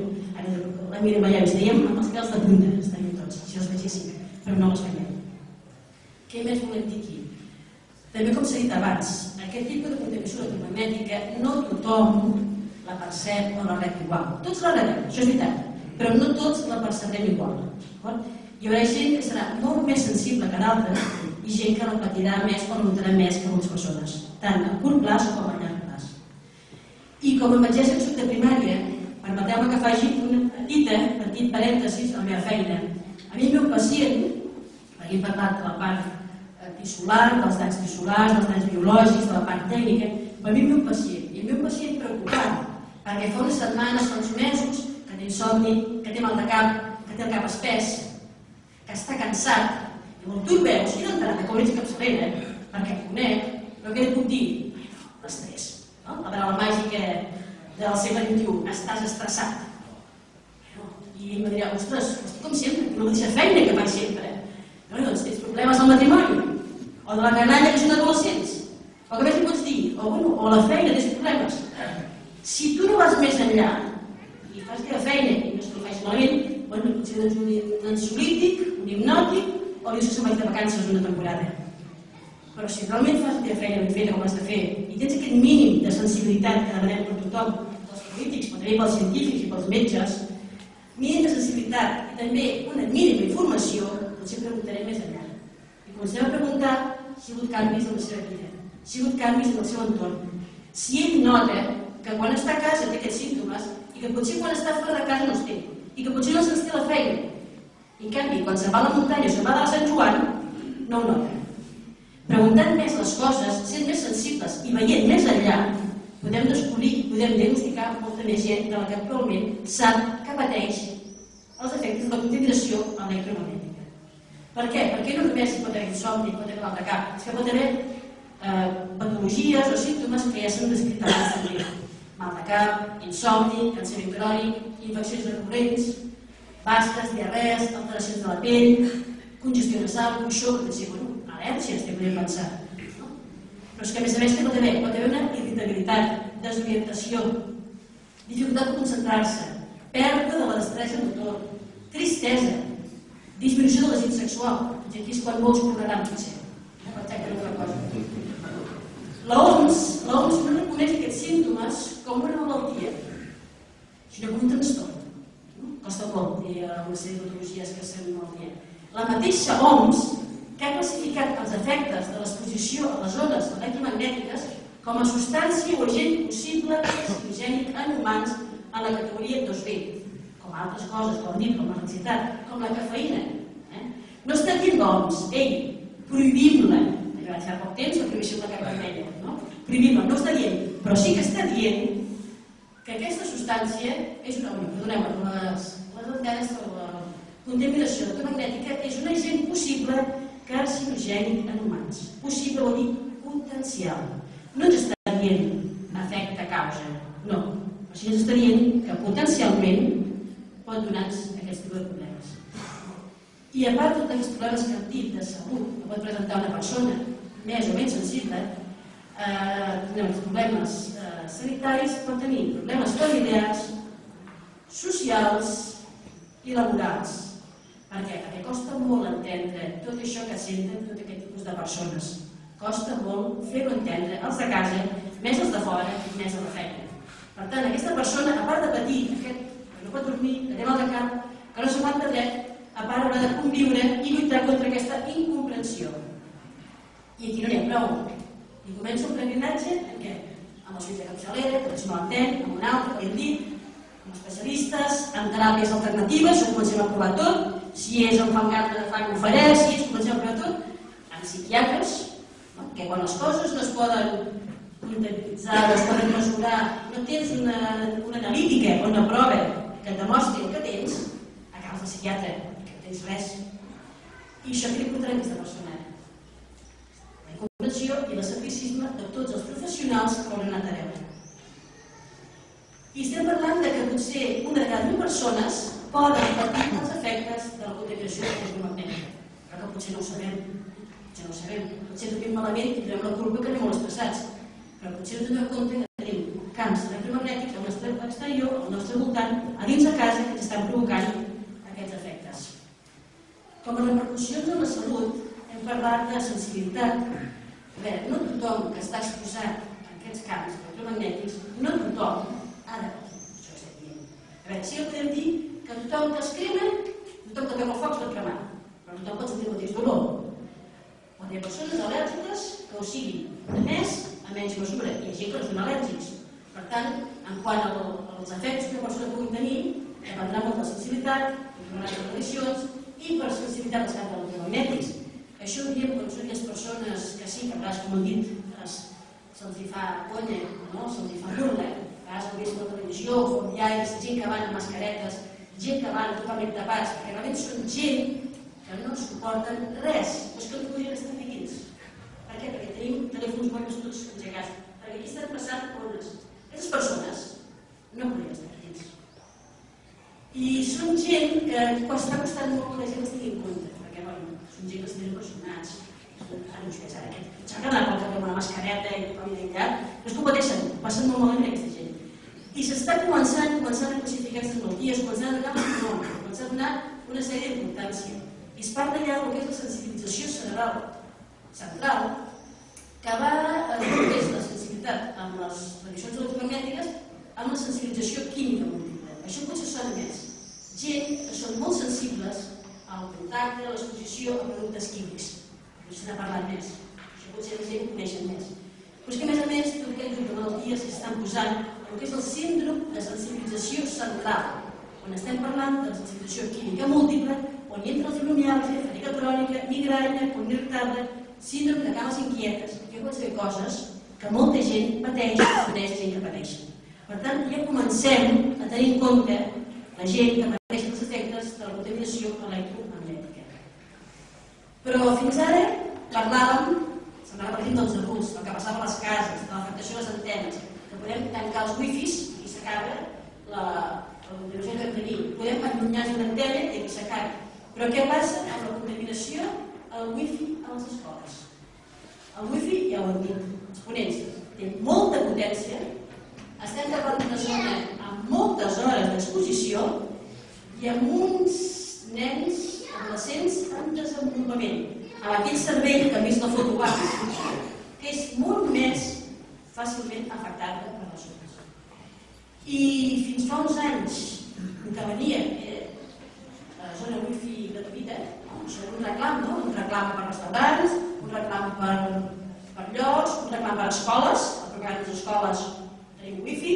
la Mira Mallavi, estaríem amb els pèls de punta, estaríem tots, si els veiéssim, però no els veiem. Què més volem dir aquí? També, com s'ha dit abans, aquest tipus de contaminació electromagnètica no tothom la percep o la rep igual. Tots la rebem, això és veritat, però no tots la percebrem igual. Hi haurà gent que serà molt més sensible que d'altres i gent que la patirà més o la notarà més que algunes persones, tant a curt plaç com a llarg plaç. I com a metgessa que soc de primària, permeteu-me que faci una petita, petit parèntesis a la meva feina. A mi el meu pacient, perquè hem parlat de la part tissular, dels danys tissulars, dels danys biològics, de la part tècnica, per mi el meu pacient, i el meu pacient preocupat, perquè fa unes setmanes, fa uns mesos, que té insomni, que té mal de cap, que té el cap espès, que està cansat, i quan tu el veus, i d'entrada, que ho veig capçalera, perquè el conec, però què et puc dir? L'estrès, no? La paraula màgica del segle vint-i-u, estàs estressat. I ell em dirà, ostres, estic com sempre, la mateixa feina que faig sempre. No, doncs tens problemes al matrimoni, o o de la canalla que són adolescents, o que més li pots dir, o, bueno, o la feina, tens problemes. Si tu no vas més enllà i fas teva feina i no és que ho facis malament, bueno, potser doncs un ansiolític, un hipnòtic, o dius que se'n vaig de vacances una temporada. Però si realment fas la teva feina ben feta com has de fer i tens aquest mínim de sensibilitat que demanem per tothom, pels polítics, però també pels científics i pels metges, mínim de sensibilitat i també una mínima informació, potser preguntarem més enllà. I comencem a preguntar si ha hagut canvis en la seva vida, si ha hagut canvis en el seu entorn. Si ell nota que quan està a casa té aquests símptomes i que potser quan està fora de casa no els té, i que potser no se'ns té la feina. I en canvi, quan se'n va a la muntanya o se'n va a Sant Joan, no ho nota. Preguntant més les coses, sent més sensibles i veient més enllà, podem descobrir, podem diagnosticar molta més gent de la que actualment sap que pateix els efectes de la contaminació electromagnètica. Per què? Perquè no només hi pot haver insomni, hi pot haver mal de cap, és que pot haver eh, patologies o símptomes que ja s'han descrit abans també. Mal de cap, insomni, cansament crònic, infeccions recurrents, bastes, diarrees, alteracions de la pell, congestió nasal, coixó, que potser, bueno, al·lèrgies, també podem pensar. No? Però és que a més a més què pot haver? Pot haver una irritabilitat, desorientació, dificultat de concentrar-se, pèrdua de la destresa motor, tristesa, disminució de desig sexual, potser aquí és quan molts correran, potser. No vaig a fer una cosa. La O M S, la O M S no reconeix aquests símptomes com una malaltia, sinó com un trastorn. Costa molt dir una sèrie de patologies que són malaltia. La mateixa O M S que ha classificat els efectes de l'exposició a les ones electromagnètiques com a substància o agent possible carcinogènic en humans en la categoria dos B, com altres coses, com dit, com l'ancitat, com la cafeïna. Eh? No està dient l'O M S, ei, prohibim-la. Ja fa poc temps la prohibició de la capa vermella, no? Prohibim-la, no està dient, però sí que està dient que aquesta substància és una, perdoneu, les, les antenes de la contaminació electromagnètica és un agent possible carcinogènic en humans. Possible vol dir potencial. No ens està dient efecte causa, no. Però sí ens està dient que potencialment pot donar-nos aquest tipus de problemes. I a part de tots aquests problemes que hem dit de salut que pot presentar una persona més o menys sensible, eh, els problemes eh, sanitaris pot tenir problemes familiars, socials i laborals. Per què? Perquè costa molt entendre tot això que senten tot aquest tipus de persones. Costa molt fer-ho entendre els de casa, més els de fora i més a la feina. Per tant, aquesta persona, a part de patir aquest, que no pot dormir, que té mal de cap, que no s'aguanta dret, a part haurà de conviure i lluitar contra aquesta incomprensió. I aquí no n'hi ha prou. I comença un peregrinatge en què? Amb els fills de capçalera, que no l'entén, amb un altre, com hem dit, amb especialistes, amb teràpies alternatives, ho comencem a provar tot. Si és en fan gana de fang ho faré, si és comencem a provar tot. Amb psiquiatres, no? Que quan les coses no es poden comptabilitzar, no es poden mesurar, no tens una, una analítica o una prova que et demostri el que tens, acabes al psiquiatre, que no tens res. I això què li portarà aquesta persona? La incomprensió i l'escepticisme de tots els professionals que l'han anat a veure. I estem parlant de que potser una de cada mil persones poden patir els efectes de la contaminació electromagnètica, però que potser no ho sabem. Potser no ho sabem. Potser dormim malament i tenim la culpa que anem molt estressats, però potser no tenim compte que tenim camps electromagnètics al nostre exterior, al nostre voltant, a dins de casa, que ens estan provocant aquests efectes. Com a repercussions en la salut, hem parlat de sensibilitat. A veure, no tothom que està exposat a aquests camps electromagnètics, no tothom ha de patir, això estem dient. A veure, sí que podem dir que tothom que es crema, tothom que toca el foc es pot cremar, però tothom pot sentir el mateix dolor. Pot hi ha persones al·lèrgiques que ho siguin, a més, a menys mesura, i hi ha gent que no són al·lèrgics. Per tant, en quant als efectes que una persona pugui tenir, dependrà molt de la sensibilitat, de les condicions i per sensibilitat als camps electromagnètics. Això ho diríem quan són les persones que sí, que a vegades, com hem dit, se'ls fa conya, no? Se'ls fa burla. A vegades ho vist a la televisió, familiars, gent que van amb mascaretes, gent que van totalment tapats, perquè realment són gent que no suporten res, però és que no podrien estar aquí dins. Per què? Perquè tenim telèfons mòbils tots engegats, perquè aquí estan passant coses. Aquestes persones no podrien estar aquí dins. I són gent que està costant molt que la gent es tingui en compte, perquè bueno, són gent que es tenen personats, ara no sé, ara aquest xacarà pel cap amb una mascareta i tothom aïllat, no es competeixen, passen molt malament aquesta gent. I s'està començant, començant a classificar aquestes malalties, començant a donar un nom, començant a donar una sèrie d'importància. I es parla ja del que és la sensibilització cerebral central, que va a el que és la sensibilitat amb les radiacions electromagnètiques amb la sensibilització química múltiple. Això potser sona més. Gent que són molt sensibles al contacte, a l'exposició a productes químics. No se n'ha parlat més. Això potser la gent ho coneixen més. Però és que, a més a més, tot aquest grup de malalties s'estan posant en el que és el síndrome de sensibilització central, on estem parlant de la sensibilització química múltiple, on hi entra la fibromiàlgia, fatiga crònica, migranya, col irritable, síndrome de cames inquietes, que poden ser coses que molta gent pateix o coneix gent que pateix. Per tant, ja comencem a tenir en compte la gent que pateix els efectes de la contaminació electromagnètica. Però fins ara parlàvem, semblava per exemple dels adults, del que passava a les cases, de l'afectació a les antenes, que podem tancar els wifis i s'acaba la contaminació que tenim. Podem allunyar una antena i aquí s'acaba. Però què passa amb la contaminació al wifi a les escoles? El wifi, ja ho hem dit, els ponents, té molta potència, estem parlant d'una zona amb moltes hores d'exposició i amb uns nens adolescents en desenvolupament, amb aquell cervell que hem vist la foto abans, que és molt més fàcilment afectat per les zones. I fins fa uns anys que venia a la zona wifi gratuïta, això era un reclam, no? Un reclam per restaurants, un reclam per, per llocs, un reclam per escoles, a programes d'escoles tenim wifi,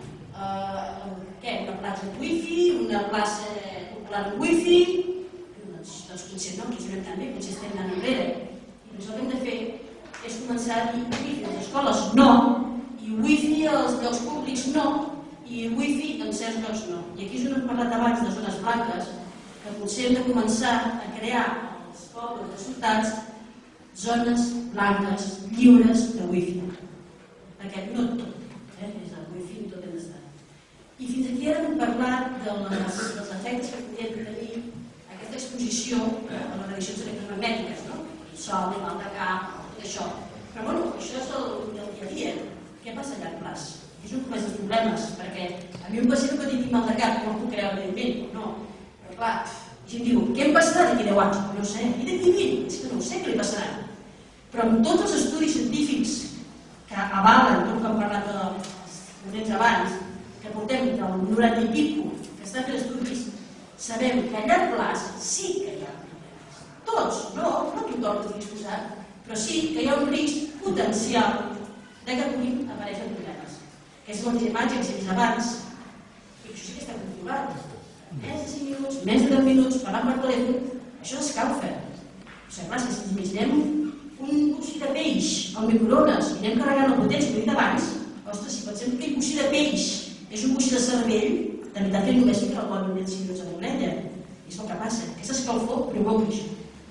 uh, què? Una plaça de wifi, una plaça popular de wifi, doncs, doncs potser no, potser no tan bé, potser estem anant enrere. I doncs el que hem de fer és començar a dir wifi a les escoles no, i wifi als llocs públics no, i wifi en certs llocs no. I aquí és on hem parlat abans de zones blanques, que potser hem de començar a crear als pobles de ciutats zones blanques lliures de wifi. Perquè no tot, eh? Des del wifi tot hem d'estar. I fins aquí ara hem parlat de les, dels efectes que podien tenir aquesta exposició a les radiacions electromagnètiques, no? El sol, el mal de cap, tot això. Però bueno, això és el, el dia a dia. Què passa a llarg plaç? És un dels problemes, perquè a mi un pacient que tingui mal de cap, no puc creure evidentment, no. Però clar, i em diu, què em passarà d'aquí deu anys? No sé, i d'aquí vint? És que no sé què li passarà. Però amb tots els estudis científics que avalen, tot com hem parlat dels ponents abans, que portem del noranta i pico, que estan fent estudis, sabem que a llarg plaç sí que hi ha problemes. Tots, no, no tothom estic disposat, però sí que hi ha un risc potencial de que puguin aparèixer problemes. Aquesta és la imatge que s'ha vist abans, i això sí que està controlat. Més de cinc minuts, més de deu minuts, parlant per telèfon, això escalfa. O sigui, clar, si imaginem un coixí de peix al microones i anem carregant la potència que he dit abans, ostres, si pensem que el coixí de peix és un coixí de cervell, de veritat que només fica el bon minuts cinc minuts a l'orella. I és el que passa, aquesta escalfor provoca això.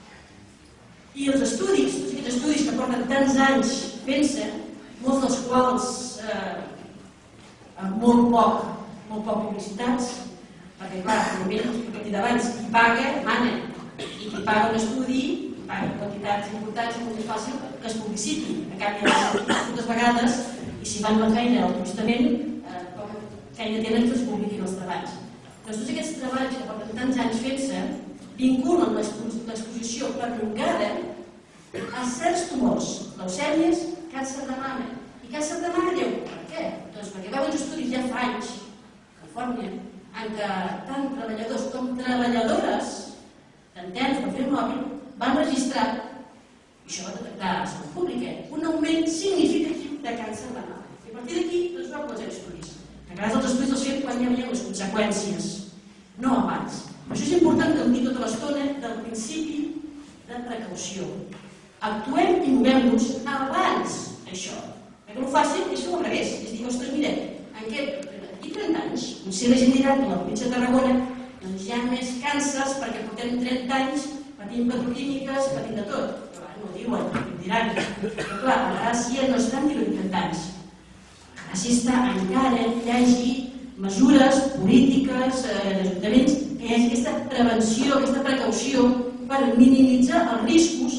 I els estudis, tots aquests estudis que porten tants anys fent-se, molts dels quals eh, amb molt poc, molt poc publicitats, perquè clar, evidentment, el que he dit abans, qui paga, mana, i qui paga un estudi, paga quantitats importants, és molt més fàcil que es publiciti. A canvi, moltes vegades, i si fan la feina altruistament, eh, poca feina tenen que es publiquin els treballs. Doncs tots aquests treballs que porten tants anys fent-se vinculen l'exposició prolongada a certs tumors, leucèmies, càncer de mama. I càncer de mama diu, per què? Doncs perquè va haver uns estudis ja fa anys, a Califòrnia, en què tant treballadors com treballadores d'antenes per fer mòbil van registrar, i això va detectar a la salut pública, un augment significatiu de càncer de mama. I a partir d'aquí es va començar estudis. A vegades els estudis els fem quan ja veiem les conseqüències, no abans. Per això és important que em digui tota l'estona del principi de precaució. Actuem i movem-nos abans d'això. Perquè el fàcil és fer al revés. És dir, ostres, mira, en què, d'aquí trenta anys, potser la gent dirà que a la província de Tarragona doncs hi ha més càncers perquè portem trenta anys patint petroquímiques, patint de tot. Però no ho diuen, ho diran. Però clar, la gràcia no està en dir-ho en trenta anys. La gràcia està encara que hi hagi mesures polítiques, eh, d'ajuntaments, que hi hagi aquesta prevenció, aquesta precaució per minimitzar els riscos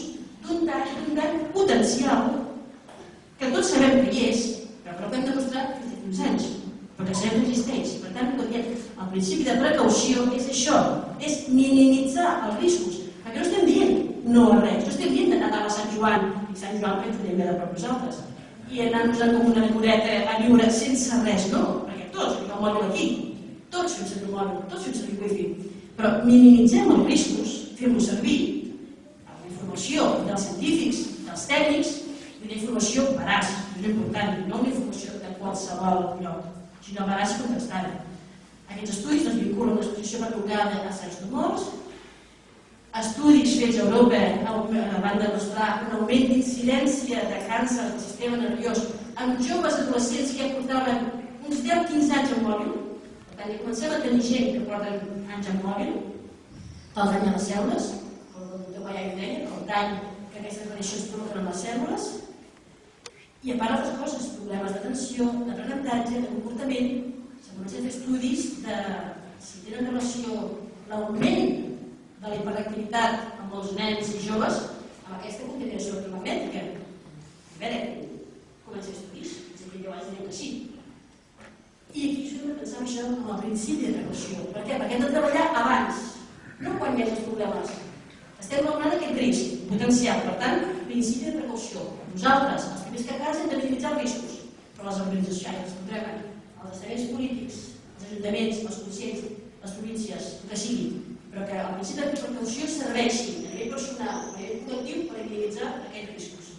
d'un dany potencial que tots sabem que hi és, però que hem demostrat fins a uns anys, però que sabem que existeix. Per tant, el principi de precaució és això, és minimitzar els riscos, perquè no estem dient no a res, no estem dient d'anar a Sant Joan, i Sant Joan que ens ho diem bé de prop nosaltres, i anar-nos com una micoreta a viure sense res, no, perquè tots tenim el mòbil aquí, tots fem servir el mòbil, tots fem servir wifi, però minimitzem els riscos, fem-ho servir, amb la informació dels científics, dels tècnics, i una informació veraç, és important, no una informació de qualsevol lloc, sinó veraç i contrastada. Aquests estudis es vinculen a l'exposició prolongada a certs tumors, estudis fets a Europa van demostrar un augment d'incidència de càncer del sistema nerviós amb joves adolescents que ja portaven uns deu a quinze anys amb mòbil. Per tant, ja comencem a tenir gent que porten anys amb mòbil, el dany a les cèl·lules, el doctor Pallà ho deia, el dany que aquestes radiacions provoquen en les cèl·lules, i a part d'altres coses, problemes d'atenció, d'aprenentatge, de comportament. Se comencen a fer estudis de si tenen relació l'augment de la hiperactivitat amb els nens i joves amb aquesta contaminació electromagnètica. A veure, comencem a estudis, ens hem dit abans direm que sí. I aquí això hem de pensar això com a principi de precaució. Per què? Perquè hem de treballar abans, no quan hi hagi els problemes. Estem valorant aquest risc potencial, per tant, principi de precaució. Nosaltres, els primers que cas, hem de minimitzar els riscos, però les organitzacions, els estaments polítics, els ajuntaments, els consells, les províncies, el que sigui, però que el principi de precaució serveixi a nivell personal, a nivell col·lectiu, per minimitzar aquests riscos.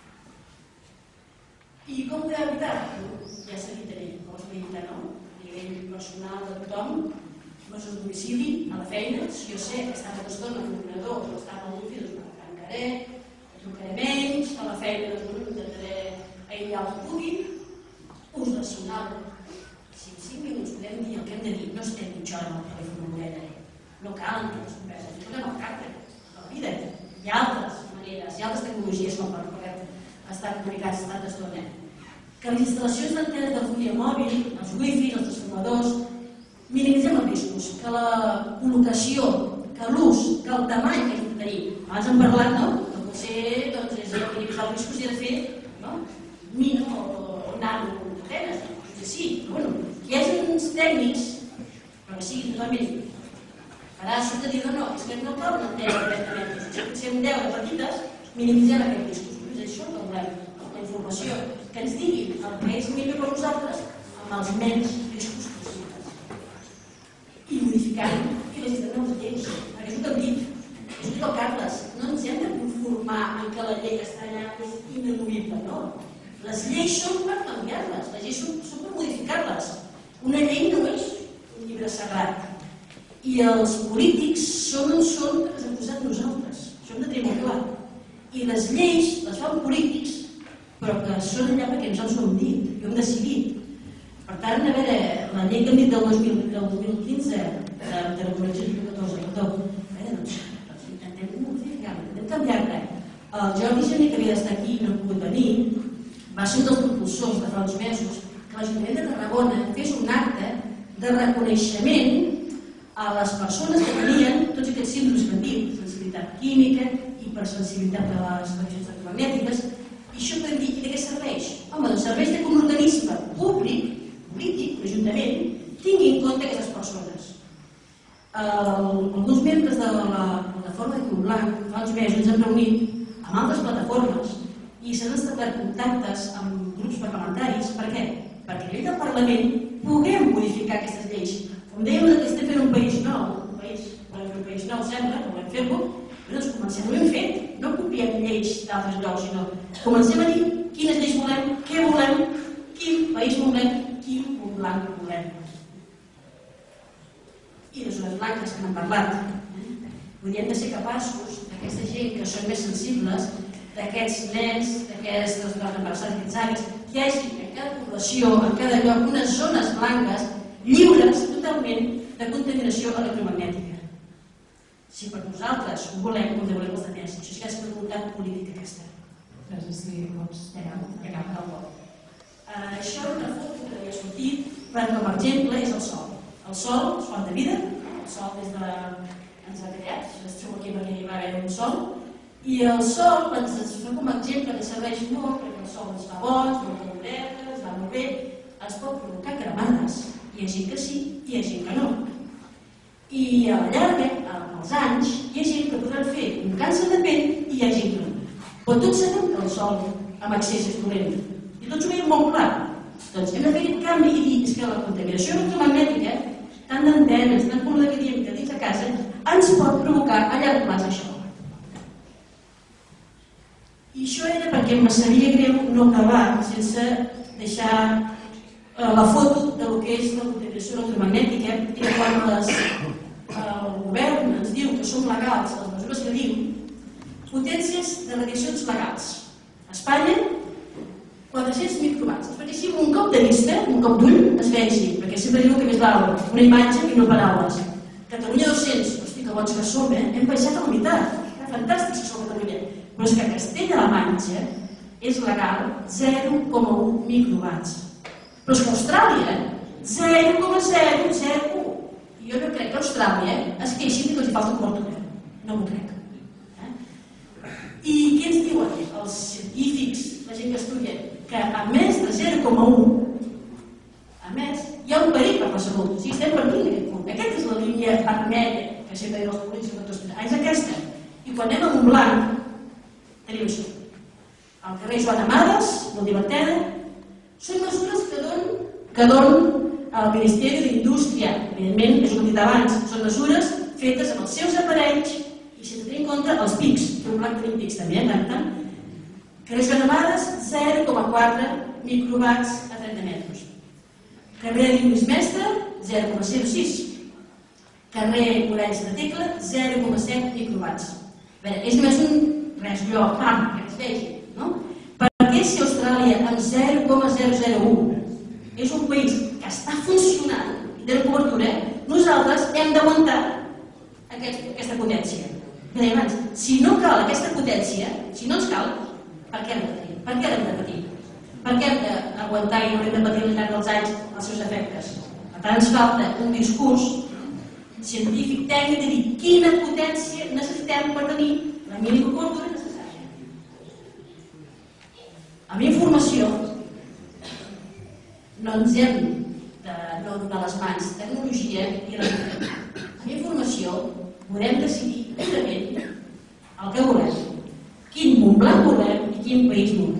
I com ho podem evitar? Ja s'ha dit també, com es pot evitar, no? A nivell personal de tothom, mesos de domicili, a la feina, si jo sé que està molta estona en l'ordinador, o està amb el wifi, doncs me tancaré, trucaré menys, a la feina doncs intentaré aïllar el que pugui, ús racional. Si en cinc minuts podem dir el que hem de dir, no estem mitja hora amb el telèfon de l'orella. No calen les converses, ens posem al caràcter de la vida. Hi ha altres maneres, hi ha altres tecnologies com per poder estar comunicats tanta estona. Que les instal·lacions d'antenes de telefonia mòbil, els wifi, els transformadors, minimitzem els riscos, que la col·locació, que l'ús, que el tamany que hem de tenir. Abans hem parlat, no? Que potser doncs, és minimitzar els riscos i de fer no? mino o nano antenes. Potser sí, però bueno, que hi hagi uns tècnics, però que siguin totalment veraços de dir, no, no, és que no cal una antena de trenta metres. Si potser amb deu de petites, minimitzem aquests riscos. És això que volem, la informació, que ens diguin el que és millor per nosaltres amb els menys riscos possibles. I modificant i legislant les lleis, perquè és el que hem dit, és el que el Carles, no ens hem de conformar en que la llei està allà és inamovible, no? Les lleis són per canviar-les, les lleis són, són per modificar-les. Una llei no és un llibre sagrat. I els polítics són on són que ens hem posat nosaltres. Això hem de tenir molt clar. I les lleis les fan polítics, però que són allà perquè nosaltres ho hem dit, ho hem decidit. Per tant, a veure, la llei que hem dit del dos mil quinze, de la Convenció del dos mil catorze, perdó, a veure, doncs intentem modificar-la, intentem canviar-la. El Jordi Gené, que havia d'estar aquí i no ha pogut venir, va ser un dels propulsors de fa uns mesos que l'Ajuntament de Tarragona fes un acte de reconeixement a les persones que tenien tots aquests síndromes que hem dit, sensibilitat química, hipersensibilitat a les radiacions electromagnètiques, i això podem dir, i de què serveix? Home, doncs serveix que un organisme públic, polític, l'Ajuntament, tingui en compte aquestes persones. Alguns membres de la plataforma de Club Blanc fa uns mesos ens hem reunit amb altres plataformes i s'han establert contactes amb grups parlamentaris. Per què? Perquè a nivell del Parlament puguem modificar aquestes lleis. Com dèiem que estem fent un país nou, un país, volem fer un país nou, sembla, que volem fer-lo, però doncs comencem, ho hem fet, no copiem lleis d'altres llocs, sinó comencem a dir quines lleis volem, què volem, quin país volem, quin punt blanc volem. I les zones blanques que n'han parlat. Podríem de ser capaços, d'aquesta gent que són més sensibles, d'aquests nens, d'aquestes dones embarassades, d'aquests avis, que hi hagi en cada població, en cada lloc, unes zones blanques lliures totalment de contaminació electromagnètica. Si per nosaltres ho volem, ho volem els altres. Això és una voluntat política aquesta. Gràcies, si pots pegar el vot. Això és una foto que havia sortit, però com a exemple és el sol. El sol és font de vida, el sol des de... ens ha creat, estiu aquí perquè hi va haver un sol, I el sol, ens fa com a exemple que serveix molt, perquè el sol ens fa bons, molt caloreta, ens va molt bé, ens pot provocar cremades. Hi ha gent que sí, hi ha gent que no. I a la llarga, als anys, hi ha gent que podrà fer un càncer de pell i hi ha gent que no. Però tots sabem que el sol amb excés és dolent. I tots ho veiem molt clar. Doncs hem de fer aquest canvi i dir que la contaminació electromagnètica, tant d'antenes, tant com la que diem que dins de casa, ens pot provocar a llarg plaç això. I això era perquè em sabia greu no acabar sense deixar eh, la foto del que és la contaminació electromagnètica i quan les, eh, el govern ens diu que són legals, les mesures que diu, potències de radiacions legals. A Espanya, quatre-cents microwatts. Perquè si un cop de vista, un cop d'ull, es vegi, perquè sempre diu que més val una imatge que no paraules. Catalunya dos-cents, hosti, que bons que som, eh? Hem baixat a la meitat. Fantàstic que som a Catalunya. Però és que a Castella-La Manxa és legal zero coma un microwatts. Però és que a Austràlia, zero coma zero zero u. I jo no crec que a Austràlia es queixin que els hi falta cobertura. No m'ho crec. Eh? I què ens diuen els científics, la gent que estudia? Que a més de zero coma un, a més, hi ha un perill per la salut. O sigui, estem partint d'aquest punt. Aquesta és la línia vermella que sempre diuen els polítics de tots. És aquesta. I quan anem a Montblanc, tenim això. Al carrer Joan Amades, molt divertida, són mesures que donen que donen al Ministeri d'Indústria. Evidentment, és el que he dit abans, són mesures fetes amb els seus aparells i sense tenir en compte els pics. Que a Montblanc tenim pics també, eh? Carrer Joan Amades, zero coma quatre microwatts a trenta metres. Carrer Lluís Mestre, zero coma zero sis. Carrer Morens de Tecla, zero coma set microwatts. A veure, és només un res lloc, pam, que es vegi, no? Perquè si Austràlia amb zero coma zero zero u és un país que està funcionant i té cobertura, nosaltres hem d'aguantar aquesta potència. Que dèiem abans, si no cal aquesta potència, si no ens cal, per què hem de patir? Per què hem de patir? Per què hem d'aguantar i haurem de patir al llarg dels anys els seus efectes? Per tant, ens falta un discurs científic, tècnic, de dir quina potència necessitem per tenir la mínima cobertura necessària. Amb informació no ens hem de no donar les mans tecnologia i resultat. Amb informació podem decidir lliurement el que volem, quin Montblanc volem i quin país volem.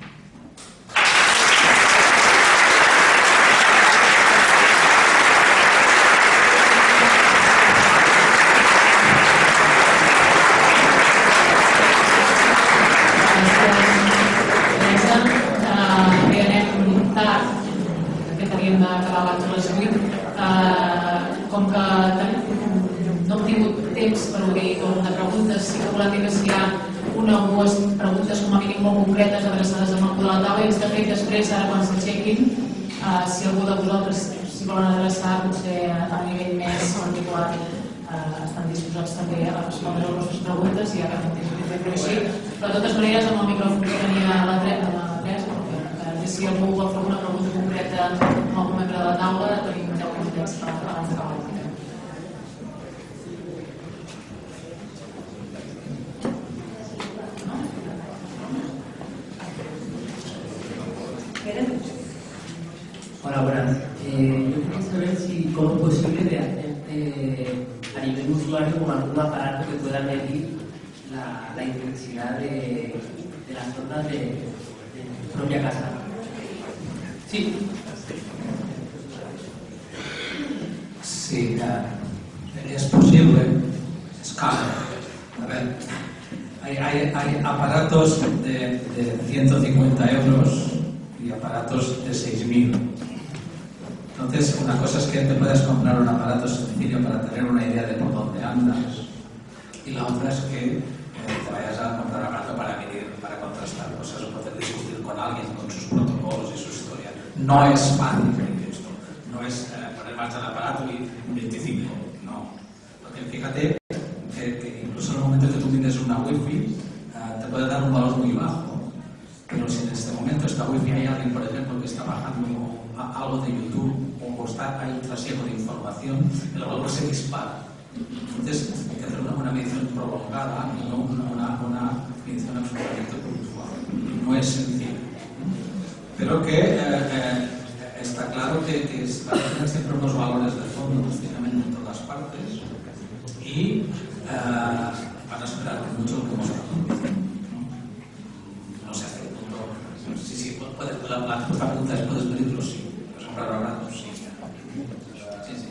Com que no hem tingut temps per obrir torn de preguntes, sí que volem dir que si hi ha una o dues preguntes com a mínim molt concretes adreçades a l'algú de la taula i ens de fet després, ara quan s'aixequin, si algú de vosaltres s'hi volen adreçar potser a nivell més particular, estan disposats també a respondre les vostres preguntes i ara hem de fer-ho així. Però de totes maneres, amb el micròfon que tenia a la Teresa, si algú vol fer una pregunta concreta a algun membre de la taula, tenim deu minuts per avançar. Hola, buenas. Eh, yo quería saber si cómo es posible de hacer eh, a nivel usuario con algún aparato que pueda medir la, la intensidad de, de las ondas de, de tu propia casa. Sí. Sí, eh, es posible, es caro. A ver, hay, hay, hay aparatos de, de ciento cincuenta euros y aparatos de seis mil. Entonces, una cosa es que te puedes comprar un aparato sencillo para tener una idea de por dónde andas. Y la otra es que eh, te vayas a comprar un aparato para medir, para contrastar cosas o poder discutir con alguien, con sus protocolos y su historia. No es fácil medir esto. No es eh, poner en marcha el aparato y veinticinco. No. Porque fíjate que, que incluso en el momento que tú mides una wifi, eh, te puede dar un valor muy bajo. Pero si en este momento esta wifi hay alguien, por ejemplo, que está bajando algo de YouTube o está, hay un trasiego de información, el valor se dispara. Entonces, hay que hacer una, una medición prolongada y no una, una, una medición absolutamente puntual. No es sencillo. Pero que eh, eh, está claro que, que es, va a tener siempre unos valores de fondo prácticamente en todas partes y eh, van a esperar mucho lo que hemos hablado. No sé hasta qué punto. Sí, sí, puedes, la, la, la pregunta es: ¿puedes medirlo? Sí. ¿Puedes comprar ahora? Sí. Sí, sí.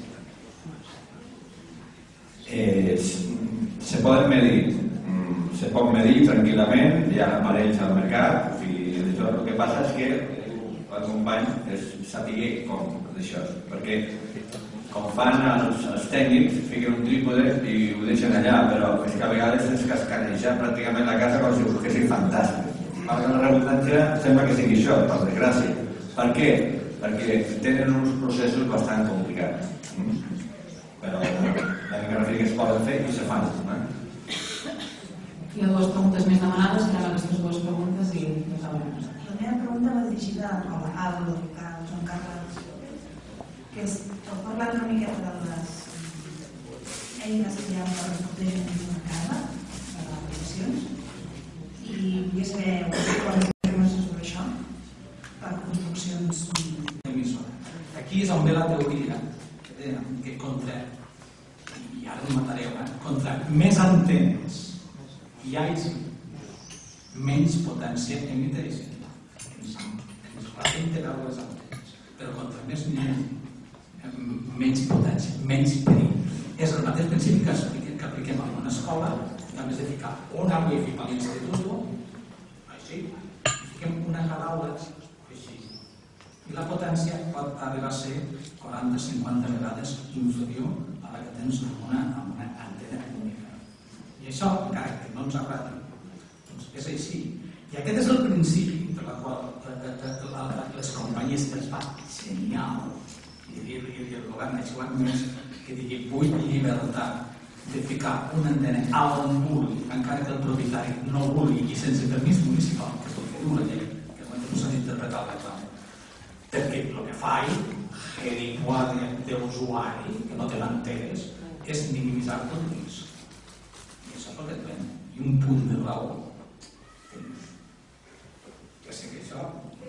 Eh, se poden medir, se pot medir tranquil·lament, hi ha aparells al mercat, i això el que passa és que el company és saber com d'això, perquè com fan els, els tècnics, fiquen un trípode i ho deixen allà, però és que a vegades és cascanejar pràcticament la casa com si fossin fantàstics. Malgrat la redundància, sembla que sigui això, per desgràcia. Per què? Perquè tenen uns processos bastant complicats. Però la grafia que es poden fer i se fan. Eh? Hi ha dues preguntes més demanades, que eren aquestes dues preguntes i no sabrem. La meva pregunta va dirigida a l'advocat Joan Carles, que és, heu parlat una miqueta de les eines que hi ha per protegir una casa, per les aplicacions, i volia saber quants termes sobre això, per construccions. Aquí és on ve la teoria que contra, i ara ho matareu, eh? Contra més antenes hi hagi, menys potència emiteix. Ens fa integrar les antenes, però contra més n'hi ha, menys potència, menys perill. És el mateix principi que apliquem en una escola, que més de ficar una wifi per l'institut, així, i fiquem una cada aula, així. I la potència pot arribar a ser quaranta a cinquanta vegades inferior a la que tens amb una, amb una antena única. I això, encara que no ens agradi, doncs és així. I aquest és el principi per la qual les companyies es va genial, i el govern ha jugat més, que digui vull llibertat de ficar una antena on vulgui, encara que el propietari no vulgui i sense permís municipal, que és el que diu la llei, que és el que s'ha d'interpretar el reclam. Perquè el que fa l'igual d'usuari, que no té l'entès, és minimitzar tot risc. I això és el que et ven. I un punt de raó. Que sé que això...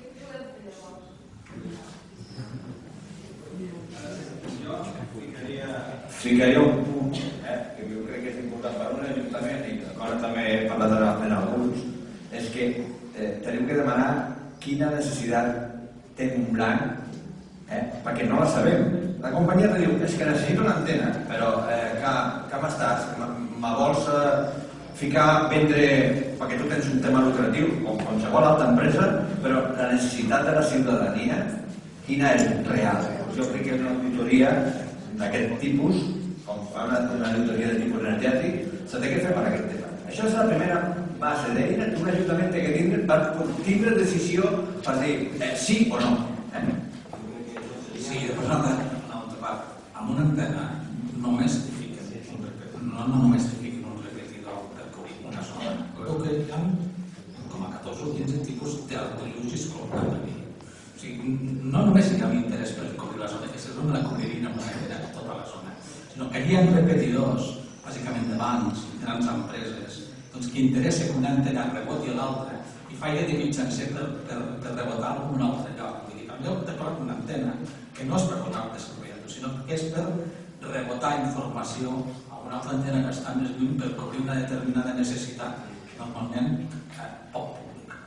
Jo ficaria un punt, eh, que jo crec que és important per un ajuntament, i ara també he parlat en alguns, és que eh, tenim que demanar quina necessitat té un blanc, eh, perquè no la sabem. La companyia te diu, és que necessito una antena, però eh, que, que m'estàs? Me vols eh, ficar, vendre, perquè tu tens un tema lucratiu, com qualsevol altra empresa, però la necessitat de la ciutadania, quina és real? Jo crec que és una auditoria d'aquest tipus, com fa una, una auditoria de tipus energètic, s'ha de fer per aquest tema. Això és la primera base d'eina que un ajuntament té que tindre per tindre decisió per dir eh, sí o no. Eh? Sí, després una altra part. Amb una antena només t'hi fiquen, no, no només t'hi fiquen un repetidor per cobrir una zona. Veu que hi ha com a catorze o quinze tipus d'artilugis col·locats aquí. O sigui, no només hi ha un interès per cobrir la zona, que si no me la cobririen amb una antena a tota la zona, sinó que hi ha repetidors, bàsicament de bancs, grans empreses, doncs que interessa que una antena reboti a l'altra i faci de mitjancer per, per, per rebotar en un altre lloc. Vull dir, en lloc de col·locar una antena que no és per donar de servei, sinó que és per rebotar informació a una altra antena que està més lluny per cobrir una determinada necessitat, normalment eh, poc pública.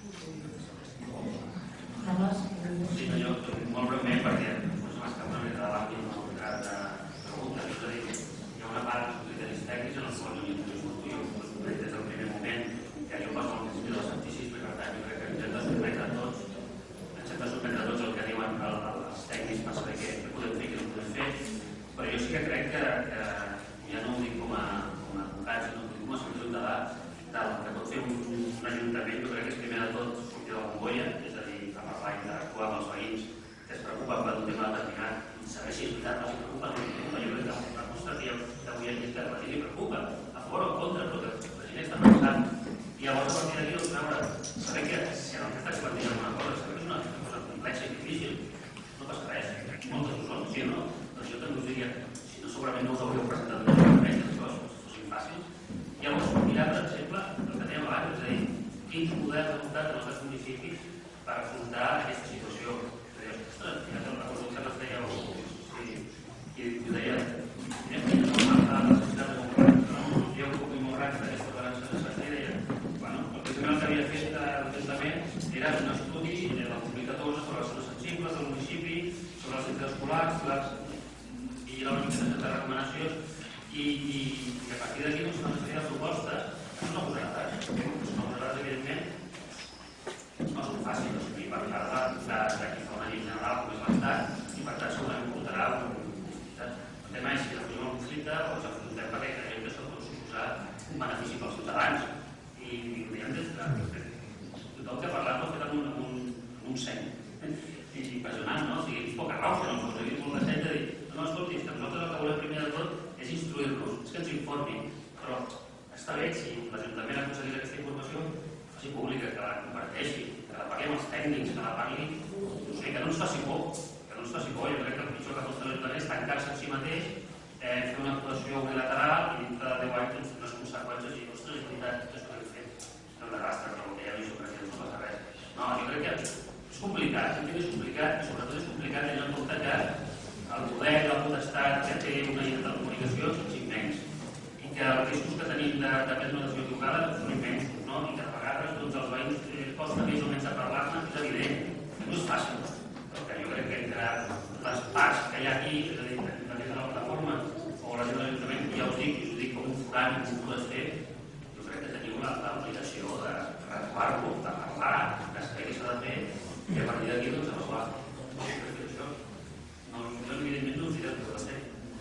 Sí, no, jo molt breument, perquè m'ha escapat una mica de l'àmbit de preguntes. És a dir, hi ha una part dels criteris tècnics en els quals jo discuto, jo des del primer moment, que jo passo al principi de l'escepticisme, i per tant jo crec que ens hem de sotmetre a tots, ens hem de sotmetre a tots el que diuen els tècnics per saber què podem fer i què no podem fer, però jo sí que crec que, que ja no ho dic com a, com a advocat, sinó que ho dic com a ciutadà, del que pot fer un, un ajuntament, jo crec que és primer de tot sortir de la bombolla, és a dir, a parlar, interactuar amb els veïns que es preocupen per un tema determinat, saber si és veritat, no si preocupen, no si preocupen, jo crec que la constatia d'avui aquí que la gent li preocupa, a favor o en contra, però que la gent està pensant. I llavors a partir d'aquí, doncs, veure, saber que si en el que estàs plantejant una cosa, saber que és una cosa complexa i difícil, no passa res, moltes ho són, sí o no? Doncs jo també us diria, si no segurament no us hauríeu presentat explicar, per exemple, el que dèiem abans, és a dir, quins models han adoptat els nostres municipis per afrontar aquesta situació. Ostres, ja te'n recordo que ens deia i deia, és que no m'ha de la societat de Montblanc, jo puc dir molt ràpid d'aquesta balança de Sastre i deia, bueno, el primer que havia fet l'Ajuntament era un estudi de la dos mil catorze sobre les zones sensibles del municipi, sobre els centres escolars, i era una mica de recomanacions, i a partir d'aquí doncs van fer propostes que són agosadades, són agosadades evidentment, no són fàcils, i per parlar de qui fa una llei general com és l'Estat, i per tant segurament portarà un... El tema és si afugim el conflicte o ens afrontem perquè creiem que això pot suposar un benefici pels ciutadans. I diguem des de... Tothom que ha parlat ho ha fet amb un seny. I impressionant, no? O sigui, és poca raó, però ens ho dit molt de seny de dir no, escolti, és que nosaltres el que volem primer de tot és instruir-los, és que ens informin, però està bé si l'Ajuntament ha aconseguit aquesta informació, faci pública, que la comparteixi, que la parli amb els tècnics, que la parli, no sé, que no ens faci por, que no ens faci por. Jo crec que el pitjor que pot fer l'Ajuntament és tancar-se en si mateix, fer una actuació unilateral i dintre de deu anys doncs unes conseqüències i, ostres, és veritat, que això que hem fet és un desastre, però que ja no hi som res, no passa res. No, jo crec que és complicat, sempre és complicat i sobretot és complicat tenint en compte que el poder i la potestat que té una llei de telecomunicacions és immens i que els riscos que tenim de prendre una decisió equivocada són immensos, no? I que de vegades doncs, els veïns costa més o menys a parlar-ne, és evident, que no és fàcil, però que jo crec que entre les parts que hi ha aquí, és a dir, la gent de la plataforma o la gent de l'Ajuntament, ja us dic, i us ho dic com un forant i com ho podes fer, jo crec que teniu l'obligació de retrobar-lo, de parlar, de saber què s'ha de fer i a partir d'aquí doncs avaluar. Evidentment no us diré el que va ser.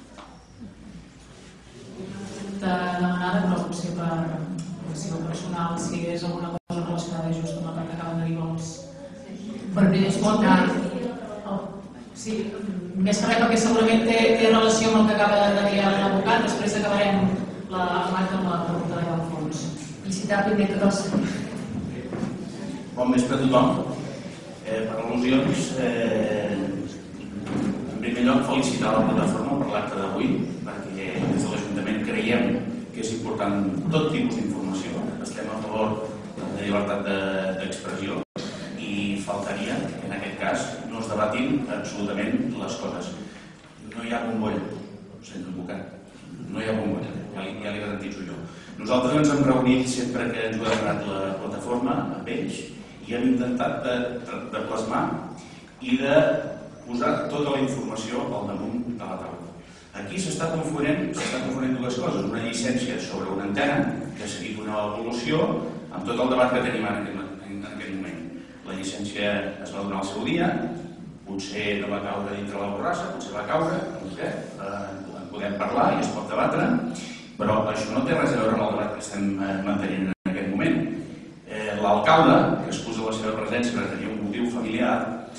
T'ha demanada, però potser per qüestió personal, si és alguna cosa relacionada just amb la part que acaben de dir vols. Per primer explicar... Sí, més que res perquè segurament té relació amb el que acaba de dir l'advocat, després acabarem l'acte amb la pregunta d'Alfons. I citar primer tot el sentit. Bon vespre a tothom. Per al·lusions, en primer lloc, felicitar la plataforma per l'acte d'avui, perquè des de l'Ajuntament creiem que és important tot tipus d'informació. Estem a favor de la llibertat d'expressió i faltaria, en aquest cas, no es debatin absolutament les coses. No hi ha bombolla, senyor advocat, no hi ha bombolla, ja li, ja li garantitzo jo. Nosaltres ens hem reunit sempre que ens ho ha donat la plataforma amb ells i hem intentat de, de plasmar i de posar tota la informació al damunt de la taula. Aquí s'està confonent, s'està confonent dues coses. Una llicència sobre una antena, que ha seguit una evolució amb tot el debat que tenim en aquest, en aquest moment. La llicència es va donar al seu dia, potser no va caure dintre la borrassa, potser va caure, no sé, en podem parlar i es pot debatre, però això no té res a veure amb el debat que estem mantenint en aquest moment. L'alcalde, que excusa la seva presència per tenir un motiu familiar,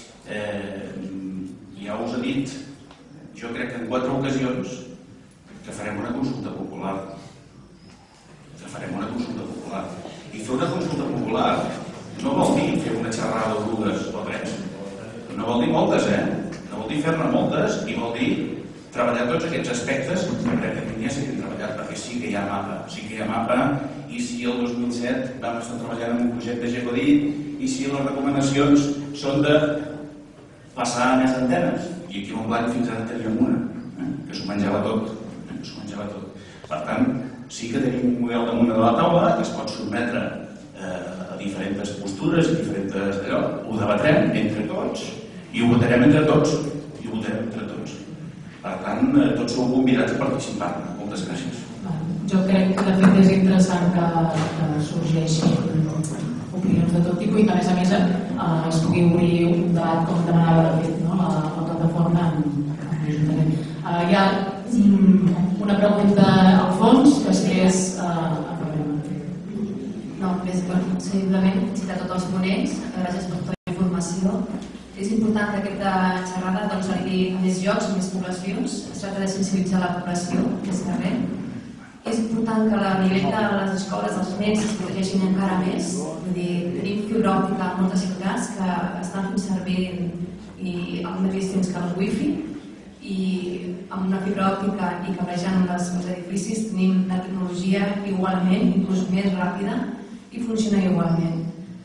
ja us he dit, jo crec que en quatre ocasions, que farem una consulta popular. Que farem una consulta popular. I fer una consulta popular no vol dir fer una xerrada o dues o tres. No vol dir moltes, eh? No vol dir fer-ne moltes i vol dir treballar tots aquests aspectes que crec que ja s'han treballat, perquè sí que hi ha mapa. Sí que hi ha mapa i si el dos mil set vam estar treballant en un projecte G C O D I i si les recomanacions són de passar més antenes. I aquí a Montblanc fins ara teníem una, eh? que s'ho menjava tot. Eh? Que s'ho menjava tot. Per tant, sí que tenim un model damunt de la taula que es pot sotmetre eh, a diferents postures, a diferents allò. Ho debatrem entre tots i ho votarem entre tots. I ho votarem entre tots. Per tant, eh, tots sou convidats a participar. Moltes gràcies. Jo crec que de fet és interessant que, que sorgeixin opinions de tot tipus i que a més a més eh, es pugui obrir un debat com demanava de fet, no? la, la plataforma en, en l'Ajuntament. Eh, hi ha mm, una pregunta al fons, després eh, acabarem. No, més bueno, simplement citar tots els ponents, gràcies per tota la informació. És important que aquesta xerrada doncs, arribi a més llocs, a més poblacions. Es tracta de sensibilitzar la població, més que res. És important que a nivell de les escoles els nens es protegeixin encara més. Vull dir, tenim fibra òptica en moltes ciutats que estan fent servir i al mateix temps que el wifi i amb una fibra òptica i cablejant els edificis tenim la tecnologia igualment, inclús més ràpida, i funciona igualment.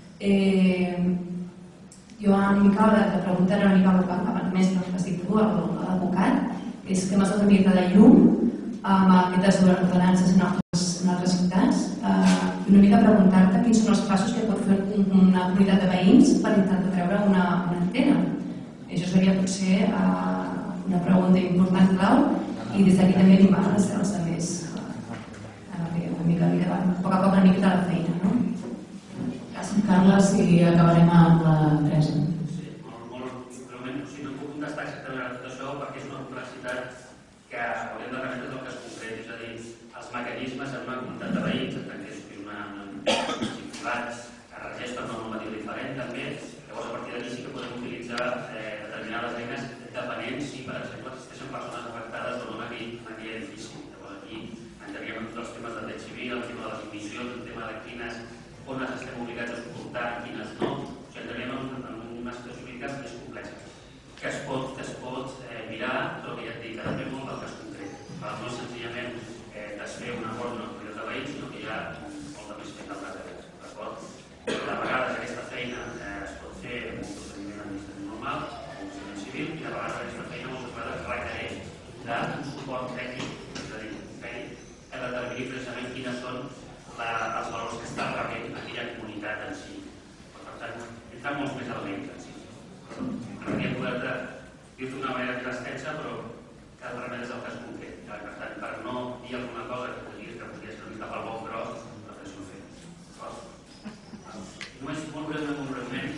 Jo a Miquel, la pregunta era una mica abans més del que has dit tu, l'advocat, és que m'has donat una mica de llum amb aquestes ordenances en altres ciutats. Una mica preguntar-te quins són els passos que pot fer una comunitat de veïns per intentar treure una antena. Això seria potser una pregunta important, clau, i des d'aquí també animar els altres una mica, a poc a poc una mica de la feina. Gràcies, Carles, i acabarem amb la Teresa. Sí, molt breument. No puc contestar exactament a tot això perquè és una complexitat que haurem de remetre tot el cas concret, és a dir, els mecanismes en una comunitat de veïns, en tant que és una privats que regeix per una normativa diferent també, llavors a partir d'aquí sí que podem utilitzar determinades eines depenent si, per exemple, existeixen persones afectades o no en aquell edifici. Llavors aquí entraríem en tots els temes de dret civil, el tema de les emissions, el tema de quines ones estem obligats a suportar, quines no. O sigui, entraríem en una situació jurídica més complexa, que es pot, que es pot mirar, però que ja et dic, depèn molt del cas concret. No és senzillament desfer un acord d'una comunitat de veïns, sinó que hi ha molta més feina al darrere. De vegades aquesta feina es pot fer amb un procediment administratiu normal, amb un procediment civil, i de vegades aquesta feina moltes vegades requereix d'un suport tècnic, és a dir, tècnic, que determini precisament quines són els valors que està rebent aquella comunitat en si. Per tant, entren molts més elements en si. M'agradaria poder-te dir-te d'una manera més extensa, però cal remetre el cas concret. Per tant, per no dir alguna cosa que diguis que podria ser una mica pel bon gros, prefereixo no fer. Només molt breument, molt breument,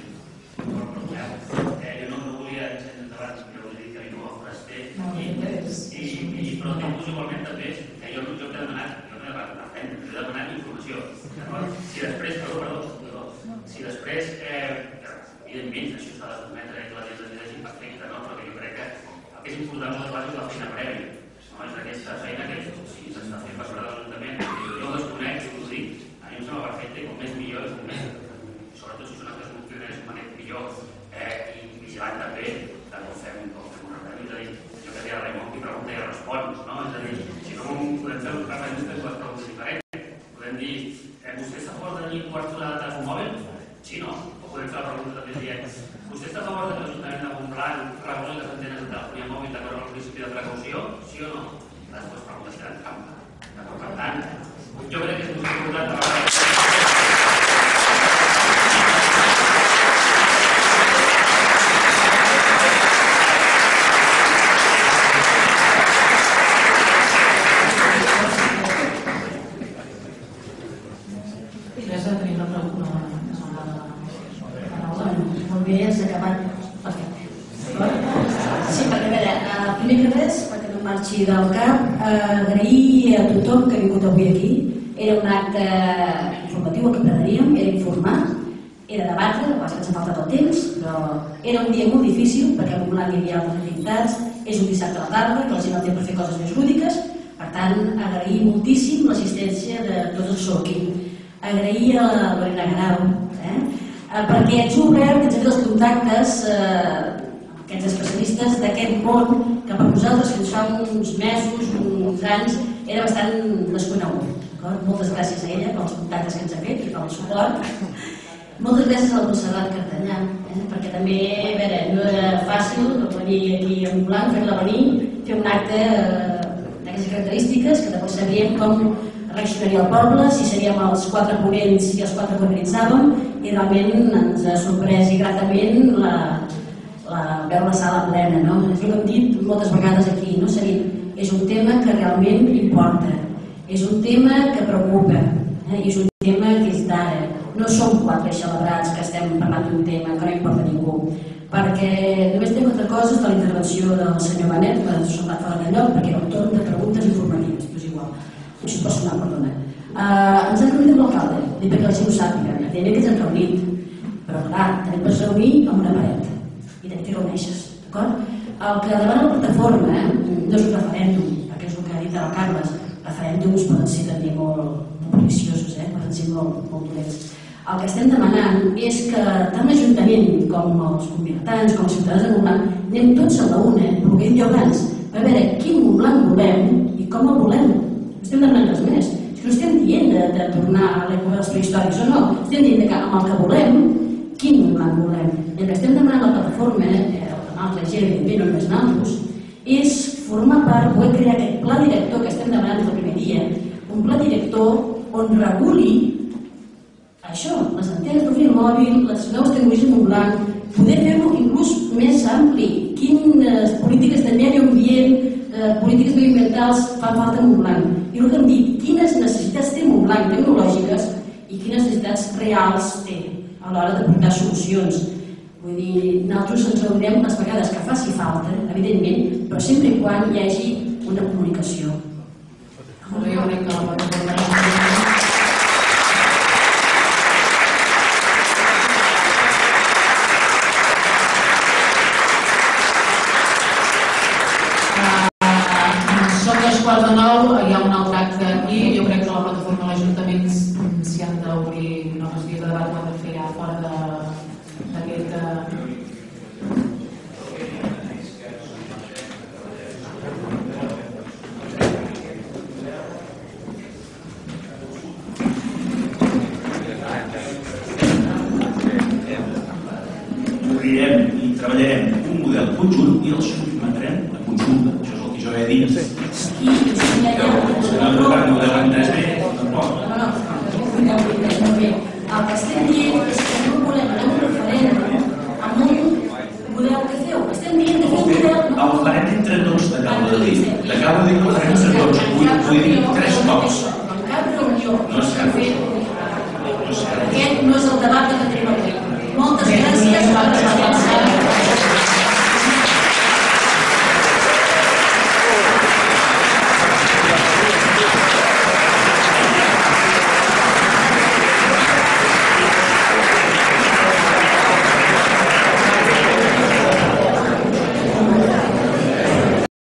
jo no volia encendre el debat, ja us he dit que a mi no m'ho foraster, però tinc igualment també que jo el que he demanat, jo no he demanat, he demanat informació. Si després, perdó, perdó, si després, evidentment, això s'ha de sotmetre i que la gent es llegeixi perfecte, però jo crec que el que és important moltes vegades és la feina prèvia. És aquesta feina que si s'està fent per part de l'Ajuntament, jo el desconec, si us dic, a mi em sembla perfecte i com més millor és com més, sobretot si són actes multitudinaris com aquest millor, i vigilant també que no ho fem com fem un referent, és a dir, jo que deia Raimon, qui pregunta i respon, és a dir, si no podem fer un referent de dues preguntes diferents, podem dir, vostè està a favor de tenir cobertura de telèfon mòbil? Sí, no? O podem fer la pregunta també dient, vostè està a favor que l'Ajuntament de Montblanc reguli les antenes de telefonia mòbil d'acord amb el principi de precaució? Sí o no? Les dues preguntes seran trampa. Per tant, jo crec que és molt important treballar. Bé, ja s'ha acabat. Sí, perquè a veure, primer que res, perquè no marxi del cap, agrair a tothom que ha vingut avui aquí. Era un acte informatiu el que pretendíem, era informar, era debatre, el que ens ha faltat el temps, però era un dia molt difícil perquè a Montblanc hi havia altres activitats, és un dissabte a la tarda, que la gent no té per fer coses més lúdiques, per tant, agrair moltíssim l'assistència de tots els que sou aquí. Agrair a la Lorena Grau, eh? perquè ens ha obert, ens ha fet els contactes amb aquests especialistes d'aquest món que per nosaltres fins fa uns mesos, uns anys, era bastant desconegut. Moltes gràcies a ella pels contactes que ens ha fet i pel suport. Moltes gràcies a la Montserrat Cartanyà, perquè també, a veure, no era fàcil venir aquí a Montblanc, fer-la venir, fer un acte d'aquestes característiques, que després sabíem com reaccionaria el poble, si seríem els quatre ponents i els quatre que organitzàvem, i realment ens ha sorprès i gratament veure la sala plena. És el que hem dit moltes vegades aquí, és un tema que realment importa, és un tema que preocupa, i és un tema que és d'ara. No som quatre celebrats que estem parlant d'un tema que no importa a ningú, perquè només tenim altra cosa de la intervenció del senyor Benet, que ens ha semblat fora de lloc, perquè era un torn de preguntes informatives, però és igual. Això personal, perdona. Ens han reunit amb l'alcalde, dic perquè la gent ho sàpiga, evidentment que ens han reunit, però clar, tenim per reunir amb una paret, i tenim que reuneixes, d'acord? El que demana la plataforma no és un referèndum, perquè és el que ha dit el Carles, referèndums poden ser també molt perniciosos, poden ser molt dolents. El que estem demanant és que tant l'Ajuntament com els comerciants, com els ciutadans de Montblanc, anem tots a la una, el que he dit jo abans, a veure quin Montblanc volem i com el volem. No estem demanant res més. És que no estem dient de, de tornar a l'època dels prehistòrics o no. Estem dient que amb el que volem, quin Montblanc volem. I el que estem demanant a la plataforma, eh, amb altra gent, evidentment, no només nosaltres, és formar part, poder crear aquest pla director que estem demanant des del primer dia, un pla director on reguli això, les antenes de fil mòbil, les noves tecnologies Montblanc, poder fer-ho inclús més ampli. Quines polítiques de medi ambient, eh, polítiques mediambientals fan falta a Montblanc. I el que hem dit, quines necessitats té Montblanc tecnològiques i quines necessitats reals té a l'hora de portar solucions. Vull dir, nosaltres ens reunirem les vegades que faci falta, evidentment, però sempre i quan hi hagi una comunicació. Molt bé, jo crec que la plataforma quarts de nou hi ha un altre acte aquí. Jo crec que la plataforma de l'Ajuntament s'hi han d'obrir noves vies de debat, ho han de fer a fora d'aquest... Obrirem i treballarem un model conjunt i el sotmetrem a consulta. Això és el que jo he dit. El que estem dient és que no volem anar a un referèndum amb un model que feu. Estem dient que feu un model... El farem entre tots, t'acabo de dir. T'acabo de dir que el farem entre tots. Vull dir tres cops. En cap reunió no és cert. aquest no és el debat que